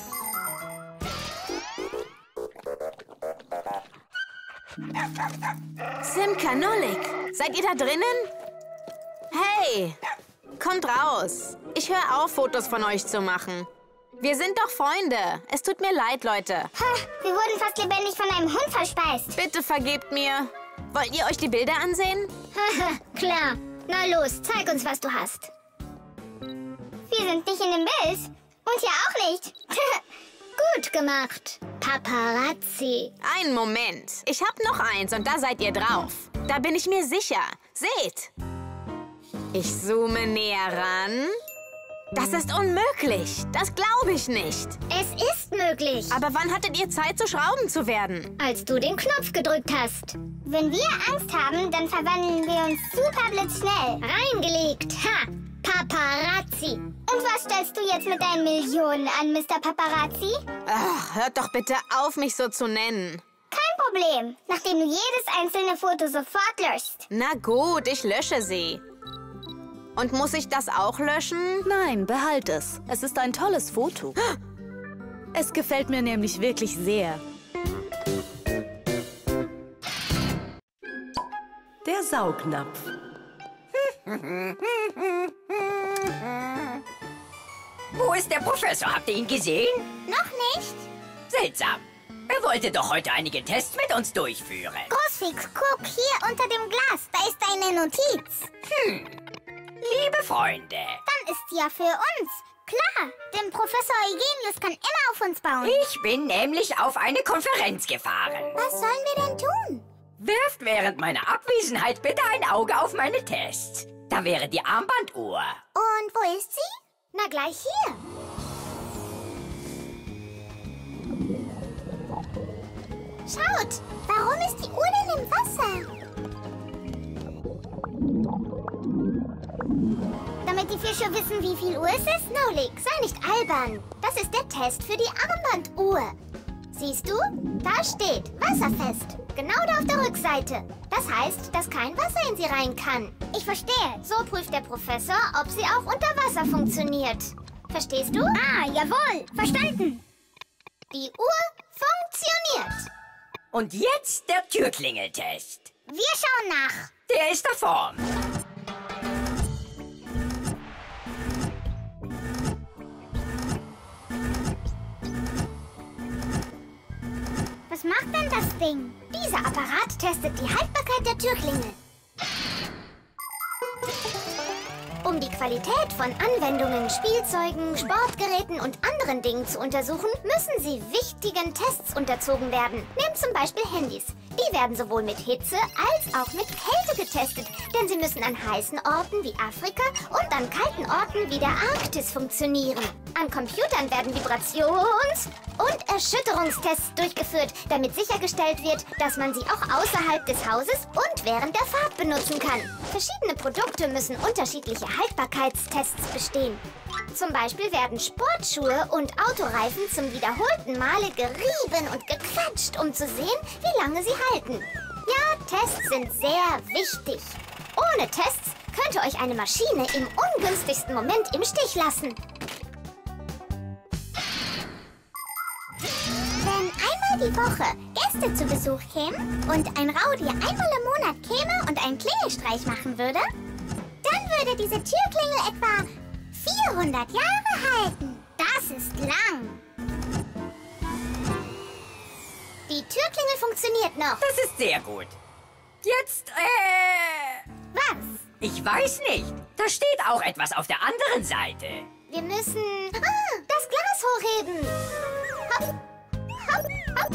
D: Simka, Nolik, seid ihr da drinnen? Hey, kommt raus. Ich höre auf, Fotos von euch zu machen. Wir sind doch Freunde. Es tut mir leid, Leute.
I: Ha, wir wurden fast lebendig von einem Hund verspeist.
D: Bitte vergebt mir. Wollt ihr euch die Bilder ansehen?
F: Haha, klar. Na los, zeig uns, was du hast.
I: Wir sind nicht in dem Bild. Und hier auch nicht.
F: Gut gemacht. Paparazzi.
D: Einen Moment. Ich hab noch eins und da seid ihr drauf. Da bin ich mir sicher. Seht. Ich zoome näher ran. Das ist unmöglich. Das glaube ich nicht.
F: Es ist möglich.
D: Aber wann hattet ihr Zeit, zu Schrauben zu werden?
F: Als du den Knopf gedrückt hast.
I: Wenn wir Angst haben, dann verwandeln wir uns super blitzschnell.
F: Reingelegt. Ha! Paparazzi.
I: Und was stellst du jetzt mit deinen Millionen an, Mister Paparazzi?
D: Ach, hört doch bitte auf, mich so zu nennen.
I: Kein Problem, nachdem du jedes einzelne Foto sofort löschst.
D: Na gut, ich lösche sie. Und muss ich das auch löschen?
M: Nein, behalt es. Es ist ein tolles Foto. Es gefällt mir nämlich wirklich sehr.
A: Der Saugnapf.
E: Wo ist der Professor? Habt ihr ihn gesehen?
I: Noch nicht.
E: Seltsam. Er wollte doch heute einige Tests mit uns durchführen.
I: Großfix, guck, hier unter dem Glas. Da ist eine Notiz.
E: Hm. Liebe Freunde.
I: Dann ist sie ja für uns. Klar, denn Professor Eugenius kann immer auf uns bauen.
E: Ich bin nämlich auf eine Konferenz gefahren.
I: Was sollen wir denn tun?
E: Werft während meiner Abwesenheit bitte ein Auge auf meine Tests. Da wäre die Armbanduhr.
I: Und wo ist sie? Na, gleich hier. Schaut, warum ist die Uhr denn im Wasser? Damit die Fische wissen, wie viel Uhr es ist? Nolik, sei nicht albern. Das ist der Test für die Armbanduhr. Siehst du? Da steht wasserfest. Genau da auf der Rückseite. Das heißt, dass kein Wasser in sie rein kann. Ich verstehe. So prüft der Professor, ob sie auch unter Wasser funktioniert. Verstehst du?
F: Ah, jawohl. Verstanden.
I: Die Uhr funktioniert.
E: Und jetzt der Türklingeltest.
F: Wir schauen nach.
E: Der ist da vorn.
I: Was macht denn das Ding? Dieser Apparat testet die Haltbarkeit der Türklingel. Um die Qualität von Anwendungen, Spielzeugen, Sportgeräten und anderen Dingen zu untersuchen, müssen sie wichtigen Tests unterzogen werden. Nehmt zum Beispiel Handys. Die werden sowohl mit Hitze als auch mit Kälte getestet, denn sie müssen an heißen Orten wie Afrika und an kalten Orten wie der Arktis funktionieren. An Computern werden Vibrations- und Erschütterungstests durchgeführt, damit sichergestellt wird, dass man sie auch außerhalb des Hauses und während der Fahrt benutzen kann. Verschiedene Produkte müssen unterschiedliche Haltbarkeitstests bestehen. Zum Beispiel werden Sportschuhe und Autoreifen zum wiederholten Male gerieben und gequetscht, um zu sehen, wie lange sie halten. Ja, Tests sind sehr wichtig. Ohne Tests könnte euch eine Maschine im ungünstigsten Moment im Stich lassen. Wenn einmal die Woche Gäste zu Besuch kämen und ein Raudier einmal im Monat käme und einen Klingelstreich machen würde, dann würde diese Türklingel etwa vierhundert Jahre halten. Das ist lang. Die Türklingel funktioniert noch.
E: Das ist sehr gut. Jetzt, äh...
I: Was?
E: Ich weiß nicht. Da steht auch etwas auf der anderen Seite.
I: Wir müssen... Ah, das Glas hochheben. Hopp, hopp, hopp.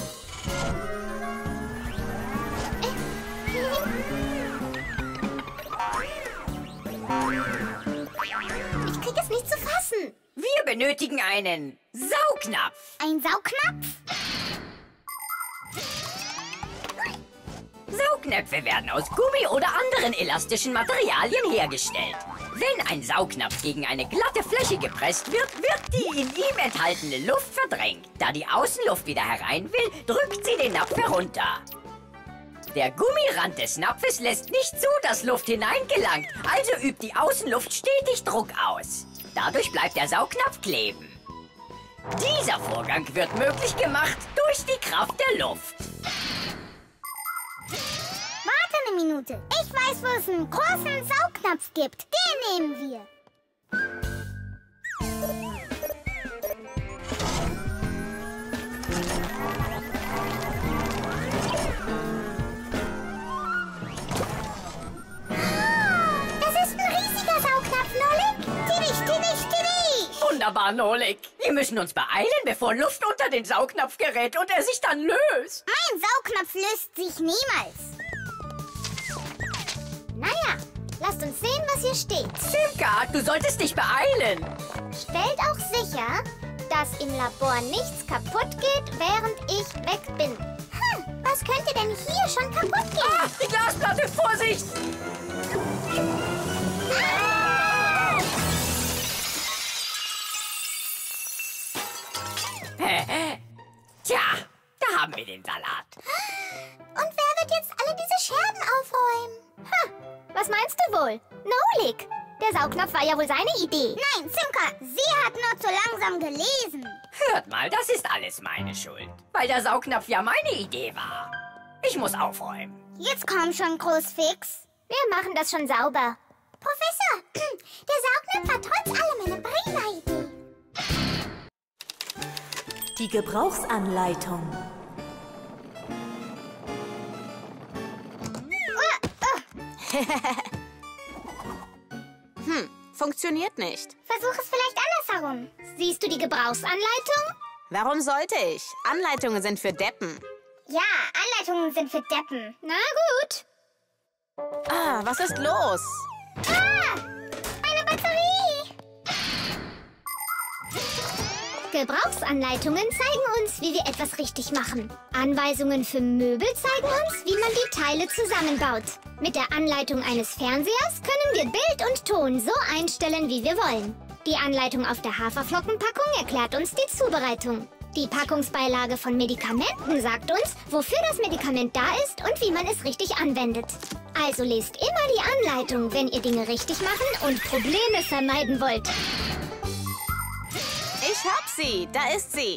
I: Ich krieg es nicht zu fassen.
E: Wir benötigen einen Saugnapf.
I: Ein Saugnapf?
E: Saugnäpfe werden aus Gummi oder anderen elastischen Materialien hergestellt. Wenn ein Saugnapf gegen eine glatte Fläche gepresst wird, wird die in ihm enthaltene Luft verdrängt. Da die Außenluft wieder herein will, drückt sie den Napf herunter. Der Gummirand des Napfes lässt nicht zu, dass Luft hineingelangt, also übt die Außenluft stetig Druck aus. Dadurch bleibt der Saugnapf kleben. Dieser Vorgang wird möglich gemacht durch die Kraft der Luft.
I: Warte eine Minute. Ich weiß, wo es einen großen Saugnapf gibt. Den nehmen wir. Das ist ein riesiger Saugnapf, Nolik. Tidisch, tidisch, tidisch.
E: Wunderbar, Nolik. Wir müssen uns beeilen, bevor Luft unter den Saugnapf gerät und er sich dann löst.
I: Mein Saugnapf löst sich niemals. Naja, lasst uns sehen, was hier steht.
E: Simka, du solltest dich beeilen.
I: Stellt auch sicher, dass im Labor nichts kaputt geht, während ich weg bin. Hm, was könnte denn hier schon kaputt gehen?
E: Ah, die Glasplatte, Vorsicht!
I: Ah!
E: Tja, da haben wir den Salat.
I: Und wer wird jetzt alle diese Scherben aufräumen? Ha, was meinst du wohl? Nolik, der Saugnapf war ja wohl seine Idee. Nein, Simka, sie hat nur zu langsam gelesen.
E: Hört mal, das ist alles meine Schuld. Weil der Saugnapf ja meine Idee war. Ich muss aufräumen.
I: Jetzt komm schon, Großfix. Wir machen das schon sauber. Professor, der Saugnapf hat trotz allem eine prima Idee.
R: Die Gebrauchsanleitung.
D: Hm, funktioniert nicht.
I: Versuch es vielleicht andersherum. Siehst du die Gebrauchsanleitung?
D: Warum sollte ich? Anleitungen sind für Deppen.
I: Ja, Anleitungen sind für Deppen. Na gut.
D: Ah, was ist los?
I: Ah, eine Batterie. Gebrauchsanleitungen zeigen uns, wie wir etwas richtig machen. Anweisungen für Möbel zeigen uns, wie man die Teile zusammenbaut. Mit der Anleitung eines Fernsehers können wir Bild und Ton so einstellen, wie wir wollen. Die Anleitung auf der Haferflockenpackung erklärt uns die Zubereitung.
F: Die Packungsbeilage von Medikamenten sagt uns, wofür das Medikament da ist und wie man es richtig anwendet. Also lest immer die Anleitung, wenn ihr Dinge richtig machen und Probleme vermeiden wollt.
D: Ich hab sie. Da ist sie.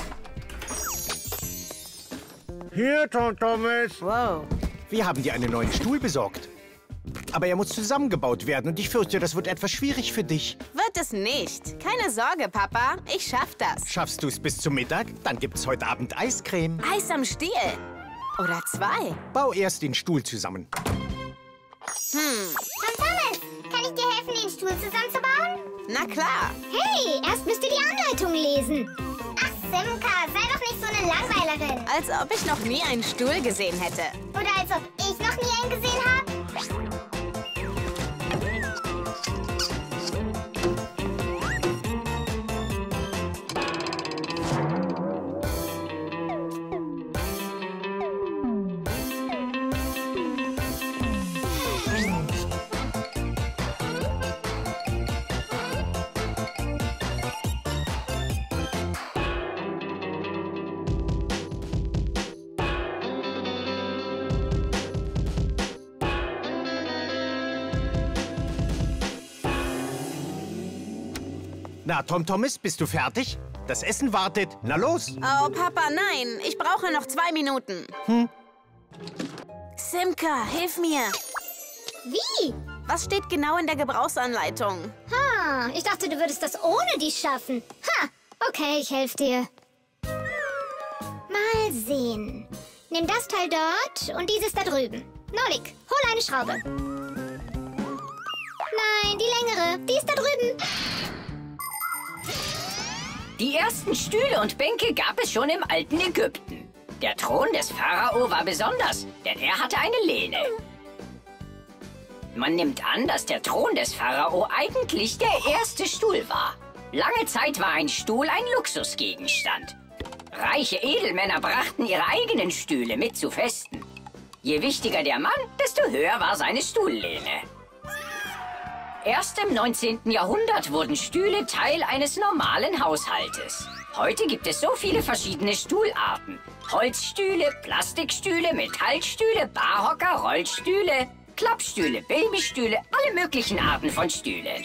G: Hier, Tom Thomas.
D: Wow.
G: Wir haben dir einen neuen Stuhl besorgt. Aber er muss zusammengebaut werden und ich fürchte, das wird etwas schwierig für dich.
D: Wird es nicht. Keine Sorge, Papa. Ich schaff das.
G: Schaffst du es bis zum Mittag? Dann gibt's heute Abend Eiscreme.
D: Eis am Stiel. Oder zwei.
G: Bau erst den Stuhl zusammen.
D: Hm.
I: Tom Thomas, kann ich dir helfen, den Stuhl zusammenzubauen?
D: Na klar.
F: Hey, erst müsst ihr die Anleitung lesen.
I: Ach, Simka, sei doch nicht so eine Langweilerin.
D: Als ob ich noch nie einen Stuhl gesehen hätte.
I: Oder als ob ich noch nie einen gesehen habe.
G: Na, Tom Thomas, bist du fertig? Das Essen wartet. Na los.
D: Oh, Papa, nein. Ich brauche noch zwei Minuten.
G: Hm?
D: Simka, hilf mir.
F: Wie?
D: Was steht genau in der Gebrauchsanleitung?
F: Ha, ich dachte, du würdest das ohne die schaffen. Ha, okay, ich helfe dir. Mal sehen. Nimm das Teil dort und dieses da drüben. Nolik, hol eine Schraube. Nein, die längere. Die ist da drüben.
E: Die ersten Stühle und Bänke gab es schon im alten Ägypten. Der Thron des Pharao war besonders, denn er hatte eine Lehne. Man nimmt an, dass der Thron des Pharao eigentlich der erste Stuhl war. Lange Zeit war ein Stuhl ein Luxusgegenstand. Reiche Edelmänner brachten ihre eigenen Stühle mit zu Festen. Je wichtiger der Mann, desto höher war seine Stuhllehne. Erst im neunzehnten Jahrhundert wurden Stühle Teil eines normalen Haushaltes. Heute gibt es so viele verschiedene Stuhlarten. Holzstühle, Plastikstühle, Metallstühle, Barhocker, Rollstühle, Klappstühle, Babystühle, alle möglichen Arten von Stühlen.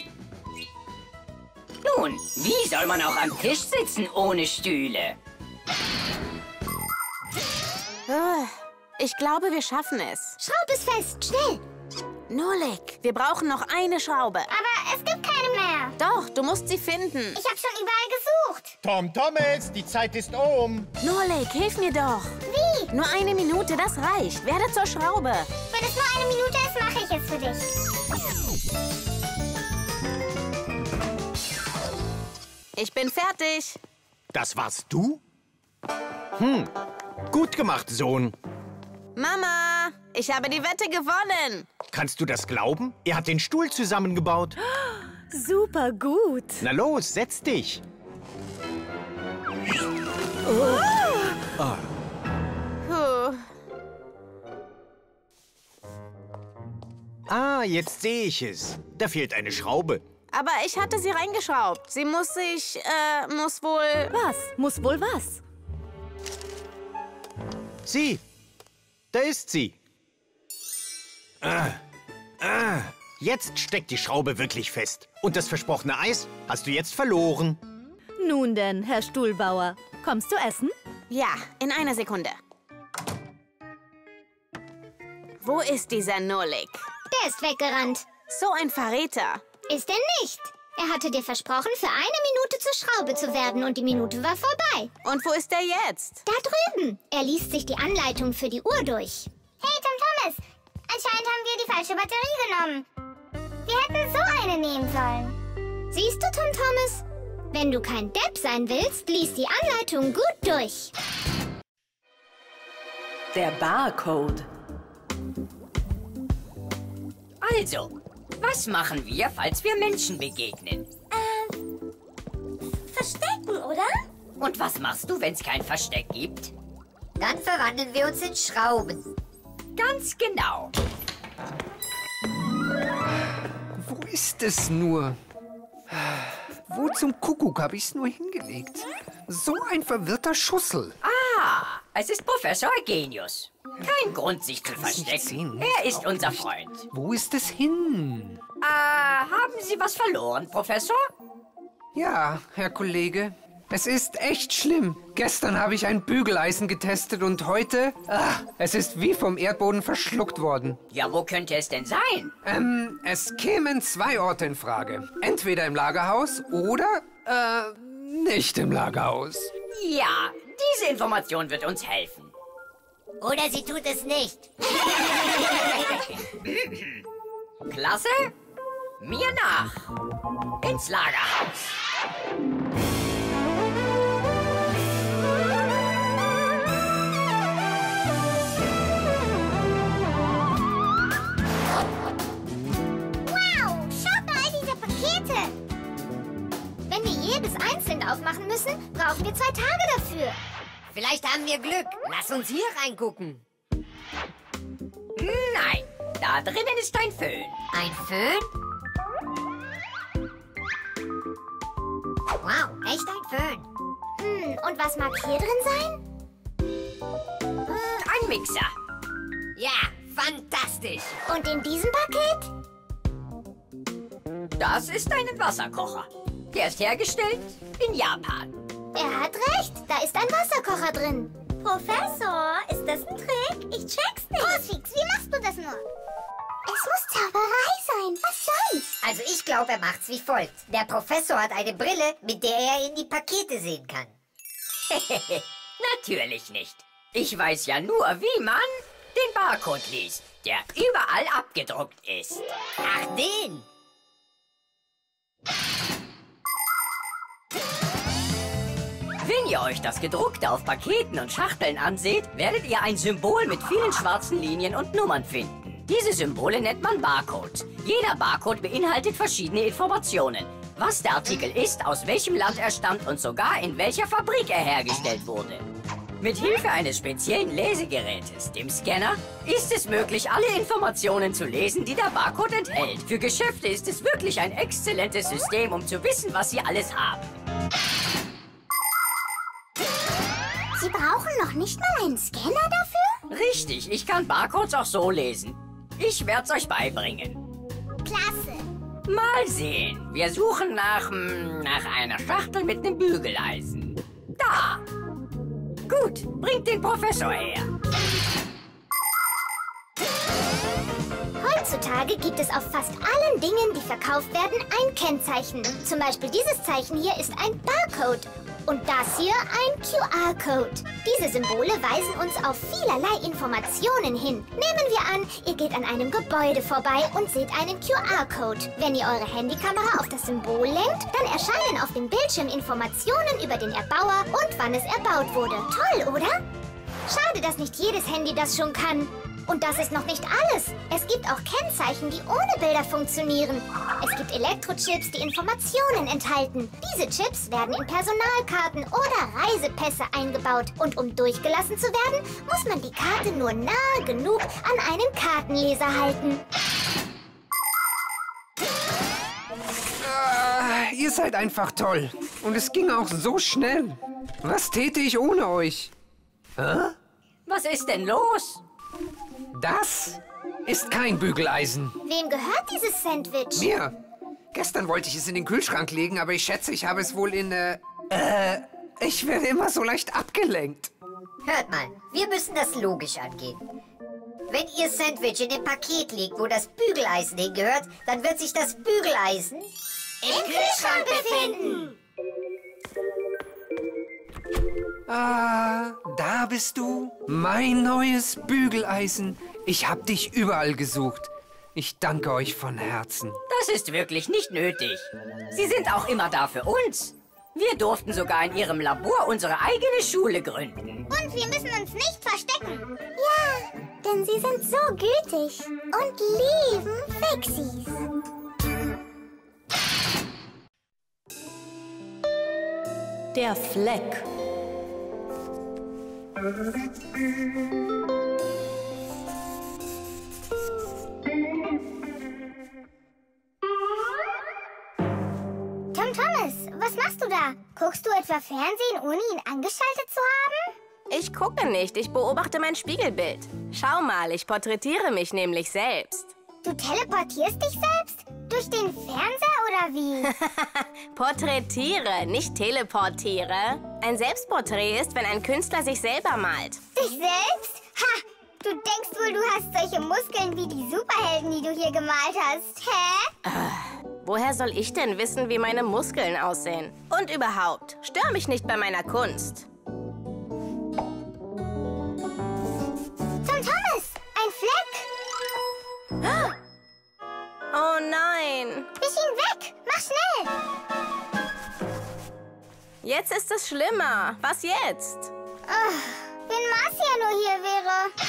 E: Nun, wie soll man auch am Tisch sitzen ohne Stühle?
D: Ich glaube, wir schaffen es.
F: Schraub es fest, schnell.
D: Nolik, wir brauchen noch eine Schraube.
I: Aber es gibt keine mehr.
D: Doch, du musst sie finden.
I: Ich habe schon überall gesucht.
G: Tom Thomas, die Zeit ist um.
D: Nolik, hilf mir doch.
I: Wie?
D: Nur eine Minute, das reicht. Werde zur Schraube.
I: Wenn es nur eine Minute ist, mache ich es für dich.
D: Ich bin fertig.
G: Das warst du? Hm, gut gemacht, Sohn.
D: Mama, ich habe die Wette gewonnen.
G: Kannst du das glauben? Er hat den Stuhl zusammengebaut.
R: Super gut.
G: Na los, setz dich.
R: Oh.
G: Ah.
D: Puh.
G: Ah, jetzt sehe ich es. Da fehlt eine Schraube.
D: Aber ich hatte sie reingeschraubt. Sie muss sich, äh, muss wohl...
R: Was? Muss wohl was?
G: Sieh, da ist sie. Ah, ah, jetzt steckt die Schraube wirklich fest. Und das versprochene Eis hast du jetzt verloren.
R: Nun denn, Herr Stuhlbauer, kommst du essen?
D: Ja, in einer Sekunde. Wo ist dieser Nolik?
F: Der ist weggerannt.
D: So ein Verräter.
F: Ist er nicht. Er hatte dir versprochen, für eine Minute zur Schraube zu werden und die Minute war vorbei.
D: Und wo ist er jetzt?
F: Da drüben. Er liest sich die Anleitung für die Uhr durch.
I: Hey, Tom Thomas. Anscheinend haben wir die falsche Batterie genommen. Wir hätten so eine nehmen sollen.
F: Siehst du, Tom Thomas? Wenn du kein Depp sein willst, lies die Anleitung gut durch.
R: Der Barcode.
E: Also, was machen wir, falls wir Menschen begegnen?
I: Ähm, verstecken, oder?
E: Und was machst du, wenn es kein Versteck gibt?
C: Dann verwandeln wir uns in Schrauben.
E: Ganz genau.
K: Wo ist es nur? Wo zum Kuckuck habe ich es nur hingelegt? so ein verwirrter Schussel.
E: Ah, es ist Professor Eugenius. Kein Grund, sich zu verstecken. Er ist unser Freund.
K: Wo ist es hin?
E: Äh, haben Sie was verloren, Professor?
K: Ja, Herr Kollege. Es ist echt schlimm. Gestern habe ich ein Bügeleisen getestet und heute... Ah, es ist wie vom Erdboden verschluckt worden.
E: Ja, wo könnte es denn sein?
K: Ähm, es kämen zwei Orte in Frage. Entweder im Lagerhaus oder, äh, nicht im Lagerhaus.
E: Ja, diese Information wird uns helfen.
C: Oder sie tut es nicht.
E: Klasse? Mir nach. Ins Lagerhaus.
I: Wow, schaut mal all diese Pakete.
F: Wenn wir jedes einzeln aufmachen müssen, brauchen wir zwei Tage dafür.
C: Vielleicht haben wir Glück. Lass uns hier reingucken.
E: Nein, da drinnen ist ein Föhn.
C: Ein Föhn? Wow, echt ein Föhn.
F: Hm, und was mag hier drin sein?
E: Ein Mixer.
C: Ja, fantastisch.
F: Und in diesem Paket?
E: Das ist ein Wasserkocher. Der ist hergestellt in Japan.
F: Er hat recht, da ist ein Wasserkocher drin.
B: Professor, ist das ein Trick? Ich check's nicht.
I: Crucifix, wie machst du das nur? Es muss Zauberei sein. Was sonst?
C: Also ich glaube, er macht's wie folgt. Der Professor hat eine Brille, mit der er in die Pakete sehen kann.
E: Natürlich nicht. Ich weiß ja nur, wie man den Barcode liest, der überall abgedruckt ist.
C: Ach, den!
E: Wenn ihr euch das Gedruckte auf Paketen und Schachteln anseht, werdet ihr ein Symbol mit vielen schwarzen Linien und Nummern finden. Diese Symbole nennt man Barcodes. Jeder Barcode beinhaltet verschiedene Informationen. Was der Artikel ist, aus welchem Land er stammt und sogar in welcher Fabrik er hergestellt wurde. Mit Hilfe eines speziellen Lesegerätes, dem Scanner, ist es möglich, alle Informationen zu lesen, die der Barcode enthält. Für Geschäfte ist es wirklich ein exzellentes System, um zu wissen, was sie alles haben.
I: Sie brauchen noch nicht mal einen Scanner dafür?
E: Richtig, ich kann Barcodes auch so lesen. Ich werde es euch beibringen.
I: Klasse.
E: Mal sehen. Wir suchen nach, hm, nach einer Schachtel mit einem Bügeleisen. Da. Gut, bringt den Professor her.
F: Heutzutage gibt es auf fast allen Dingen, die verkauft werden, ein Kennzeichen. Zum Beispiel dieses Zeichen hier ist ein Barcode. Und das hier ein Q R-Code. Diese Symbole weisen uns auf vielerlei Informationen hin. Nehmen wir an, ihr geht an einem Gebäude vorbei und seht einen Q R-Code. Wenn ihr eure Handykamera auf das Symbol lenkt, dann erscheinen auf dem Bildschirm Informationen über den Erbauer und wann es erbaut wurde. Toll, oder? Schade, dass nicht jedes Handy das schon kann. Und das ist noch nicht alles. Es gibt auch Kennzeichen, die ohne Bilder funktionieren. Es gibt Elektrochips, die Informationen enthalten. Diese Chips werden in Personalkarten oder Reisepässe eingebaut. Und um durchgelassen zu werden, muss man die Karte nur nahe genug an einen Kartenleser halten.
K: Ah, ihr seid einfach toll. Und es ging auch so schnell. Was täte ich ohne euch? Hä?
E: Was ist denn los?
K: Das ist kein Bügeleisen.
F: Wem gehört dieses Sandwich?
K: Mir. Gestern wollte ich es in den Kühlschrank legen, aber ich schätze, ich habe es wohl in, äh... Äh, ich werde immer so leicht abgelenkt.
C: Hört mal, wir müssen das logisch angehen. Wenn ihr Sandwich in dem Paket liegt, wo das Bügeleisen hingehört, dann wird sich das Bügeleisen im Kühlschrank befinden.
K: Ah, da bist du. Mein neues Bügeleisen. Ich hab dich überall gesucht. Ich danke euch von Herzen.
E: Das ist wirklich nicht nötig. Sie sind auch immer da für uns. Wir durften sogar in Ihrem Labor unsere eigene Schule gründen.
I: Und wir müssen uns nicht verstecken. Ja, denn sie sind so gütig und lieben Fixies.
M: Der Fleck.
I: Tom Thomas, was machst du da? Marcia, guckst du etwa Fernsehen, ohne ihn angeschaltet zu haben?
D: Ich gucke nicht, ich beobachte mein Spiegelbild. Schau mal, ich porträtiere mich nämlich selbst.
I: Du teleportierst dich selbst? Durch den Fernseher oder wie?
D: Porträtiere, nicht teleportiere. Ein Selbstporträt ist, wenn ein Künstler sich selber malt.
I: Dich selbst? Ha! Du denkst wohl, du hast solche Muskeln wie die Superhelden, die du hier gemalt hast, hä?
D: Äh, woher soll ich denn wissen, wie meine Muskeln aussehen? Und überhaupt, stör mich nicht bei meiner Kunst.
I: Tom Thomas, ein Fleck!
D: Oh nein!
I: Wisch ihn weg! Mach schnell!
D: Jetzt ist es schlimmer. Was jetzt?
I: Oh, wenn Marcia nur hier wäre.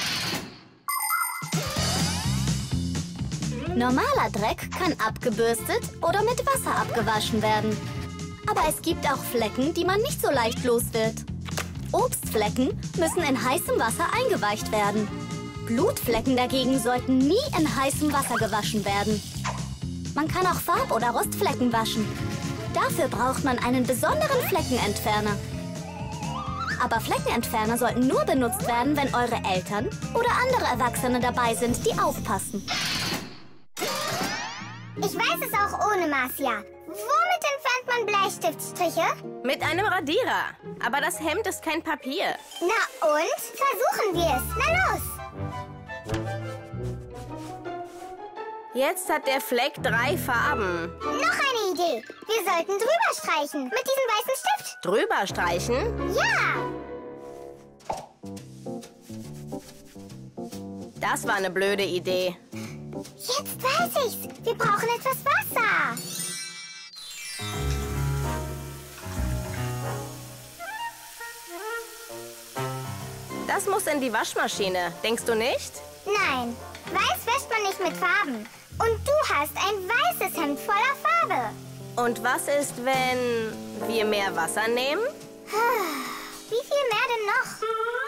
O: Normaler Dreck kann abgebürstet oder mit Wasser abgewaschen werden. Aber es gibt auch Flecken, die man nicht so leicht los wird. Obstflecken müssen in heißem Wasser eingeweicht werden. Blutflecken dagegen sollten nie in heißem Wasser gewaschen werden. Man kann auch Farb- oder Rostflecken waschen. Dafür braucht man einen besonderen Fleckenentferner. Aber Fleckenentferner sollten nur benutzt werden, wenn eure Eltern oder andere Erwachsene dabei sind, die aufpassen.
I: Ich weiß es auch ohne Marcia. Womit entfernt man Bleistiftstriche?
D: Mit einem Radierer. Aber das Hemd ist kein Papier.
I: Na und? Versuchen wir es. Na los!
D: Jetzt hat der Fleck drei Farben.
I: Noch eine Idee. Wir sollten drüber streichen. Mit diesem weißen Stift.
D: Drüber streichen?
I: Ja!
D: Das war eine blöde Idee.
I: Jetzt weiß ich's. Wir brauchen etwas Wasser.
D: Das muss in die Waschmaschine. Denkst du nicht?
I: Nein. Weiß wäscht man nicht mit Farben. Und du hast ein weißes Hemd voller Farbe.
D: Und was ist, wenn wir mehr Wasser nehmen?
I: Wie viel mehr denn noch?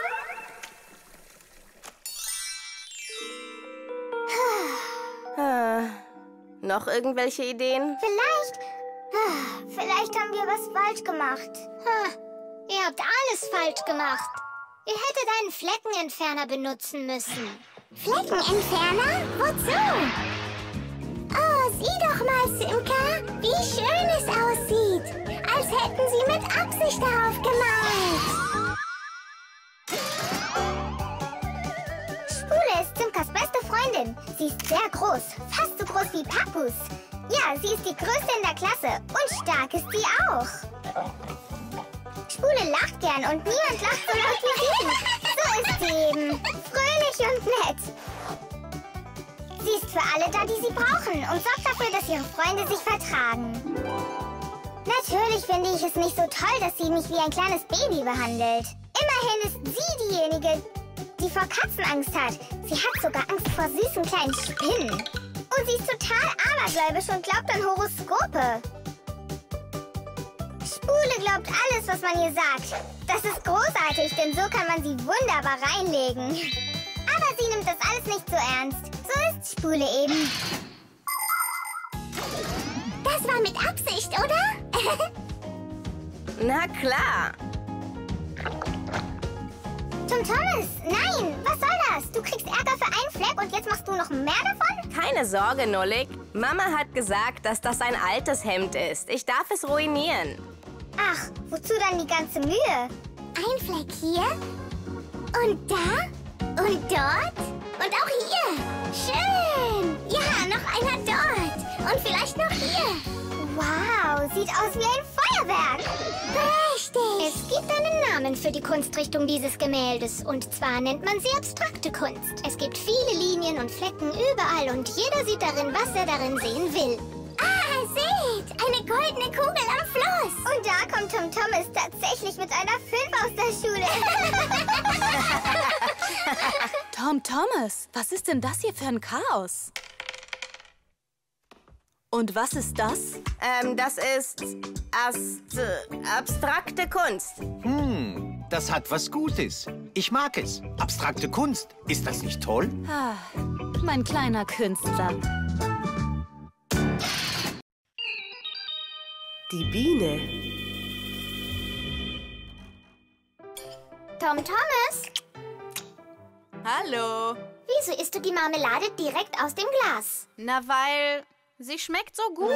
D: Noch irgendwelche Ideen?
I: Vielleicht. Vielleicht haben wir was falsch gemacht.
F: Ihr habt alles falsch gemacht. Ihr hättet einen Fleckenentferner benutzen müssen.
I: Fleckenentferner? Wozu? Oh, sieh doch mal, Simka, wie schön es aussieht. Als hätten sie mit Absicht darauf gemalt. Spule ist Simkas beste Freundin. Sie ist sehr groß, fast so groß wie Papus. Ja, sie ist die größte in der Klasse und stark ist sie auch. Spule lacht gern und niemand lacht so laut wie sie. So ist sie eben. Fröhlich und nett. Sie ist für alle da, die sie brauchen und sorgt dafür, dass ihre Freunde sich vertragen. Natürlich finde ich es nicht so toll, dass sie mich wie ein kleines Baby behandelt. Immerhin ist sie diejenige, die vor Katzen Angst hat. Sie hat sogar Angst vor süßen kleinen Spinnen. Und sie ist total abergläubisch und glaubt an Horoskope. Spule glaubt alles, was man ihr sagt. Das ist großartig, denn so kann man sie wunderbar reinlegen. Aber sie nimmt das alles nicht so ernst. So ist Spule eben. Das war mit Absicht, oder?
D: Na klar.
I: Tom Thomas, nein, was soll das? Du kriegst Ärger für einen Fleck und jetzt machst du noch mehr davon?
D: Keine Sorge, Nullig. Mama hat gesagt, dass das ein altes Hemd ist. Ich darf es ruinieren.
I: Ach, wozu dann die ganze Mühe? Ein Fleck hier und da und dort und auch hier. Schön. Ja, noch einer dort und vielleicht noch hier. Wow, sieht aus wie ein Feuerwerk. Richtig.
F: Es gibt einen Namen für die Kunstrichtung dieses Gemäldes. Und zwar nennt man sie abstrakte Kunst. Es gibt viele Linien und Flecken überall und jeder sieht darin, was er darin sehen will.
I: Ah, seht! Eine goldene Kugel am Fluss. Und da kommt Tom Thomas tatsächlich mit einer fünf aus der Schule.
M: Tom Thomas, was ist denn das hier für ein Chaos? Und was ist das?
D: Ähm, das ist ast abstrakte Kunst.
G: Hm, das hat was Gutes. Ich mag es. Abstrakte Kunst. Ist das nicht toll?
M: Ah, mein kleiner Künstler.
A: Die Biene.
I: Tom Thomas?
M: Hallo.
I: Wieso isst du die Marmelade direkt aus dem Glas?
M: Na, weil sie schmeckt so gut.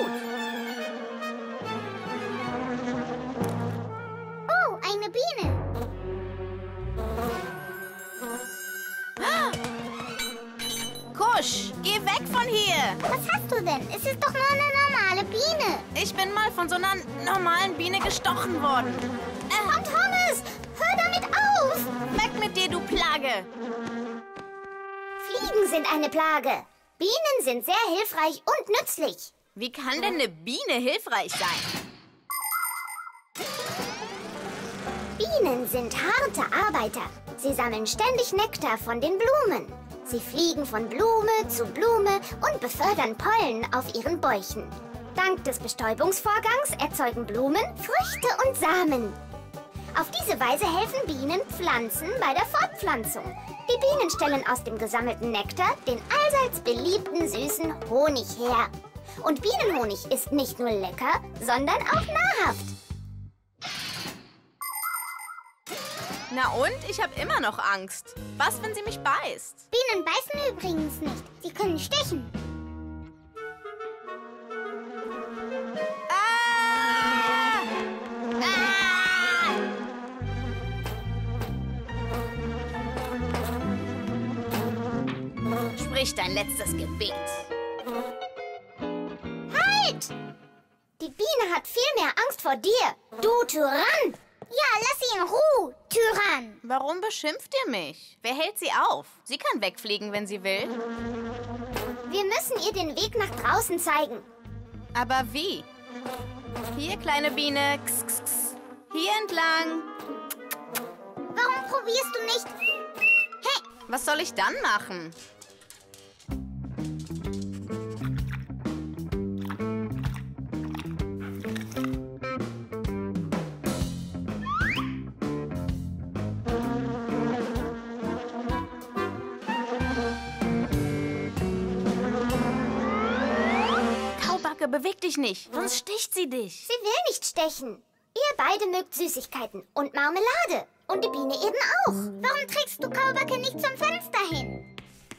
I: Oh, eine Biene.
M: Kusch, geh weg von hier.
I: Was hast du denn? Es ist doch nur eine normale Biene.
M: Ich bin mal von so einer normalen Biene gestochen worden.
I: Äh, Tom Thomas, hör damit auf.
M: Weg mit dir, du Plage.
I: Fliegen sind eine Plage. Bienen sind sehr hilfreich und nützlich.
M: Wie kann denn eine Biene hilfreich sein?
I: Bienen sind harte Arbeiter. Sie sammeln ständig Nektar von den Blumen. Sie fliegen von Blume zu Blume und befördern Pollen auf ihren Bäuchen. Dank des Bestäubungsvorgangs erzeugen Blumen Früchte und Samen. Auf diese Weise helfen Bienen Pflanzen bei der Fortpflanzung. Die Bienen stellen aus dem gesammelten Nektar den allseits beliebten süßen Honig her. Und Bienenhonig ist nicht nur lecker, sondern auch nahrhaft.
M: Na und? Ich habe immer noch Angst. Was, wenn sie mich beißt?
I: Bienen beißen übrigens nicht. Sie können stechen.
M: Ah! Ah! Sprich dein letztes Gebet.
I: Halt! Die Biene hat viel mehr Angst vor dir, du Tyrann! Ja, lass sie in Ruhe, Tyrann!
M: Warum beschimpft ihr mich? Wer hält sie auf? Sie kann wegfliegen, wenn sie will.
I: Wir müssen ihr den Weg nach draußen zeigen.
M: Aber wie? Hier, kleine Biene. Kss, kss, kss. Hier entlang.
I: Warum probierst du nicht? Hey!
M: Was soll ich dann machen? Beweg dich nicht, sonst sticht sie dich.
I: Sie will nicht stechen. Ihr beide mögt Süßigkeiten und Marmelade. Und die Biene eben auch. Warum trägst du Kaubacke nicht zum Fenster hin?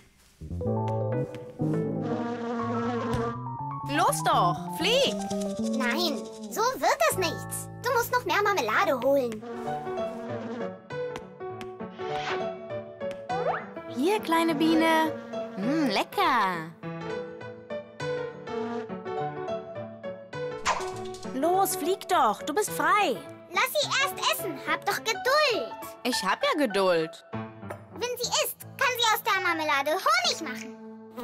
M: Los doch, flieg!
I: Nein, so wird das nichts. Du musst noch mehr Marmelade holen.
M: Hier, kleine Biene. Mh, lecker. Los, flieg doch. Du bist frei.
I: Lass sie erst essen. Hab doch Geduld.
M: Ich hab ja Geduld.
I: Wenn sie isst, kann sie aus der Marmelade Honig machen.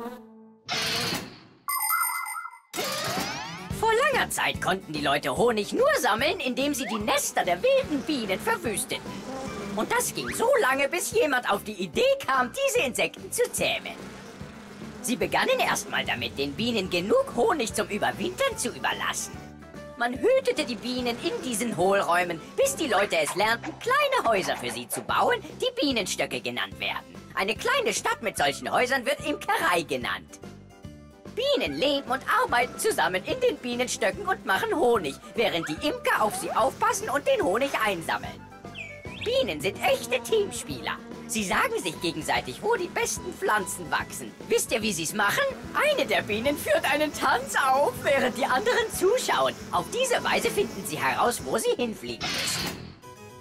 E: Vor langer Zeit konnten die Leute Honig nur sammeln, indem sie die Nester der wilden Bienen verwüsteten. Und das ging so lange, bis jemand auf die Idee kam, diese Insekten zu zähmen. Sie begannen erstmal damit, den Bienen genug Honig zum Überwintern zu überlassen. Man hütete die Bienen in diesen Hohlräumen, bis die Leute es lernten, kleine Häuser für sie zu bauen, die Bienenstöcke genannt werden. Eine kleine Stadt mit solchen Häusern wird Imkerei genannt. Bienen leben und arbeiten zusammen in den Bienenstöcken und machen Honig, während die Imker auf sie aufpassen und den Honig einsammeln. Bienen sind echte Teamspieler. Sie sagen sich gegenseitig, wo die besten Pflanzen wachsen. Wisst ihr, wie sie es machen? Eine der Bienen führt einen Tanz auf, während die anderen zuschauen. Auf diese Weise finden sie heraus, wo sie hinfliegen müssen.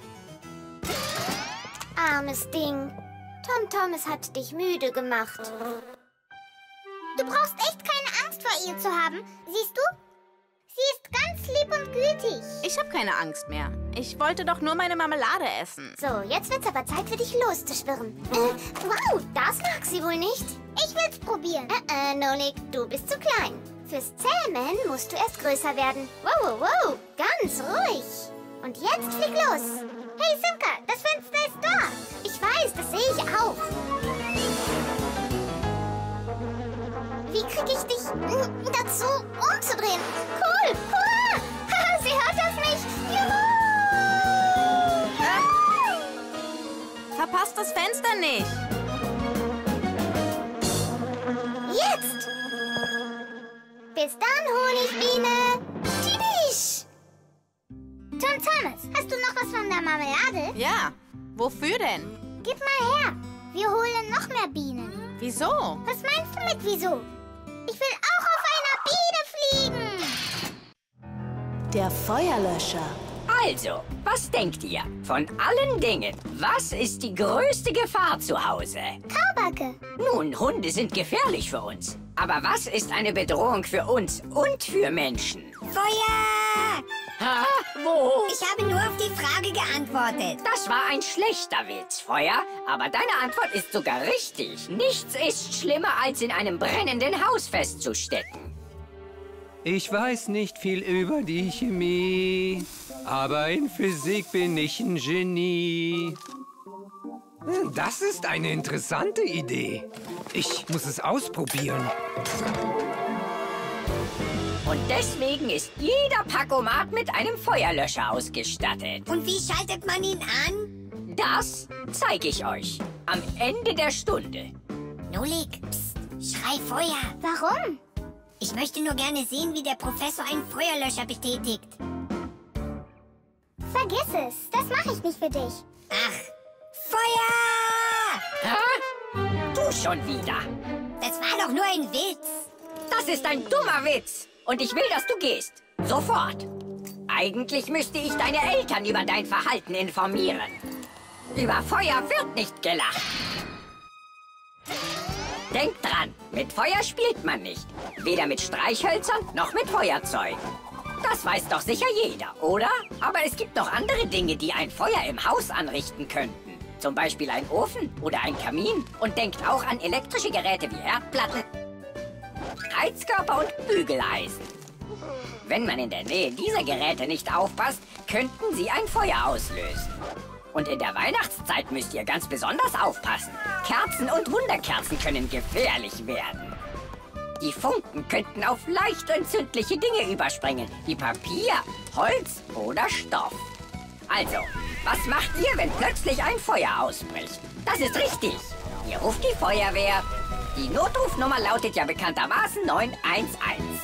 I: Armes Ding. Tom Thomas hat dich müde gemacht. Du brauchst echt keine Angst vor ihr zu haben. Siehst du? Sie ist ganz lieb und gütig.
M: Ich habe keine Angst mehr. Ich wollte doch nur meine Marmelade essen.
I: So, jetzt wird's aber Zeit für dich loszuschwirren. Äh, wow, das mag sie wohl nicht. Ich will's probieren. Äh, äh, Nolik, du bist zu klein. Fürs Zähmen musst du erst größer werden. Wow, wow, wow, ganz ruhig. Und jetzt flieg los. Hey, Simka, das Fenster ist da. Ich weiß, das sehe ich auch. Wie kriege ich dich mm, dazu, umzudrehen? Cool, cool. Sie hört auf mich. Juhu.
M: Verpasst das Fenster nicht.
I: Jetzt. Bis dann, Honigbiene. Tschüss. Tom Thomas, hast du noch was von der Marmelade?
D: Ja. Wofür denn?
I: Gib mal her. Wir holen noch mehr Bienen.
D: Wieso?
I: Was meinst du mit wieso? Ich will auch auf einer Biene fliegen.
M: Der Feuerlöscher.
E: Also, was denkt ihr? Von allen Dingen, was ist die größte Gefahr zu Hause?
I: Kaubacke.
E: Nun, Hunde sind gefährlich für uns. Aber was ist eine Bedrohung für uns und für Menschen?
C: Feuer!
E: Ha? Wo?
C: Ich habe nur auf die Frage geantwortet.
E: Das war ein schlechter Witz, Feuer. Aber deine Antwort ist sogar richtig. Nichts ist schlimmer, als in einem brennenden Haus festzustecken.
K: Ich weiß nicht viel über die Chemie, aber in Physik bin ich ein Genie. Das ist eine interessante Idee. Ich muss es ausprobieren.
E: Und deswegen ist jeder Pacomat mit einem Feuerlöscher ausgestattet.
C: Und wie schaltet man ihn an?
E: Das zeige ich euch am Ende der Stunde.
C: Nolik, psst, schrei Feuer.
I: Warum?
C: Ich möchte nur gerne sehen, wie der Professor einen Feuerlöscher betätigt.
I: Vergiss es, das mache ich nicht für dich.
C: Ach, Feuer!
E: Hä? Du schon wieder.
C: Das war doch nur ein Witz.
E: Das ist ein dummer Witz. Und ich will, dass du gehst. Sofort. Eigentlich müsste ich deine Eltern über dein Verhalten informieren. Über Feuer wird nicht gelacht. Denk dran, mit Feuer spielt man nicht. Weder mit Streichhölzern noch mit Feuerzeug. Das weiß doch sicher jeder, oder? Aber es gibt noch andere Dinge, die ein Feuer im Haus anrichten könnten. Zum Beispiel ein Ofen oder ein Kamin. Und denkt auch an elektrische Geräte wie Herdplatten, Heizkörper und Bügeleisen. Wenn man in der Nähe dieser Geräte nicht aufpasst, könnten sie ein Feuer auslösen. Und in der Weihnachtszeit müsst ihr ganz besonders aufpassen. Kerzen und Wunderkerzen können gefährlich werden. Die Funken könnten auf leicht entzündliche Dinge überspringen, wie Papier, Holz oder Stoff. Also, was macht ihr, wenn plötzlich ein Feuer ausbricht? Das ist richtig. Ihr ruft die Feuerwehr. Die Notrufnummer lautet ja bekanntermaßen neun eins eins.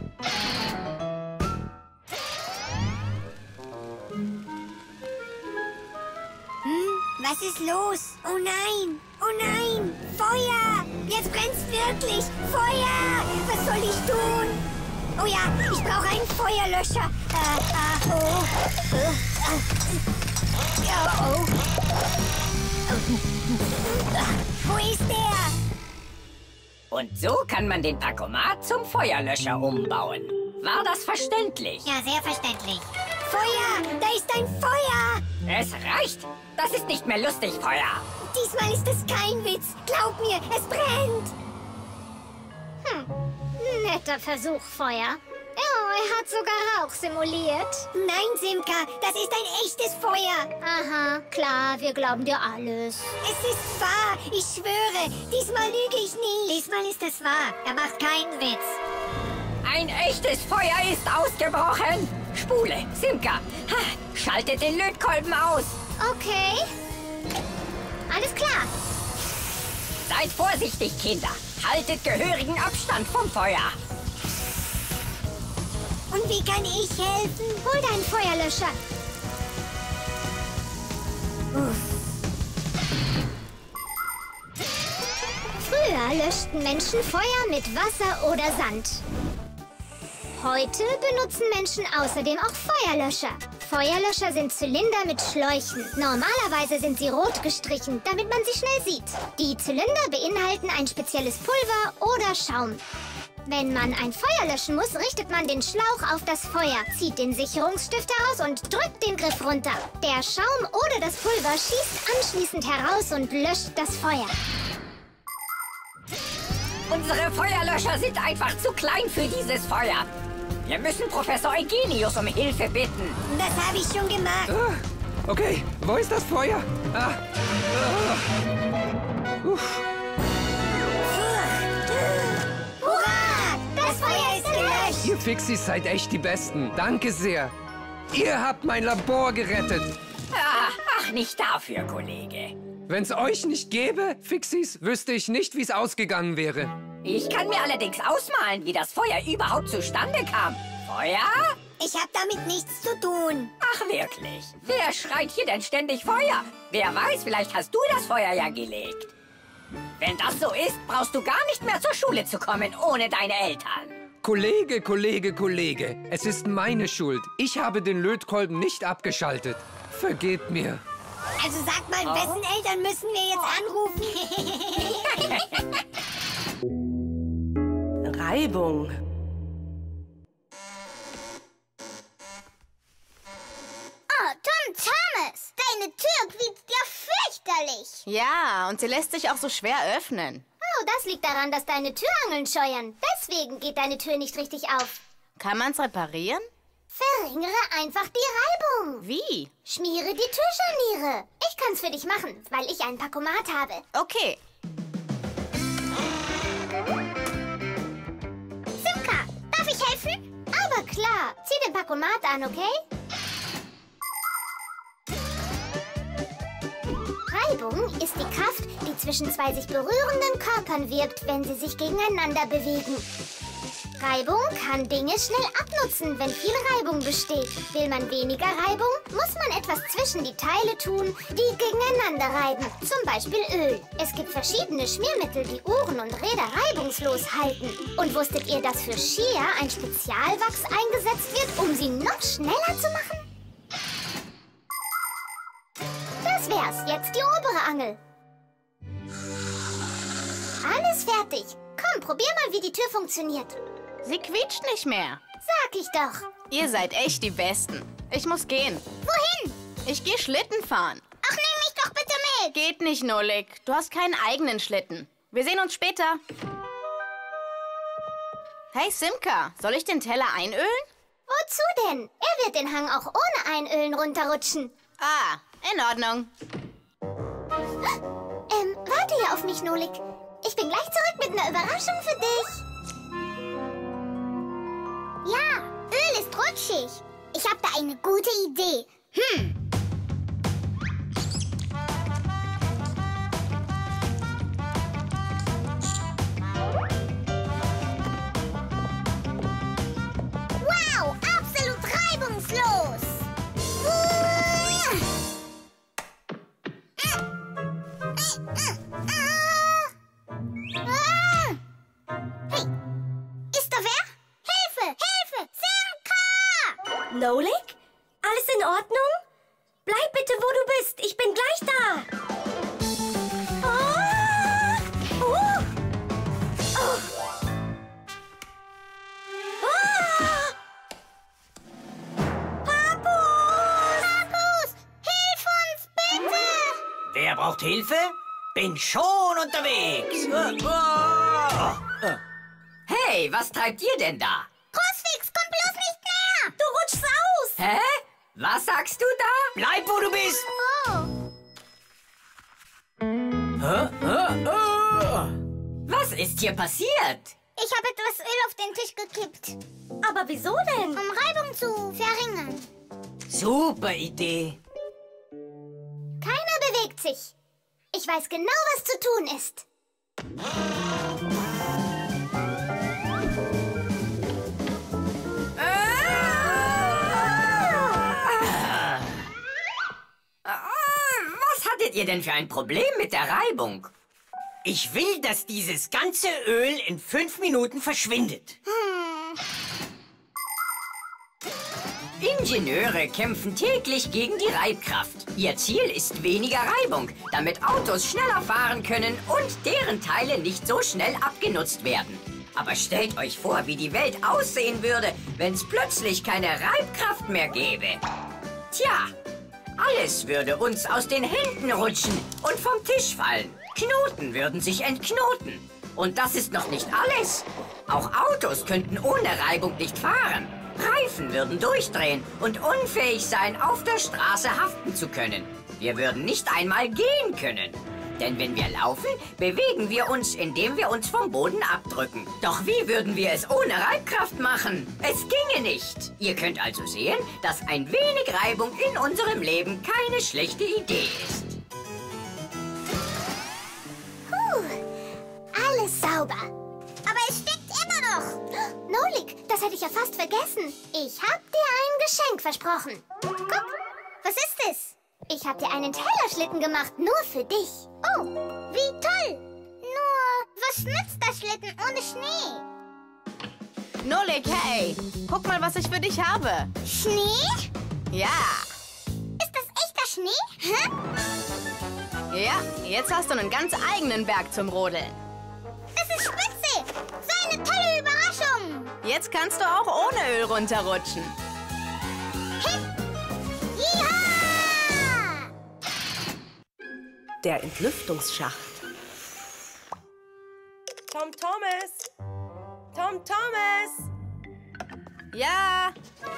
C: Was ist los? Oh nein! Oh nein! Feuer! Jetzt brennt's wirklich! Feuer! Was soll ich tun? Oh ja, ich brauche einen Feuerlöscher. Äh, äh, oh. Äh, äh. Ja, oh. Wo ist der?
E: Und so kann man den Pacomat zum Feuerlöscher umbauen. War das verständlich?
C: Ja, sehr verständlich. Feuer! Da ist ein Feuer!
E: Es reicht! Das ist nicht mehr lustig, Feuer!
C: Diesmal ist es kein Witz. Glaub mir, es brennt.
I: Hm, netter Versuch, Feuer. Oh, er hat sogar Rauch simuliert.
C: Nein, Simka, das ist ein echtes Feuer.
I: Aha, klar, wir glauben dir alles.
C: Es ist wahr, ich schwöre. Diesmal lüge ich nicht. Diesmal ist es wahr. Er macht keinen Witz.
E: Ein echtes Feuer ist ausgebrochen. Spule, Simka, schaltet den Lötkolben aus.
I: Okay. Alles klar.
E: Seid vorsichtig, Kinder. Haltet gehörigen Abstand vom Feuer.
C: Und wie kann ich helfen?
I: Hol deinen Feuerlöscher.
C: Uff.
I: Früher löschten Menschen Feuer mit Wasser oder Sand. Heute benutzen Menschen außerdem auch Feuerlöscher. Feuerlöscher sind Zylinder mit Schläuchen. Normalerweise sind sie rot gestrichen, damit man sie schnell sieht. Die Zylinder beinhalten ein spezielles Pulver oder Schaum. Wenn man ein Feuer löschen muss, richtet man den Schlauch auf das Feuer, zieht den Sicherungsstift heraus und drückt den Griff runter. Der Schaum oder das Pulver schießt anschließend heraus und löscht das Feuer.
E: Unsere Feuerlöscher sind einfach zu klein für dieses Feuer. Wir müssen Professor Eugenius um Hilfe bitten.
C: Das habe ich schon gemacht.
K: Ah, okay, wo ist das Feuer? Ah. Ah. Uff.
C: Hurra! Das Feuer ist gelöscht!
K: Ihr Fixies seid echt die Besten. Danke sehr. Ihr habt mein Labor gerettet.
E: Ah, ach, nicht dafür, Kollege.
K: Wenn's euch nicht gäbe, Fixies, wüsste ich nicht, wie's ausgegangen wäre.
E: Ich kann mir allerdings ausmalen, wie das Feuer überhaupt zustande kam. Feuer?
C: Ich hab damit nichts zu tun.
E: Ach wirklich? Wer schreit hier denn ständig Feuer? Wer weiß, vielleicht hast du das Feuer ja gelegt. Wenn das so ist, brauchst du gar nicht mehr zur Schule zu kommen, ohne deine Eltern.
K: Kollege, Kollege, Kollege, es ist meine Schuld. Ich habe den Lötkolben nicht abgeschaltet. Vergebt mir.
C: Also sag mal, wessen Eltern müssen wir jetzt anrufen?
A: Reibung.
I: Oh, Tom Thomas, deine Tür quietscht ja fürchterlich.
D: Ja, und sie lässt sich auch so schwer öffnen.
F: Oh, das liegt daran, dass deine Türangeln scheuern. Deswegen geht deine Tür nicht richtig auf.
D: Kann man's reparieren?
F: Verringere einfach die Reibung.
D: Wie?
F: Schmiere die Türscharniere. Ich kann's für dich machen, weil ich ein Pakomat habe.
D: Okay.
F: Simka, darf ich helfen? Aber klar, zieh den Pakomat an, okay? Reibung ist die Kraft, die zwischen zwei sich berührenden Körpern wirkt, wenn sie sich gegeneinander bewegen. Reibung kann Dinge schnell abnutzen, wenn viel Reibung besteht. Will man weniger Reibung, muss man etwas zwischen die Teile tun, die gegeneinander reiben. Zum Beispiel Öl. Es gibt verschiedene Schmiermittel, die Uhren und Räder reibungslos halten. Und wusstet ihr, dass für Skier ein Spezialwachs eingesetzt wird, um sie noch schneller zu machen? Das wär's. Jetzt die obere Angel. Alles fertig. Komm, probier mal, wie die Tür funktioniert.
D: Sie quietscht nicht mehr.
F: Sag ich doch.
D: Ihr seid echt die Besten. Ich muss gehen.
F: Wohin?
D: Ich gehe Schlitten fahren.
I: Ach, nimm mich doch bitte mit.
D: Geht nicht, Nolik. Du hast keinen eigenen Schlitten. Wir sehen uns später. Hey, Simka, soll ich den Teller einölen?
F: Wozu denn? Er wird den Hang auch ohne Einölen runterrutschen.
D: Ah, in Ordnung.
F: Ähm, warte hier auf mich, Nolik. Ich bin gleich zurück mit einer Überraschung für dich.
I: Ja, Öl ist rutschig. Ich habe da eine gute Idee. Hm. Wow, absolut reibungslos. Hey, ist da wer? Hilfe, Hilfe, Simka!
B: Nolik? Alles in Ordnung? Bleib bitte, wo du bist. Ich bin gleich da. Ah! Oh! Oh! Ah!
I: Papus! Papus, hilf uns bitte!
J: Wer braucht Hilfe? Bin schon unterwegs.
E: Hey, was treibt ihr denn da?
I: Großfix, komm bloß nicht näher!
B: Du rutschst aus!
E: Hä? Was sagst du da?
J: Bleib, wo du bist.
I: Oh.
J: Hä? Hä? Oh.
E: Was ist hier passiert?
I: Ich habe etwas Öl auf den Tisch gekippt,
B: Aber wieso denn?
I: um Reibung zu verringern.
J: Super Idee.
F: Keiner bewegt sich. Ich weiß genau, was zu tun ist.
E: Was hattet ihr denn für ein Problem mit der Reibung?
J: Ich will, dass dieses ganze Öl in fünf Minuten verschwindet.
E: Ingenieure kämpfen täglich gegen die Reibkraft. Ihr Ziel ist weniger Reibung, damit Autos schneller fahren können und deren Teile nicht so schnell abgenutzt werden. Aber stellt euch vor, wie die Welt aussehen würde, wenn es plötzlich keine Reibkraft mehr gäbe. Tja, alles würde uns aus den Händen rutschen und vom Tisch fallen. Knoten würden sich entknoten. Und das ist noch nicht alles. Auch Autos könnten ohne Reibung nicht fahren. Reifen würden durchdrehen und unfähig sein, auf der Straße haften zu können. Wir würden nicht einmal gehen können. Denn wenn wir laufen, bewegen wir uns, indem wir uns vom Boden abdrücken. Doch wie würden wir es ohne Reibkraft machen? Es ginge nicht. Ihr könnt also sehen, dass ein wenig Reibung in unserem Leben keine schlechte Idee ist.
F: Puh, alles sauber.
I: Aber es steckt immer noch. Nolik, das hätte ich ja fast vergessen. Ich hab dir ein Geschenk versprochen. Guck, was ist es? Ich hab dir einen Tellerschlitten gemacht, nur für dich.
F: Oh, wie toll. Nur, was nützt der Schlitten ohne Schnee?
D: Nolik, hey! Guck mal, was ich für dich habe.
F: Schnee?
D: Ja.
F: Ist das echter Schnee? Hä?
D: Ja, jetzt hast du einen ganz eigenen Berg zum Rodeln.
F: Das ist spitze! So eine tolle Überraschung!
D: Jetzt kannst du auch ohne Öl runterrutschen.
F: Jiha!
A: Der Entlüftungsschacht. Tom Thomas! Tom Thomas!
D: Ja?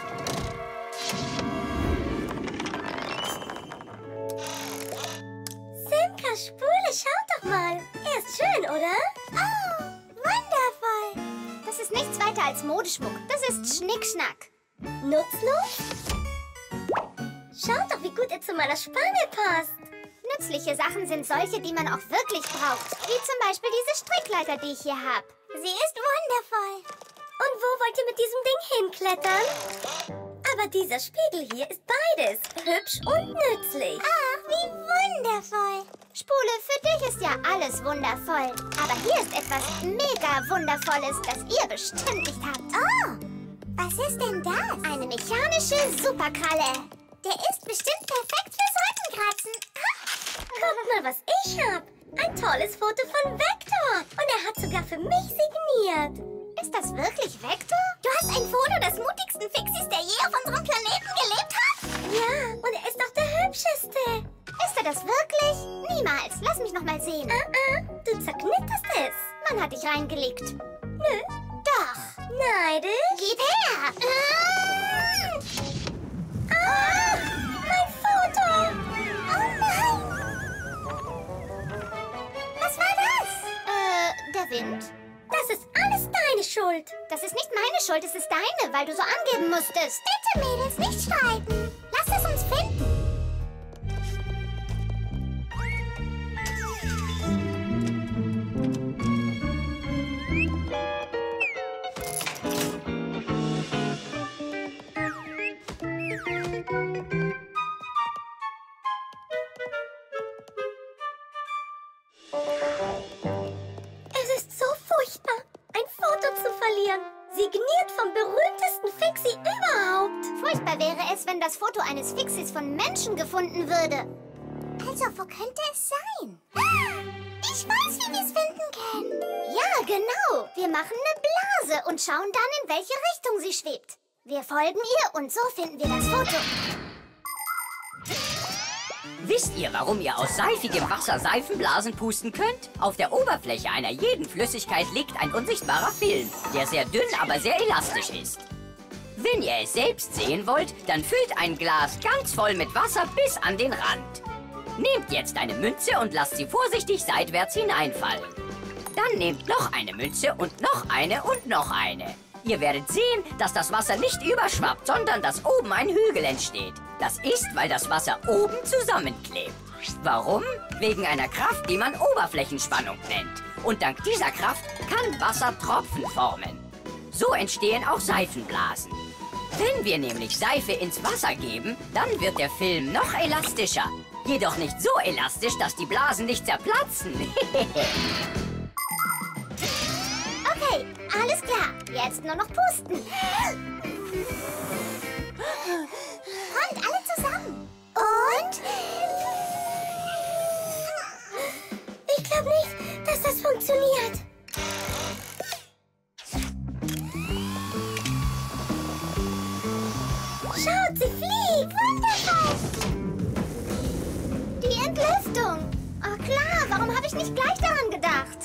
B: Simka, Spule, schau doch mal. Er ist schön, oder?
I: Oh, wundervoll. Das ist nichts weiter als Modeschmuck. Das ist Schnickschnack.
B: Nutzlos? Schau doch, wie gut er zu meiner Spange passt.
I: Nützliche Sachen sind solche, die man auch wirklich braucht. Wie zum Beispiel diese Strickleiter, die ich hier habe.
B: Sie ist wundervoll. Und wo wollt ihr mit diesem Ding hinklettern? Aber dieser Spiegel hier ist beides. Hübsch und nützlich.
I: Ach, wie wundervoll. Spule, für dich ist ja alles wundervoll. Aber hier ist etwas mega Wundervolles, das ihr bestimmt nicht habt.
F: Oh, was ist denn das?
I: Eine mechanische Superkralle.
F: Der ist bestimmt perfekt fürs Rückenkratzen.
B: Guckt mal, was ich hab. Ein tolles Foto von Vektor. Und er hat sogar für mich signiert.
I: Ist das wirklich Vektor?
F: Du hast ein Foto des mutigsten Fixies, der je auf unserem Planeten gelebt hat?
B: Ja, und er ist doch der Hübscheste.
I: Ist er das wirklich? Niemals. Lass mich noch mal sehen.
B: Ah, ah, du zerknitterst es.
I: Man hat dich reingelegt.
B: Nö.
I: Doch.
B: Neidisch?
F: Gib her.
B: Ah, mein Foto.
F: Oh nein. Was war das?
I: Äh, der Wind.
B: Das ist alles deine Schuld.
I: Das ist nicht meine Schuld, es ist deine, weil du so angeben musstest.
F: Bitte, Mädels, nicht streiten. Lass es uns finden.
B: Es ist so furchtbar, ein Foto zu verlieren. Signiert vom berühmtesten Fixie überhaupt.
I: Furchtbar wäre es, wenn das Foto eines Fixies von Menschen gefunden würde.
F: Also, wo könnte es sein? Ich weiß, wie wir es finden können.
I: Ja, genau. Wir machen eine Blase und schauen dann, in welche Richtung sie schwebt. Wir folgen ihr und so finden wir das Foto.
E: Wisst ihr, warum ihr aus seifigem Wasser Seifenblasen pusten könnt? Auf der Oberfläche einer jeden Flüssigkeit liegt ein unsichtbarer Film, der sehr dünn, aber sehr elastisch ist. Wenn ihr es selbst sehen wollt, dann füllt ein Glas ganz voll mit Wasser bis an den Rand. Nehmt jetzt eine Münze und lasst sie vorsichtig seitwärts hineinfallen. Dann nehmt noch eine Münze und noch eine und noch eine. Ihr werdet sehen, dass das Wasser nicht überschwappt, sondern dass oben ein Hügel entsteht. Das ist, weil das Wasser oben zusammenklebt. Warum? Wegen einer Kraft, die man Oberflächenspannung nennt. Und dank dieser Kraft kann Wasser Tropfen formen. So entstehen auch Seifenblasen. Wenn wir nämlich Seife ins Wasser geben, dann wird der Film noch elastischer. Jedoch nicht so elastisch, dass die Blasen nicht zerplatzen.
I: Okay, alles klar. Jetzt nur noch pusten.
F: Kommt alle zusammen. Und?
B: Ich glaube nicht, dass das funktioniert. Schaut, sie fliegt.
I: Wundervoll. Die Entlüftung. Oh klar, warum habe ich nicht gleich daran gedacht?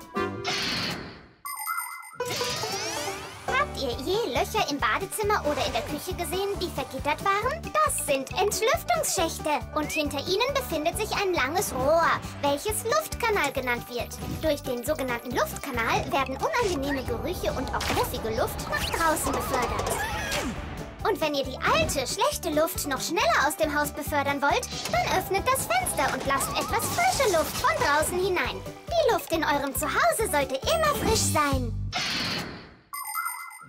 I: Habt ihr je Löcher im Badezimmer oder in der Küche gesehen, die vergittert waren? Das sind Entlüftungsschächte. Und hinter ihnen befindet sich ein langes Rohr, welches Luftkanal genannt wird. Durch den sogenannten Luftkanal werden unangenehme Gerüche und auch muffige Luft nach draußen befördert. Und wenn ihr die alte, schlechte Luft noch schneller aus dem Haus befördern wollt, dann öffnet das Fenster und lasst etwas frische Luft von draußen hinein. Die Luft in eurem Zuhause sollte immer frisch sein.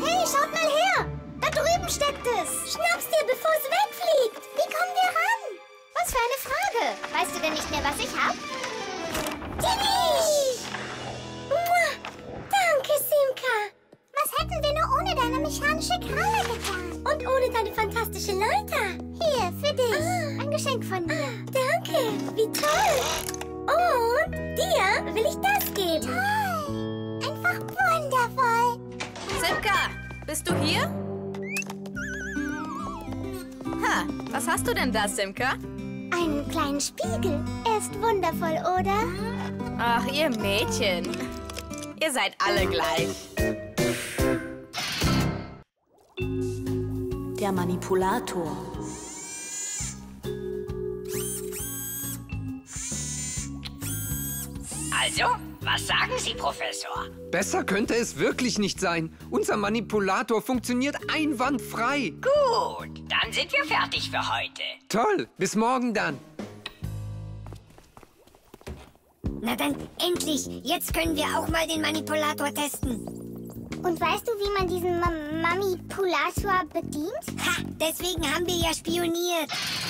I: Hey, schaut mal her! Da drüben steckt es! Schnapp's dir, bevor es wegfliegt! Wie kommen wir ran?
F: Was für eine Frage. Weißt du denn nicht mehr, was ich hab?
I: Timmy! Danke, Simka! Was hätten wir nur ohne deine mechanische Kralle getan? Und ohne deine fantastische Leiter? Hier, für dich. Ah, ein Geschenk von mir. Danke, wie toll! Und dir will ich das geben. Toll! Einfach wundervoll!
D: Simka, bist du hier? Ha, was hast du denn da, Simka?
I: Einen kleinen Spiegel. Er ist wundervoll, oder?
D: Ach, ihr Mädchen. Ihr seid alle gleich.
M: Der Manipulator.
E: Also, was sagen Sie, Professor?
K: Besser könnte es wirklich nicht sein. Unser Manipulator funktioniert einwandfrei.
E: Gut, dann sind wir fertig für heute.
K: Toll, bis morgen dann.
C: Na dann, endlich! Jetzt können wir auch mal den Manipulator testen.
I: Und weißt du, wie man diesen Ma Manipulator bedient?
C: Ha, deswegen haben wir ja spioniert.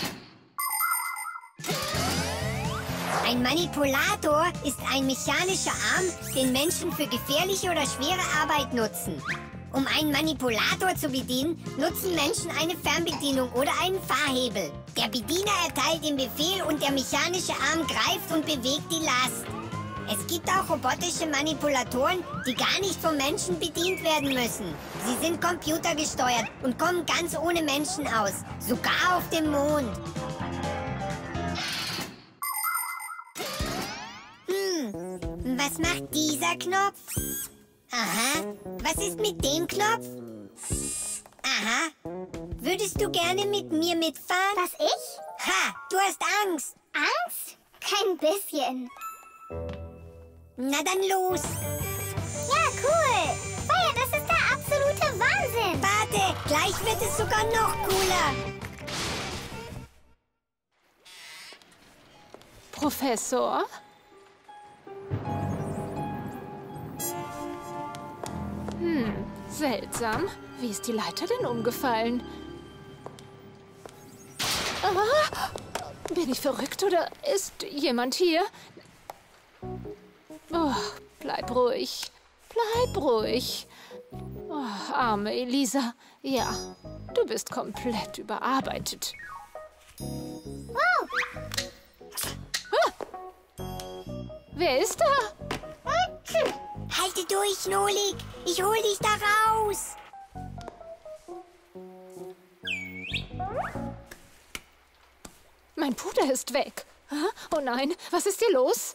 C: Ein Manipulator ist ein mechanischer Arm, den Menschen für gefährliche oder schwere Arbeit nutzen. Um einen Manipulator zu bedienen, nutzen Menschen eine Fernbedienung oder einen Fahrhebel. Der Bediener erteilt den Befehl und der mechanische Arm greift und bewegt die Last. Es gibt auch robotische Manipulatoren, die gar nicht vom Menschen bedient werden müssen. Sie sind computergesteuert und kommen ganz ohne Menschen aus, sogar auf dem Mond. Hm, was macht dieser Knopf? Aha, was ist mit dem Knopf? Aha, würdest du gerne mit mir mitfahren?
I: Was, ich?
C: Ha, du hast Angst.
I: Angst? Kein bisschen.
C: Na dann los.
I: Ja, cool. Feuer, das ist der absolute Wahnsinn.
C: Warte, gleich wird es sogar noch cooler.
Q: Professor? Hm, seltsam. Wie ist die Leiter denn umgefallen? Ah, bin ich verrückt oder ist jemand hier? Oh, bleib ruhig. Bleib ruhig. Oh, arme Elisa. Ja, du bist komplett überarbeitet.
I: Wow.
Q: Ah, wer ist da?
C: Halte durch, Nolik. Ich hol dich da raus.
Q: Mein Puder ist weg. Oh nein, was ist hier los?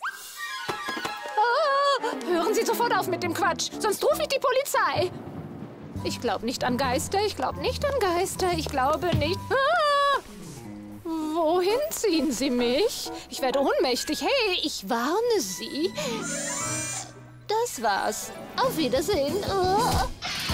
Q: Ah, hören Sie sofort auf mit dem Quatsch, sonst rufe ich die Polizei. Ich glaube nicht an Geister, ich glaube nicht an Geister, ich glaube nicht... Ah, wohin ziehen Sie mich? Ich werde ohnmächtig. Hey, ich warne Sie. Das war's. Auf Wiedersehen. Oh.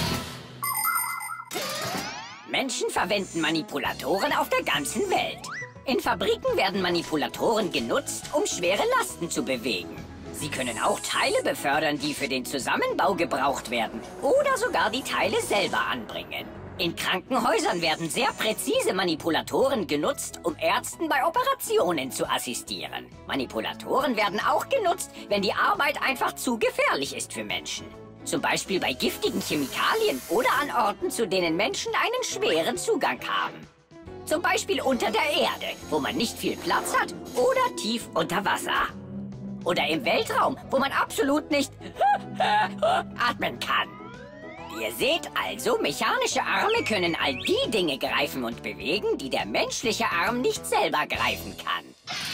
E: Menschen verwenden Manipulatoren auf der ganzen Welt. In Fabriken werden Manipulatoren genutzt, um schwere Lasten zu bewegen. Sie können auch Teile befördern, die für den Zusammenbau gebraucht werden. Oder sogar die Teile selber anbringen. In Krankenhäusern werden sehr präzise Manipulatoren genutzt, um Ärzten bei Operationen zu assistieren. Manipulatoren werden auch genutzt, wenn die Arbeit einfach zu gefährlich ist für Menschen. Zum Beispiel bei giftigen Chemikalien oder an Orten, zu denen Menschen einen schweren Zugang haben. Zum Beispiel unter der Erde, wo man nicht viel Platz hat, oder tief unter Wasser. Oder im Weltraum, wo man absolut nicht atmen kann. Ihr seht also, mechanische Arme können all die Dinge greifen und bewegen, die der menschliche Arm nicht selber greifen kann.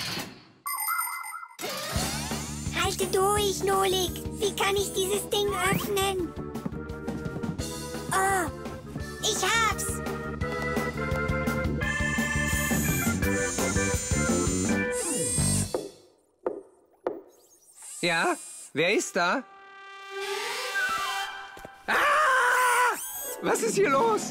C: Halte durch, Nolik. Wie kann ich dieses Ding öffnen? Oh, ich hab's.
K: Ja, wer ist da? Ah! Was ist hier los?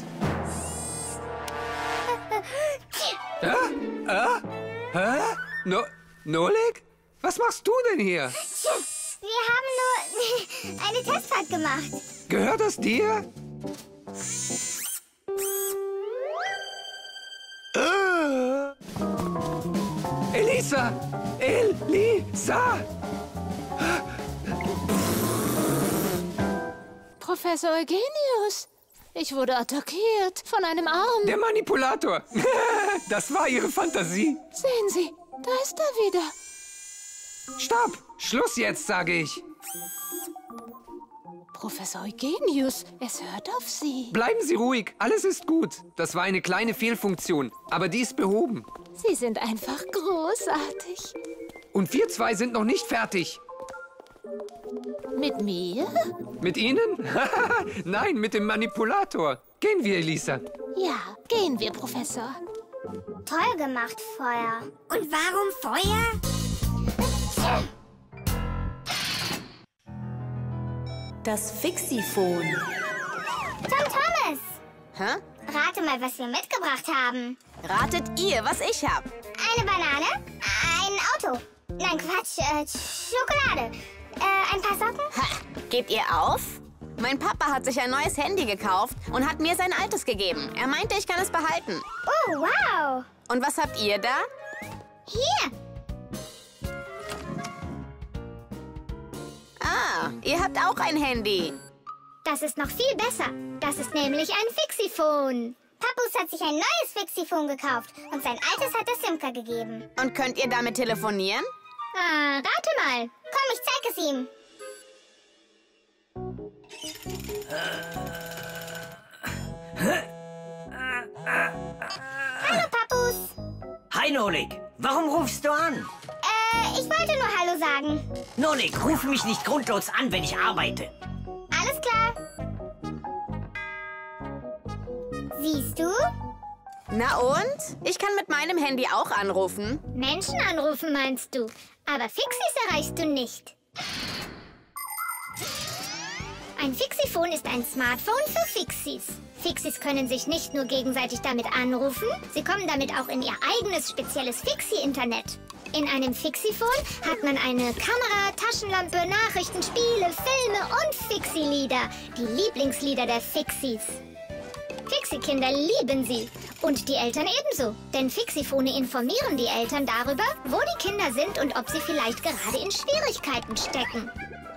K: Hä? Ah? Hä? No Nolik? Was machst du denn hier?
I: Wir haben nur eine Testfahrt gemacht.
K: Gehört das dir? Elisa! Elisa!
Q: Professor Eugenius, ich wurde attackiert von einem Arm.
K: Der Manipulator! Das war Ihre Fantasie.
Q: Sehen Sie, da ist er wieder.
K: Stopp! Schluss jetzt, sage ich.
Q: Professor Eugenius, es hört auf Sie.
K: Bleiben Sie ruhig, alles ist gut. Das war eine kleine Fehlfunktion, aber die ist behoben.
Q: Sie sind einfach großartig.
K: Und wir zwei sind noch nicht fertig.
Q: Mit mir?
K: Mit Ihnen? Nein, mit dem Manipulator. Gehen wir, Elisa.
Q: Ja, gehen wir, Professor.
I: Toll gemacht, Feuer.
C: Und warum Feuer?
R: Das Fixiphon.
I: Tom Thomas!
O: Hä?
I: Rate mal, was wir mitgebracht haben.
O: Ratet ihr, was ich hab?
I: Eine Banane, ein Auto. Nein, Quatsch, äh, Schokolade. Äh, ein paar Socken.
O: Ha, gebt ihr auf? Mein Papa hat sich ein neues Handy gekauft und hat mir sein altes gegeben. Er meinte, ich kann es behalten.
I: Oh, wow.
O: Und was habt ihr da?
I: Hier.
O: Ah, ihr habt auch ein Handy.
I: Das ist noch viel besser. Das ist nämlich ein Fixiphon. Pappus hat sich ein neues Fixiphon gekauft und sein altes hat er Simka gegeben.
O: Und könnt ihr damit telefonieren?
I: Ah, rate mal. Komm, ich zeig es ihm. Hallo, Pappus.
J: Hi, Nolik. Warum rufst du an?
I: Äh, ich wollte nur Hallo sagen.
J: Nolik, ruf mich nicht grundlos an, wenn ich arbeite.
I: Alles klar. Siehst du?
O: Na und? Ich kann mit meinem Handy auch anrufen.
I: Menschen anrufen, meinst du? Aber Fixies erreichst du nicht. Ein Fixiphon ist ein Smartphone für Fixies. Fixies können sich nicht nur gegenseitig damit anrufen, sie kommen damit auch in ihr eigenes spezielles Fixie-Internet. In einem Fixiphon hat man eine Kamera, Taschenlampe, Nachrichten, Spiele, Filme und Fixie-Lieder. Die Lieblingslieder der Fixies. Fixie-Kinder lieben sie. Und die Eltern ebenso. Denn Fixiphone informieren die Eltern darüber, wo die Kinder sind und ob sie vielleicht gerade in Schwierigkeiten stecken.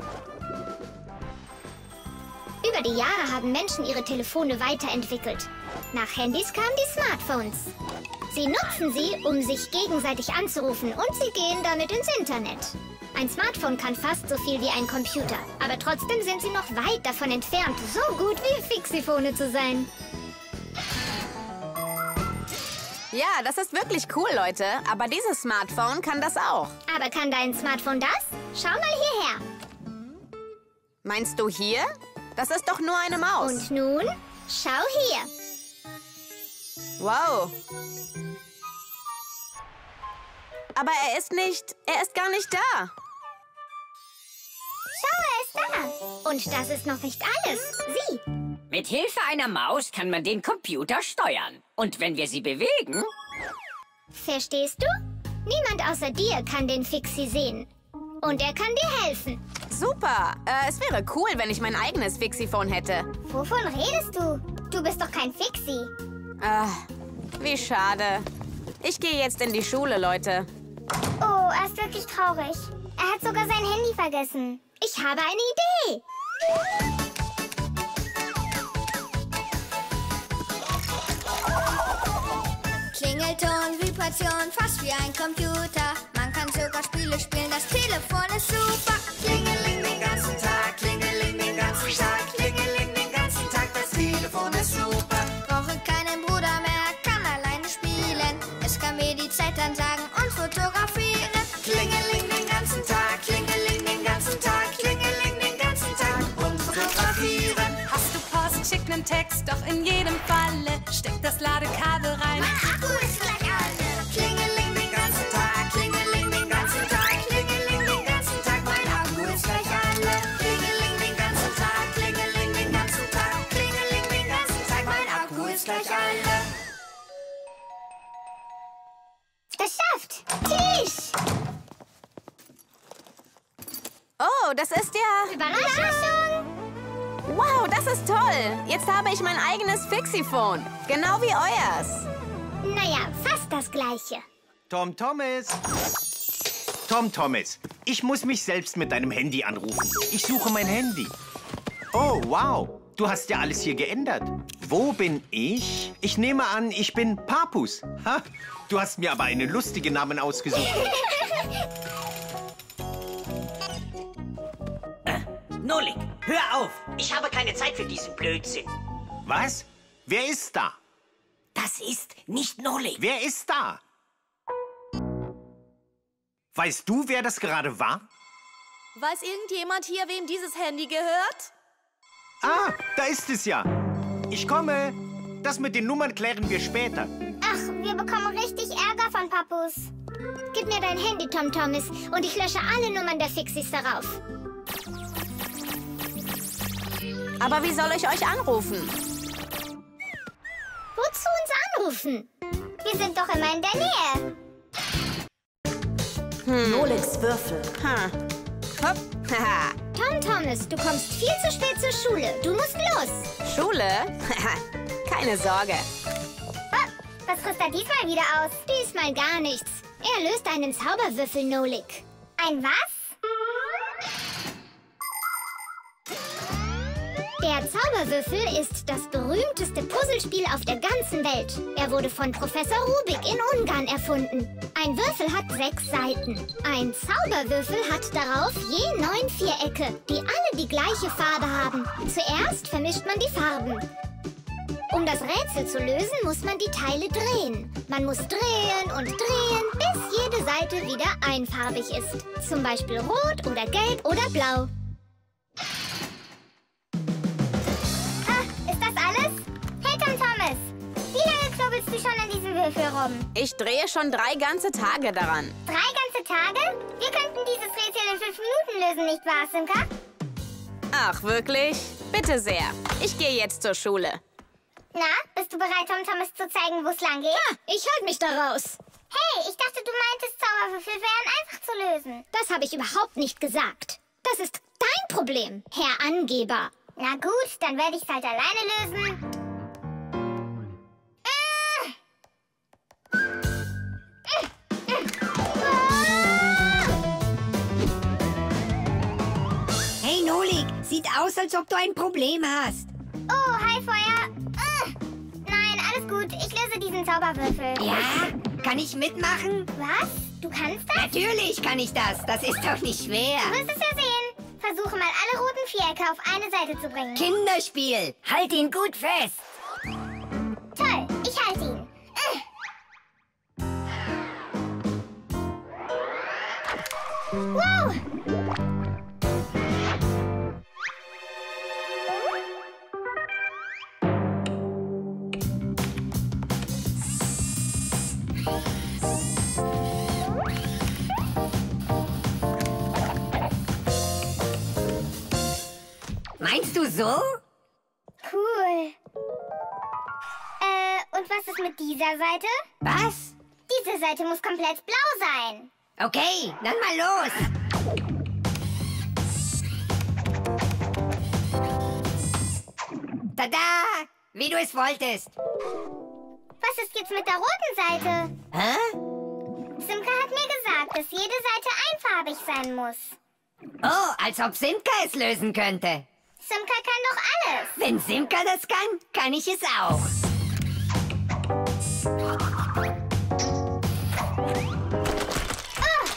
I: Über die Jahre haben Menschen ihre Telefone weiterentwickelt. Nach Handys kamen die Smartphones. Sie nutzen sie, um sich gegenseitig anzurufen und sie gehen damit ins Internet. Ein Smartphone kann fast so viel wie ein Computer, aber trotzdem sind sie noch weit davon entfernt, so gut wie Fixiphone zu sein.
O: Ja, das ist wirklich cool, Leute. Aber dieses Smartphone kann das auch.
I: Aber kann dein Smartphone das? Schau mal hierher.
O: Meinst du hier? Das ist doch nur eine Maus.
I: Und nun, schau hier.
O: Wow. Aber er ist nicht... Er ist gar nicht da.
I: Schau, er ist da. Und das ist noch nicht alles. Sieh.
E: Mit Hilfe einer Maus kann man den Computer steuern. Und wenn wir sie bewegen...
I: Verstehst du? Niemand außer dir kann den Fixie sehen. Und er kann dir helfen.
O: Super. Äh, es wäre cool, wenn ich mein eigenes Fixiphone hätte.
I: Wovon redest du? Du bist doch kein Fixie.
O: Ah, wie schade. Ich gehe jetzt in die Schule, Leute.
I: Oh, er ist wirklich traurig. Er hat sogar sein Handy vergessen. Ich habe eine Idee.
L: Klingelton, Vibration, fast wie ein Computer. Man kann sogar Spiele spielen, das Telefon ist super.
H: Klingeling den ganzen Tag, klingeling den ganzen Tag, klingeling den ganzen Tag, das Telefon ist super.
L: Brauche keinen Bruder mehr, kann alleine spielen. Es kann mir die Zeit ansagen und fotografieren.
H: Klingeling den ganzen Tag, klingeling den ganzen Tag, klingeling den ganzen Tag und fotografieren.
S: Hast du Post, schick nen Text, doch in jedem Falle steck das Ladekabel rein.
L: Mein Akku ist gleich alle.
H: Klingeling den ganzen Tag, klingeling den ganzen Tag, klingeling den ganzen Tag, mein Akku ist gleich alle. Klingeling den ganzen Tag, klingeling den ganzen Tag, klingeling den ganzen Tag, mein Akku ist gleich alle.
I: Geschafft! Tisch!
O: Oh, das ist ja...
I: Überraschung!
D: Wow, das ist toll. Jetzt habe ich mein eigenes Fixiphone. Genau wie euers.
I: Naja, fast das Gleiche.
G: Tom Thomas. Tom Thomas, ich muss mich selbst mit deinem Handy anrufen. Ich suche mein Handy. Oh, wow. Du hast ja alles hier geändert. Wo bin ich? Ich nehme an, ich bin Papus. Ha, du hast mir aber einen lustigen Namen ausgesucht.
J: äh, Nolik, hör auf. Ich habe keine Zeit für diesen Blödsinn.
G: Was? Wer ist da?
J: Das ist nicht Nolik.
G: Wer ist da? Weißt du, wer das gerade war?
M: Weiß irgendjemand hier, wem dieses Handy gehört?
G: Ah, da ist es ja. Ich komme. Das mit den Nummern klären wir später.
I: Ach, wir bekommen richtig Ärger von Papus. Gib mir dein Handy, Tom Thomas, und ich lösche alle Nummern der Fixies darauf.
D: Aber wie soll ich euch anrufen?
I: Wozu uns anrufen? Wir sind doch immer in der Nähe.
D: Hm.
M: Noliks Würfel.
D: Hm. Hopp. Haha.
I: Tom Thomas, du kommst viel zu spät zur Schule. Du musst los.
D: Schule? Keine Sorge.
I: Oh, was frisst er diesmal wieder aus? Diesmal gar nichts. Er löst einen Zauberwürfel, Nolik. Ein was? Der Zauberwürfel ist das berühmteste Puzzlespiel auf der ganzen Welt. Er wurde von Professor Rubik in Ungarn erfunden. Ein Würfel hat sechs Seiten. Ein Zauberwürfel hat darauf je neun Vierecke, die alle die gleiche Farbe haben. Zuerst vermischt man die Farben. Um das Rätsel zu lösen, muss man die Teile drehen. Man muss drehen und drehen, bis jede Seite wieder einfarbig ist. Zum Beispiel rot oder gelb oder blau. Du schon an diesem Würfel rum?
D: Ich drehe schon drei ganze Tage daran.
I: Drei ganze Tage? Wir könnten dieses Rätsel in fünf Minuten lösen, nicht wahr, Simka?
D: Ach, wirklich? Bitte sehr. Ich gehe jetzt zur Schule.
I: Na, bist du bereit, Tom Thomas zu zeigen, wo es lang geht?
B: Ja, ich halte mich da raus.
I: Hey, ich dachte, du meintest, Zauberwürfel wären einfach zu lösen.
B: Das habe ich überhaupt nicht gesagt. Das ist dein Problem, Herr Angeber.
I: Na gut, dann werde ich es halt alleine lösen.
C: Hey Nolik, sieht aus, als ob du ein Problem hast.
I: Oh, hi Feuer. Uh, nein, alles gut. Ich löse diesen Zauberwürfel.
C: Ja? Kann ich mitmachen?
I: Was? Du kannst das?
C: Natürlich kann ich das. Das ist doch nicht schwer.
I: Du wirst es ja sehen. Versuche mal, alle roten Vierecke auf eine Seite zu bringen.
C: Kinderspiel. Halt ihn gut fest.
I: Toll, ich halte ihn. Uh. Wow!
C: Meinst du so?
I: Cool. Äh, und was ist mit dieser Seite?
C: Was?
I: Diese Seite muss komplett blau sein.
C: Okay, dann mal los. Tada! Wie du es wolltest.
I: Was ist jetzt mit der roten Seite?
C: Hä?
I: Simka hat mir gesagt, dass jede Seite einfarbig sein muss.
C: Oh, als ob Simka es lösen könnte.
I: Simka kann doch alles.
C: Wenn Simka das kann, kann ich es auch.
I: Oh.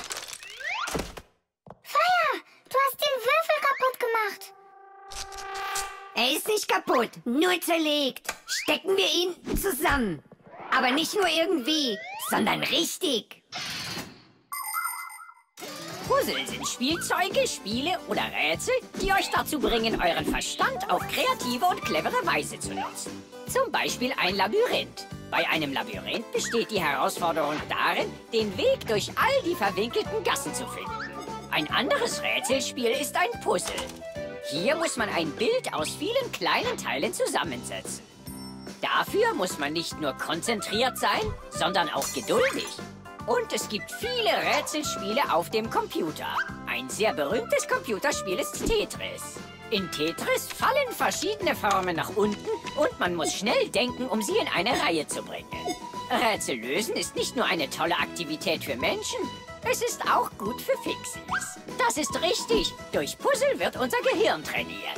I: Feuer, du hast den Würfel kaputt gemacht.
C: Er ist nicht kaputt, nur zerlegt. Stecken wir ihn zusammen. Aber nicht nur irgendwie, sondern richtig.
E: Puzzle sind Spielzeuge, Spiele oder Rätsel, die euch dazu bringen, euren Verstand auf kreative und clevere Weise zu nutzen. Zum Beispiel ein Labyrinth. Bei einem Labyrinth besteht die Herausforderung darin, den Weg durch all die verwinkelten Gassen zu finden. Ein anderes Rätselspiel ist ein Puzzle. Hier muss man ein Bild aus vielen kleinen Teilen zusammensetzen. Dafür muss man nicht nur konzentriert sein, sondern auch geduldig. Und es gibt viele Rätselspiele auf dem Computer. Ein sehr berühmtes Computerspiel ist Tetris. In Tetris fallen verschiedene Formen nach unten und man muss schnell denken, um sie in eine Reihe zu bringen. Rätsel lösen ist nicht nur eine tolle Aktivität für Menschen, es ist auch gut für Fixies. Das ist richtig. Durch Puzzle wird unser Gehirn trainiert.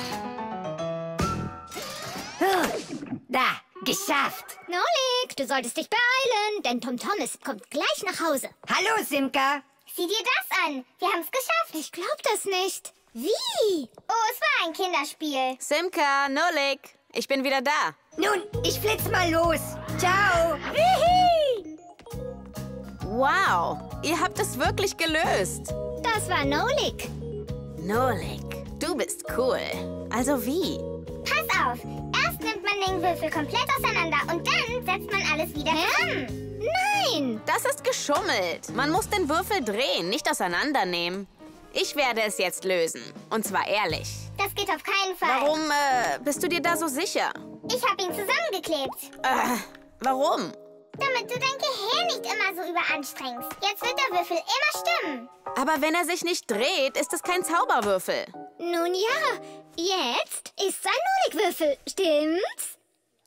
C: Da, geschafft.
F: Nolik, du solltest dich beeilen, denn Tom Thomas kommt gleich nach Hause.
C: Hallo, Simka.
I: Sieh dir das an. Wir haben es geschafft.
F: Ich glaub das nicht. Wie?
I: Oh, es war ein Kinderspiel.
D: Simka, Nolik, ich bin wieder da.
C: Nun, ich flitz mal los. Ciao.
D: Hihi. Wow, ihr habt es wirklich gelöst.
F: Das war Nolik.
D: Nolik, du bist cool. Also wie?
I: Pass auf. Erst nimmt man den Würfel komplett auseinander und dann setzt man alles wieder zusammen.
D: Nein! Das ist geschummelt. Man muss den Würfel drehen, nicht auseinandernehmen. Ich werde es jetzt lösen. Und zwar ehrlich.
I: Das geht auf keinen Fall.
D: Warum äh, bist du dir da so sicher?
I: Ich habe ihn zusammengeklebt.
D: Äh, warum?
I: Damit du dein Gehirn nicht immer so überanstrengst. Jetzt wird der Würfel immer stimmen.
D: Aber wenn er sich nicht dreht, ist es kein Zauberwürfel.
F: Nun ja, jetzt ist es ein Nolikwürfel, stimmt's?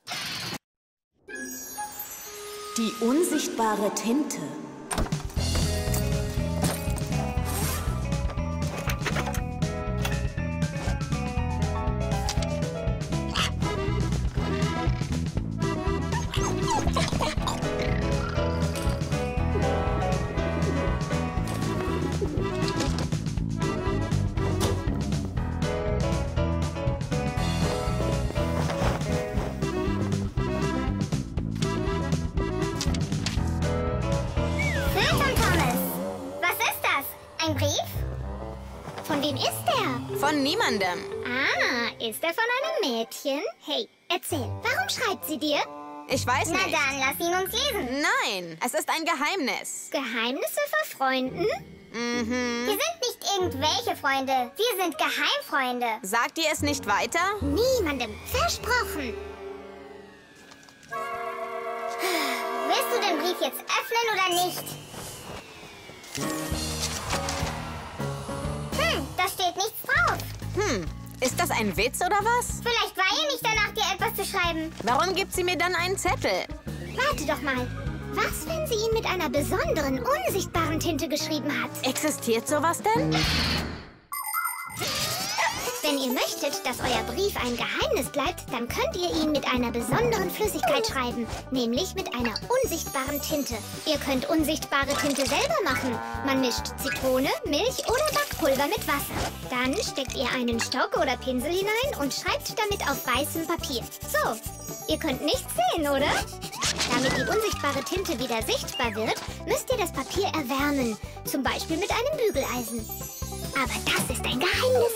O: Die unsichtbare Tinte.
F: Von wem ist der?
D: Von niemandem.
F: Ah, ist er von einem Mädchen? Hey, erzähl, warum schreibt sie dir?
D: Ich weiß nicht.
I: Na dann, lass ihn uns lesen.
D: Nein, es ist ein Geheimnis.
F: Geheimnisse vor Freunden?
D: Mhm.
I: Wir sind nicht irgendwelche Freunde. Wir sind Geheimfreunde.
D: Sagt ihr es nicht weiter?
F: Niemandem. Versprochen.
I: Willst du den Brief jetzt öffnen oder nicht? Hm, da steht nichts drauf.
D: Hm, ist das ein Witz oder was?
I: Vielleicht war ihr nicht danach, dir etwas zu schreiben.
D: Warum gibt sie mir dann einen Zettel?
F: Warte doch mal. Was, wenn sie ihn mit einer besonderen, unsichtbaren Tinte geschrieben hat?
D: Existiert sowas denn?
F: Wenn ihr möchtet, dass euer Brief ein Geheimnis bleibt, dann könnt ihr ihn mit einer besonderen Flüssigkeit schreiben, nämlich mit einer unsichtbaren Tinte. Ihr könnt unsichtbare Tinte selber machen. Man mischt Zitrone, Milch oder Backpulver mit Wasser. Dann steckt ihr einen Stock oder Pinsel hinein und schreibt damit auf weißem Papier. So, ihr könnt nichts sehen, oder? Damit die unsichtbare Tinte wieder sichtbar wird, müsst ihr das Papier erwärmen, zum Beispiel mit einem Bügeleisen. Aber das ist ein Geheimnis.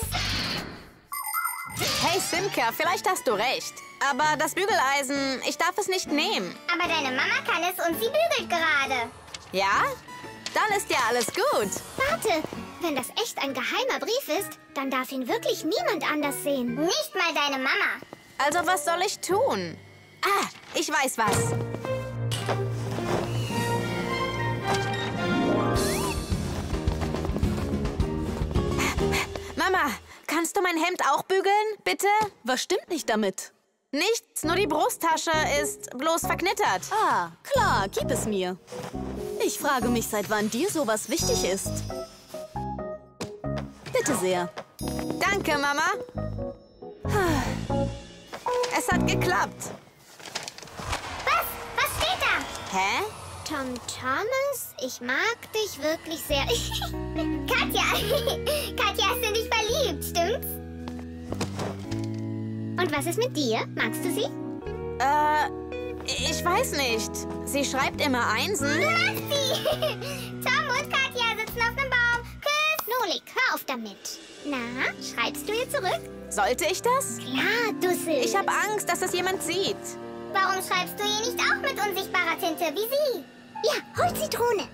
D: Hey Simka, vielleicht hast du recht. Aber das Bügeleisen, ich darf es nicht nehmen.
I: Aber deine Mama kann es und sie bügelt gerade.
D: Ja? Dann ist ja alles gut.
F: Warte, wenn das echt ein geheimer Brief ist, dann darf ihn wirklich niemand anders sehen.
I: Nicht mal deine Mama.
D: Also was soll ich tun? Ah, ich weiß was. Mama, kannst du mein Hemd auch bügeln, bitte?
M: Was stimmt nicht damit?
D: Nichts, nur die Brusttasche ist bloß verknittert.
M: Ah, klar, gib es mir. Ich frage mich, seit wann dir sowas wichtig ist. Bitte sehr.
D: Danke, Mama. Es hat geklappt.
I: Was? Was steht da?
D: Hä?
F: Tom Thomas, ich mag dich wirklich sehr.
I: Katja, Katja ist in dich verliebt, stimmt's?
F: Und was ist mit dir? Magst du sie?
D: Äh, ich weiß nicht. Sie schreibt immer Einsen.
I: Du magst sie! Tom und Katja sitzen auf einem Baum. Küss!
F: Nolik, hör auf damit. Na, schreibst du ihr zurück?
D: Sollte ich das?
F: Klar, Dussel.
D: Ich habe Angst, dass es jemand sieht.
I: Warum schreibst du ihr nicht auch mit unsichtbarer Tinte wie sie?
F: Ja, hol Zitrone.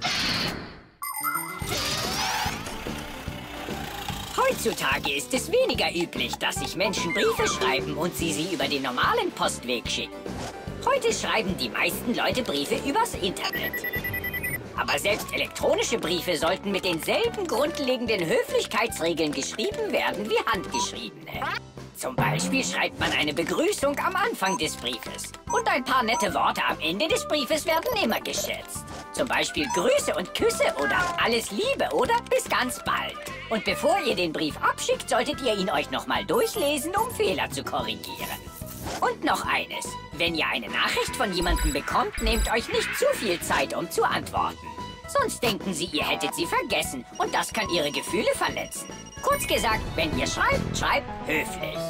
E: Heutzutage ist es weniger üblich, dass sich Menschen Briefe schreiben und sie sie über den normalen Postweg schicken. Heute schreiben die meisten Leute Briefe übers Internet. Aber selbst elektronische Briefe sollten mit denselben grundlegenden Höflichkeitsregeln geschrieben werden wie handgeschriebene. Zum Beispiel schreibt man eine Begrüßung am Anfang des Briefes. Und ein paar nette Worte am Ende des Briefes werden immer geschätzt. Zum Beispiel Grüße und Küsse oder alles Liebe oder bis ganz bald. Und bevor ihr den Brief abschickt, solltet ihr ihn euch nochmal durchlesen, um Fehler zu korrigieren. Und noch eines. Wenn ihr eine Nachricht von jemandem bekommt, nehmt euch nicht zu viel Zeit, um zu antworten. Sonst denken sie, ihr hättet sie vergessen. Und das kann ihre Gefühle verletzen. Kurz gesagt, wenn ihr schreibt, schreibt höflich.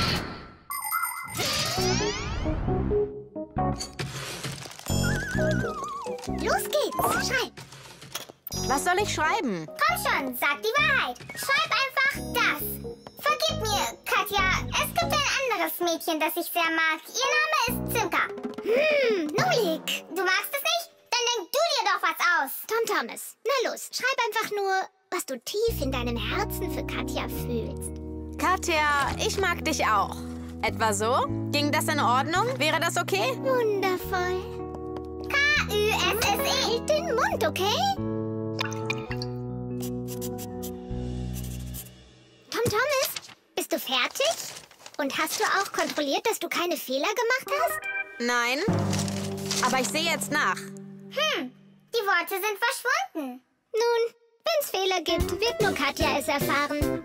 I: Los geht's, schreib.
D: Was soll ich schreiben?
I: Komm schon, sag die Wahrheit. Schreib einfach das. Vergib mir, Katja. Es gibt ein anderes Mädchen, das ich sehr mag. Ihr Name ist Simka. Hm, Nolik. Du magst es nicht? Dann denk du dir doch was aus.
F: Tom Thomas, na los, schreib einfach nur, was du tief in deinem Herzen für Katja fühlst.
D: Katja, ich mag dich auch. Etwa so? Ging das in Ordnung? Wäre das okay?
F: Wundervoll.
I: K Ü S S E.
F: Halt den Mund, okay? Tom Thomas, bist du fertig? Und hast du auch kontrolliert, dass du keine Fehler gemacht hast?
D: Nein, aber ich sehe jetzt nach.
I: Hm, die Worte sind verschwunden.
F: Nun, wenn es Fehler gibt, wird nur Katja es erfahren.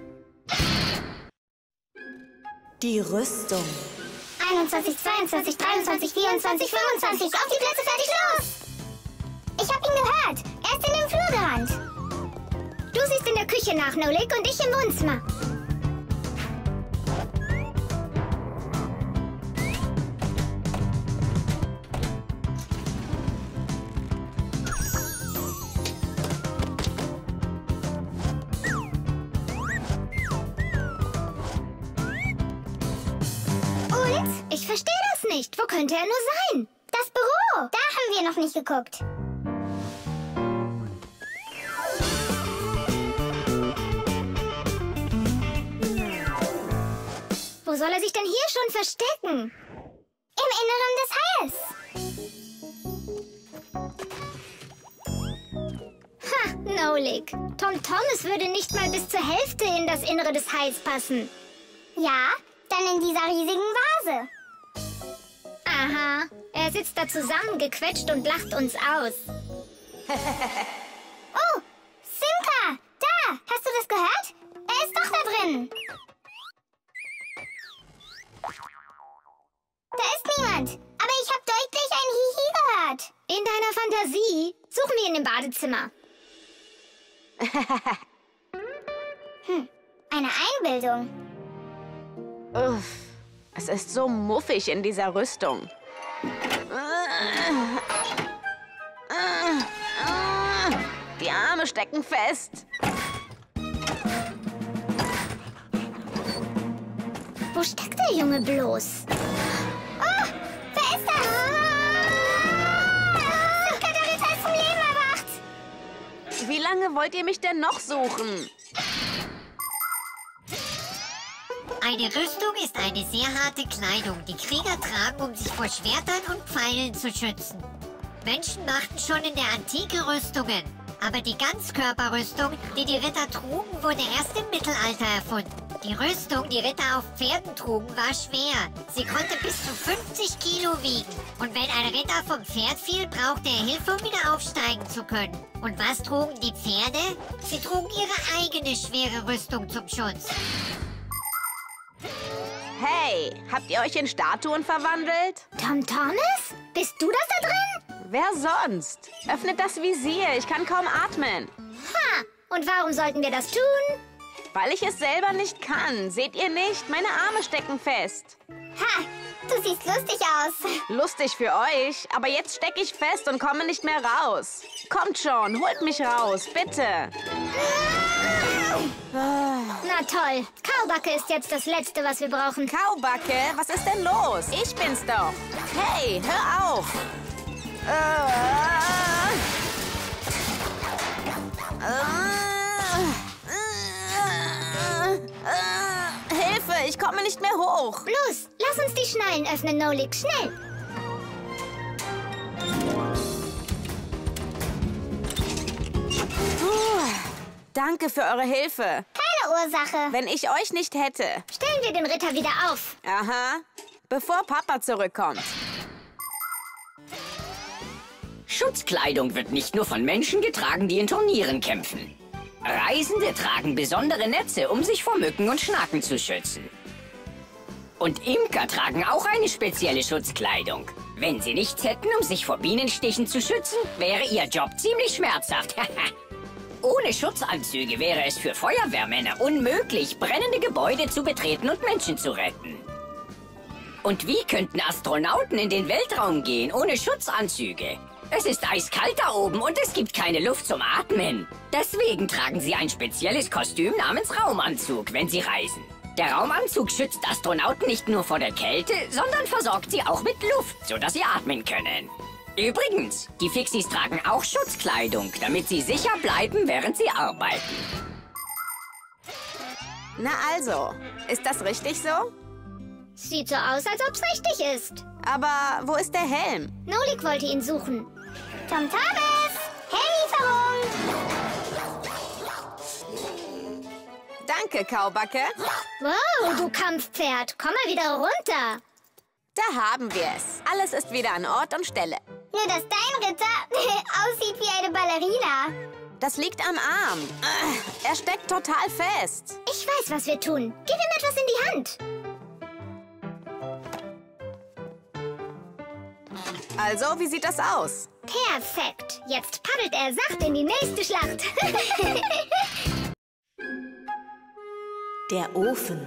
M: Die Rüstung.
I: einundzwanzig, zweiundzwanzig, dreiundzwanzig, vierundzwanzig, fünfundzwanzig. Auf die Plätze, fertig, los! Ich hab ihn gehört. Er ist in den Flur gerannt.
F: Du siehst in der Küche nach, Nolik, und ich im Wohnzimmer. Ich verstehe das nicht. Wo könnte er nur sein?
I: Das Büro. Da haben wir noch nicht geguckt.
F: Wo soll er sich denn hier schon verstecken?
I: Im Inneren des Hais.
F: Ha, Nolik. Tom Thomas würde nicht mal bis zur Hälfte in das Innere des Hais passen.
I: Ja, dann in dieser riesigen Vase.
F: Aha, er sitzt da zusammengequetscht und lacht uns aus.
I: Oh, Simka, da, hast du das gehört? Er ist doch da drin. Da ist niemand, aber ich habe deutlich ein Hihi gehört.
F: In deiner Fantasie suchen wir ihn im Badezimmer.
I: Hm, eine Einbildung.
D: Uff, es ist so muffig in dieser Rüstung. Die Arme stecken fest.
F: Wo steckt der Junge bloß?
I: Oh, wer ist das? Simka, der Ritter ist zum Leben erwacht.
D: Wie lange wollt ihr mich denn noch suchen?
C: Eine Rüstung ist eine sehr harte Kleidung, die Krieger tragen, um sich vor Schwertern und Pfeilen zu schützen. Menschen machten schon in der Antike Rüstungen, aber die Ganzkörperrüstung, die die Ritter trugen, wurde erst im Mittelalter erfunden. Die Rüstung, die Ritter auf Pferden trugen, war schwer. Sie konnte bis zu fünfzig Kilo wiegen. Und wenn ein Ritter vom Pferd fiel, brauchte er Hilfe, um wieder aufsteigen zu können. Und was trugen die Pferde? Sie trugen ihre eigene schwere Rüstung zum Schutz.
D: Hey, habt ihr euch in Statuen verwandelt?
F: Tom Thomas? Bist du das da drin?
D: Wer sonst? Öffnet das Visier, ich kann kaum atmen.
F: Ha, und warum sollten wir das tun?
D: Weil ich es selber nicht kann. Seht ihr nicht? Meine Arme stecken fest.
I: Ha, du siehst lustig aus.
D: Lustig für euch, aber jetzt stecke ich fest und komme nicht mehr raus. Kommt schon, holt mich raus, bitte.
F: Na toll, Kaubacke ist jetzt das Letzte, was wir brauchen.
D: Kaubacke? Was ist denn los? Ich bin's doch. Hey, hör auf. Hilfe, ich komme nicht mehr hoch.
F: Los, lass uns die Schnallen öffnen, Nolik, schnell.
D: Danke für eure Hilfe.
I: Keine Ursache.
D: Wenn ich euch nicht hätte.
I: Stellen wir den Ritter wieder auf.
D: Aha. Bevor Papa zurückkommt.
E: Schutzkleidung wird nicht nur von Menschen getragen, die in Turnieren kämpfen. Reisende tragen besondere Netze, um sich vor Mücken und Schnaken zu schützen. Und Imker tragen auch eine spezielle Schutzkleidung. Wenn sie nichts hätten, um sich vor Bienenstichen zu schützen, wäre ihr Job ziemlich schmerzhaft. Ohne Schutzanzüge wäre es für Feuerwehrmänner unmöglich, brennende Gebäude zu betreten und Menschen zu retten. Und wie könnten Astronauten in den Weltraum gehen ohne Schutzanzüge? Es ist eiskalt da oben und es gibt keine Luft zum Atmen. Deswegen tragen sie ein spezielles Kostüm namens Raumanzug, wenn sie reisen. Der Raumanzug schützt Astronauten nicht nur vor der Kälte, sondern versorgt sie auch mit Luft, sodass sie atmen können. Übrigens, die Fixies tragen auch Schutzkleidung, damit sie sicher bleiben, während sie arbeiten.
D: Na also, ist das richtig so?
I: Sieht so aus, als ob es richtig ist.
D: Aber wo ist der Helm?
I: Nolik wollte ihn suchen. Tom Thomas! Helllieferung!
D: Danke, Kaubacke.
I: Wow, du Kampfpferd. Komm mal wieder runter.
D: Da haben wir es. Alles ist wieder an Ort und Stelle.
I: Nur, dass dein Ritter aussieht wie eine Ballerina.
D: Das liegt am Arm. Er steckt total fest.
I: Ich weiß, was wir tun. Gib ihm etwas in die Hand.
D: Also, wie sieht das aus?
I: Perfekt. Jetzt paddelt er sacht in die nächste Schlacht.
R: Der Ofen.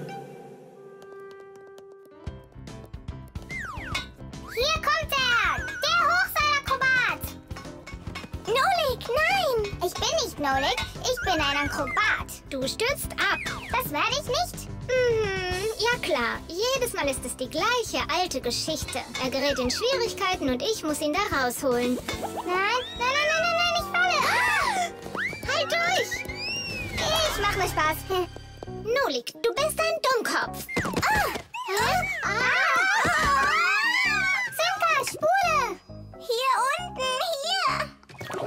I: Hier kommt er! Der Hochseilakrobat! Nolik, nein! Ich bin nicht Nolik, ich bin ein Akrobat. Du stürzt ab. Das werde ich nicht. Mhm, ja klar. Jedes Mal ist es die gleiche alte Geschichte. Er gerät in Schwierigkeiten und ich muss ihn da rausholen. Nein, nein, nein, nein, nein, nein, ich falle! Ah! Halt durch! Ich mach mir Spaß. Nolik, du bist ein Dummkopf. Ah! Hä? Ah! Ah! Simka, Spule! Hier unten,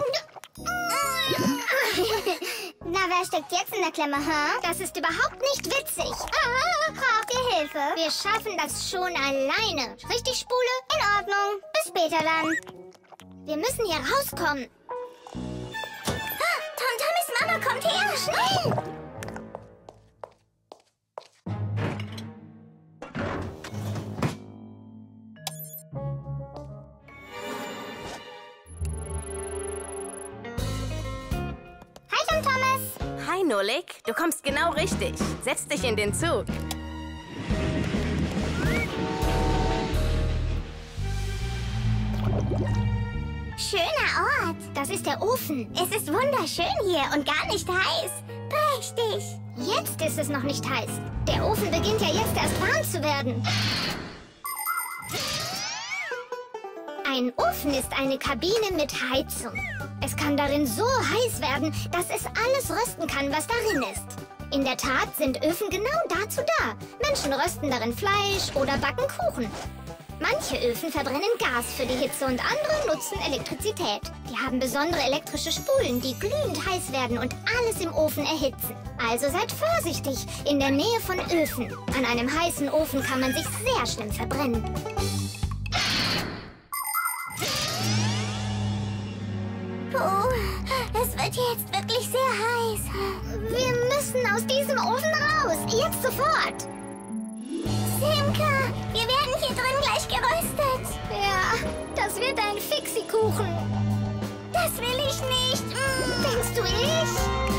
I: hier! Na, wer steckt jetzt in der Klemme, hä? Das ist überhaupt nicht witzig. Ah, braucht ihr Hilfe? Wir schaffen das schon alleine. Richtig, Spule? In Ordnung. Bis später dann. Wir müssen hier rauskommen. Ah, Tom Thomas Mama kommt her. Schnell!
D: Hi, Nolik. Du kommst genau richtig. Setz dich in den Zug.
I: Schöner Ort. Das ist der Ofen. Es ist wunderschön hier und gar nicht heiß. Prächtig. Jetzt ist es noch nicht heiß. Der Ofen beginnt ja jetzt erst warm zu werden. Ein Ofen ist eine Kabine mit Heizung. Es kann darin so heiß werden, dass es alles rösten kann, was darin ist. In der Tat sind Öfen genau dazu da. Menschen rösten darin Fleisch oder backen Kuchen. Manche Öfen verbrennen Gas für die Hitze und andere nutzen Elektrizität. Die haben besondere elektrische Spulen, die glühend heiß werden und alles im Ofen erhitzen. Also seid vorsichtig in der Nähe von Öfen. An einem heißen Ofen kann man sich sehr schlimm verbrennen. Puh, es wird jetzt wirklich sehr heiß. Wir müssen aus diesem Ofen raus. Jetzt sofort. Simka, wir werden hier drin gleich geröstet. Ja, das wird ein Fixie-Kuchen. Das will ich nicht. Mm. Denkst du ich?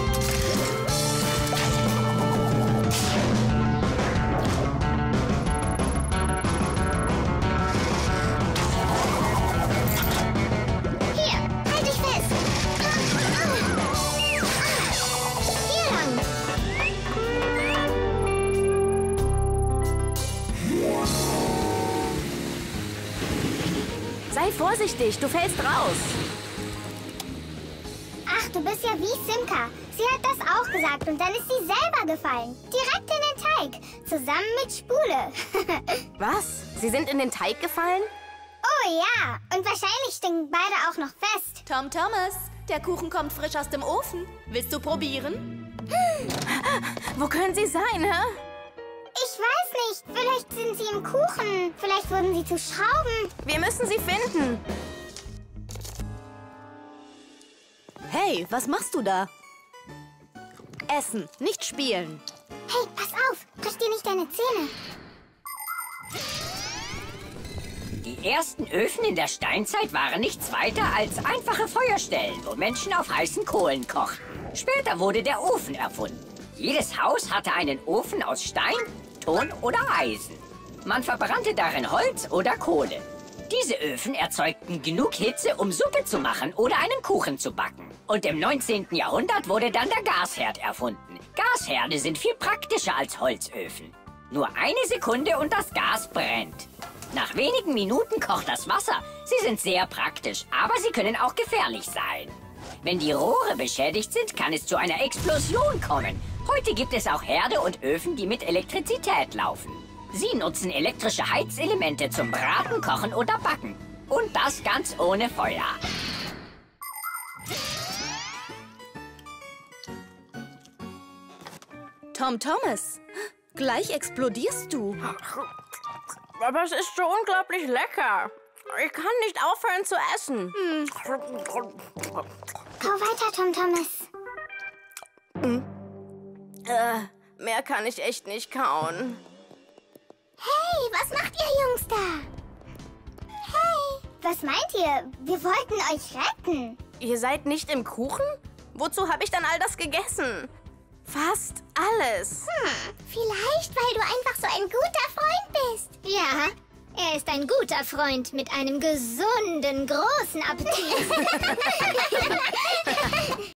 D: Sei vorsichtig, du fällst raus.
I: Ach, du bist ja wie Simka. Sie hat das auch gesagt und dann ist sie selber gefallen. Direkt in den Teig, zusammen mit Spule.
D: Was? Sie sind in den Teig gefallen?
I: Oh ja, und wahrscheinlich stinken beide auch noch fest.
R: Tom Thomas, der Kuchen kommt frisch aus dem Ofen. Willst du probieren?
D: Wo können sie sein, hä?
I: Ich weiß nicht. Vielleicht sind sie im Kuchen. Vielleicht wurden sie zu Schrauben.
D: Wir müssen sie finden.
M: Hey, was machst du da? Essen, nicht spielen.
I: Hey, pass auf. Brich dir nicht deine Zähne.
E: Die ersten Öfen in der Steinzeit waren nichts weiter als einfache Feuerstellen, wo Menschen auf heißen Kohlen kochten. Später wurde der Ofen erfunden. Jedes Haus hatte einen Ofen aus Stein, Ton oder Eisen. Man verbrannte darin Holz oder Kohle. Diese Öfen erzeugten genug Hitze, um Suppe zu machen oder einen Kuchen zu backen. Und im neunzehnten Jahrhundert wurde dann der Gasherd erfunden. Gasherde sind viel praktischer als Holzöfen. Nur eine Sekunde und das Gas brennt. Nach wenigen Minuten kocht das Wasser. Sie sind sehr praktisch, aber sie können auch gefährlich sein. Wenn die Rohre beschädigt sind, kann es zu einer Explosion kommen. Heute gibt es auch Herde und Öfen, die mit Elektrizität laufen. Sie nutzen elektrische Heizelemente zum Braten, Kochen oder Backen. Und das ganz ohne Feuer.
M: Tom Thomas, gleich explodierst du.
D: Aber es ist so unglaublich lecker. Ich kann nicht aufhören zu essen. Hm.
I: Kau weiter, Tom Thomas.
D: Hm. Äh, mehr kann ich echt nicht kauen.
I: Hey, was macht ihr Jungs da? Hey, was meint ihr? Wir wollten euch retten.
D: Ihr seid nicht im Kuchen? Wozu habe ich dann all das gegessen? Fast alles.
I: Hm, vielleicht, weil du einfach so ein guter Freund bist.
F: Ja, er ist ein guter Freund mit einem gesunden, großen Appetit.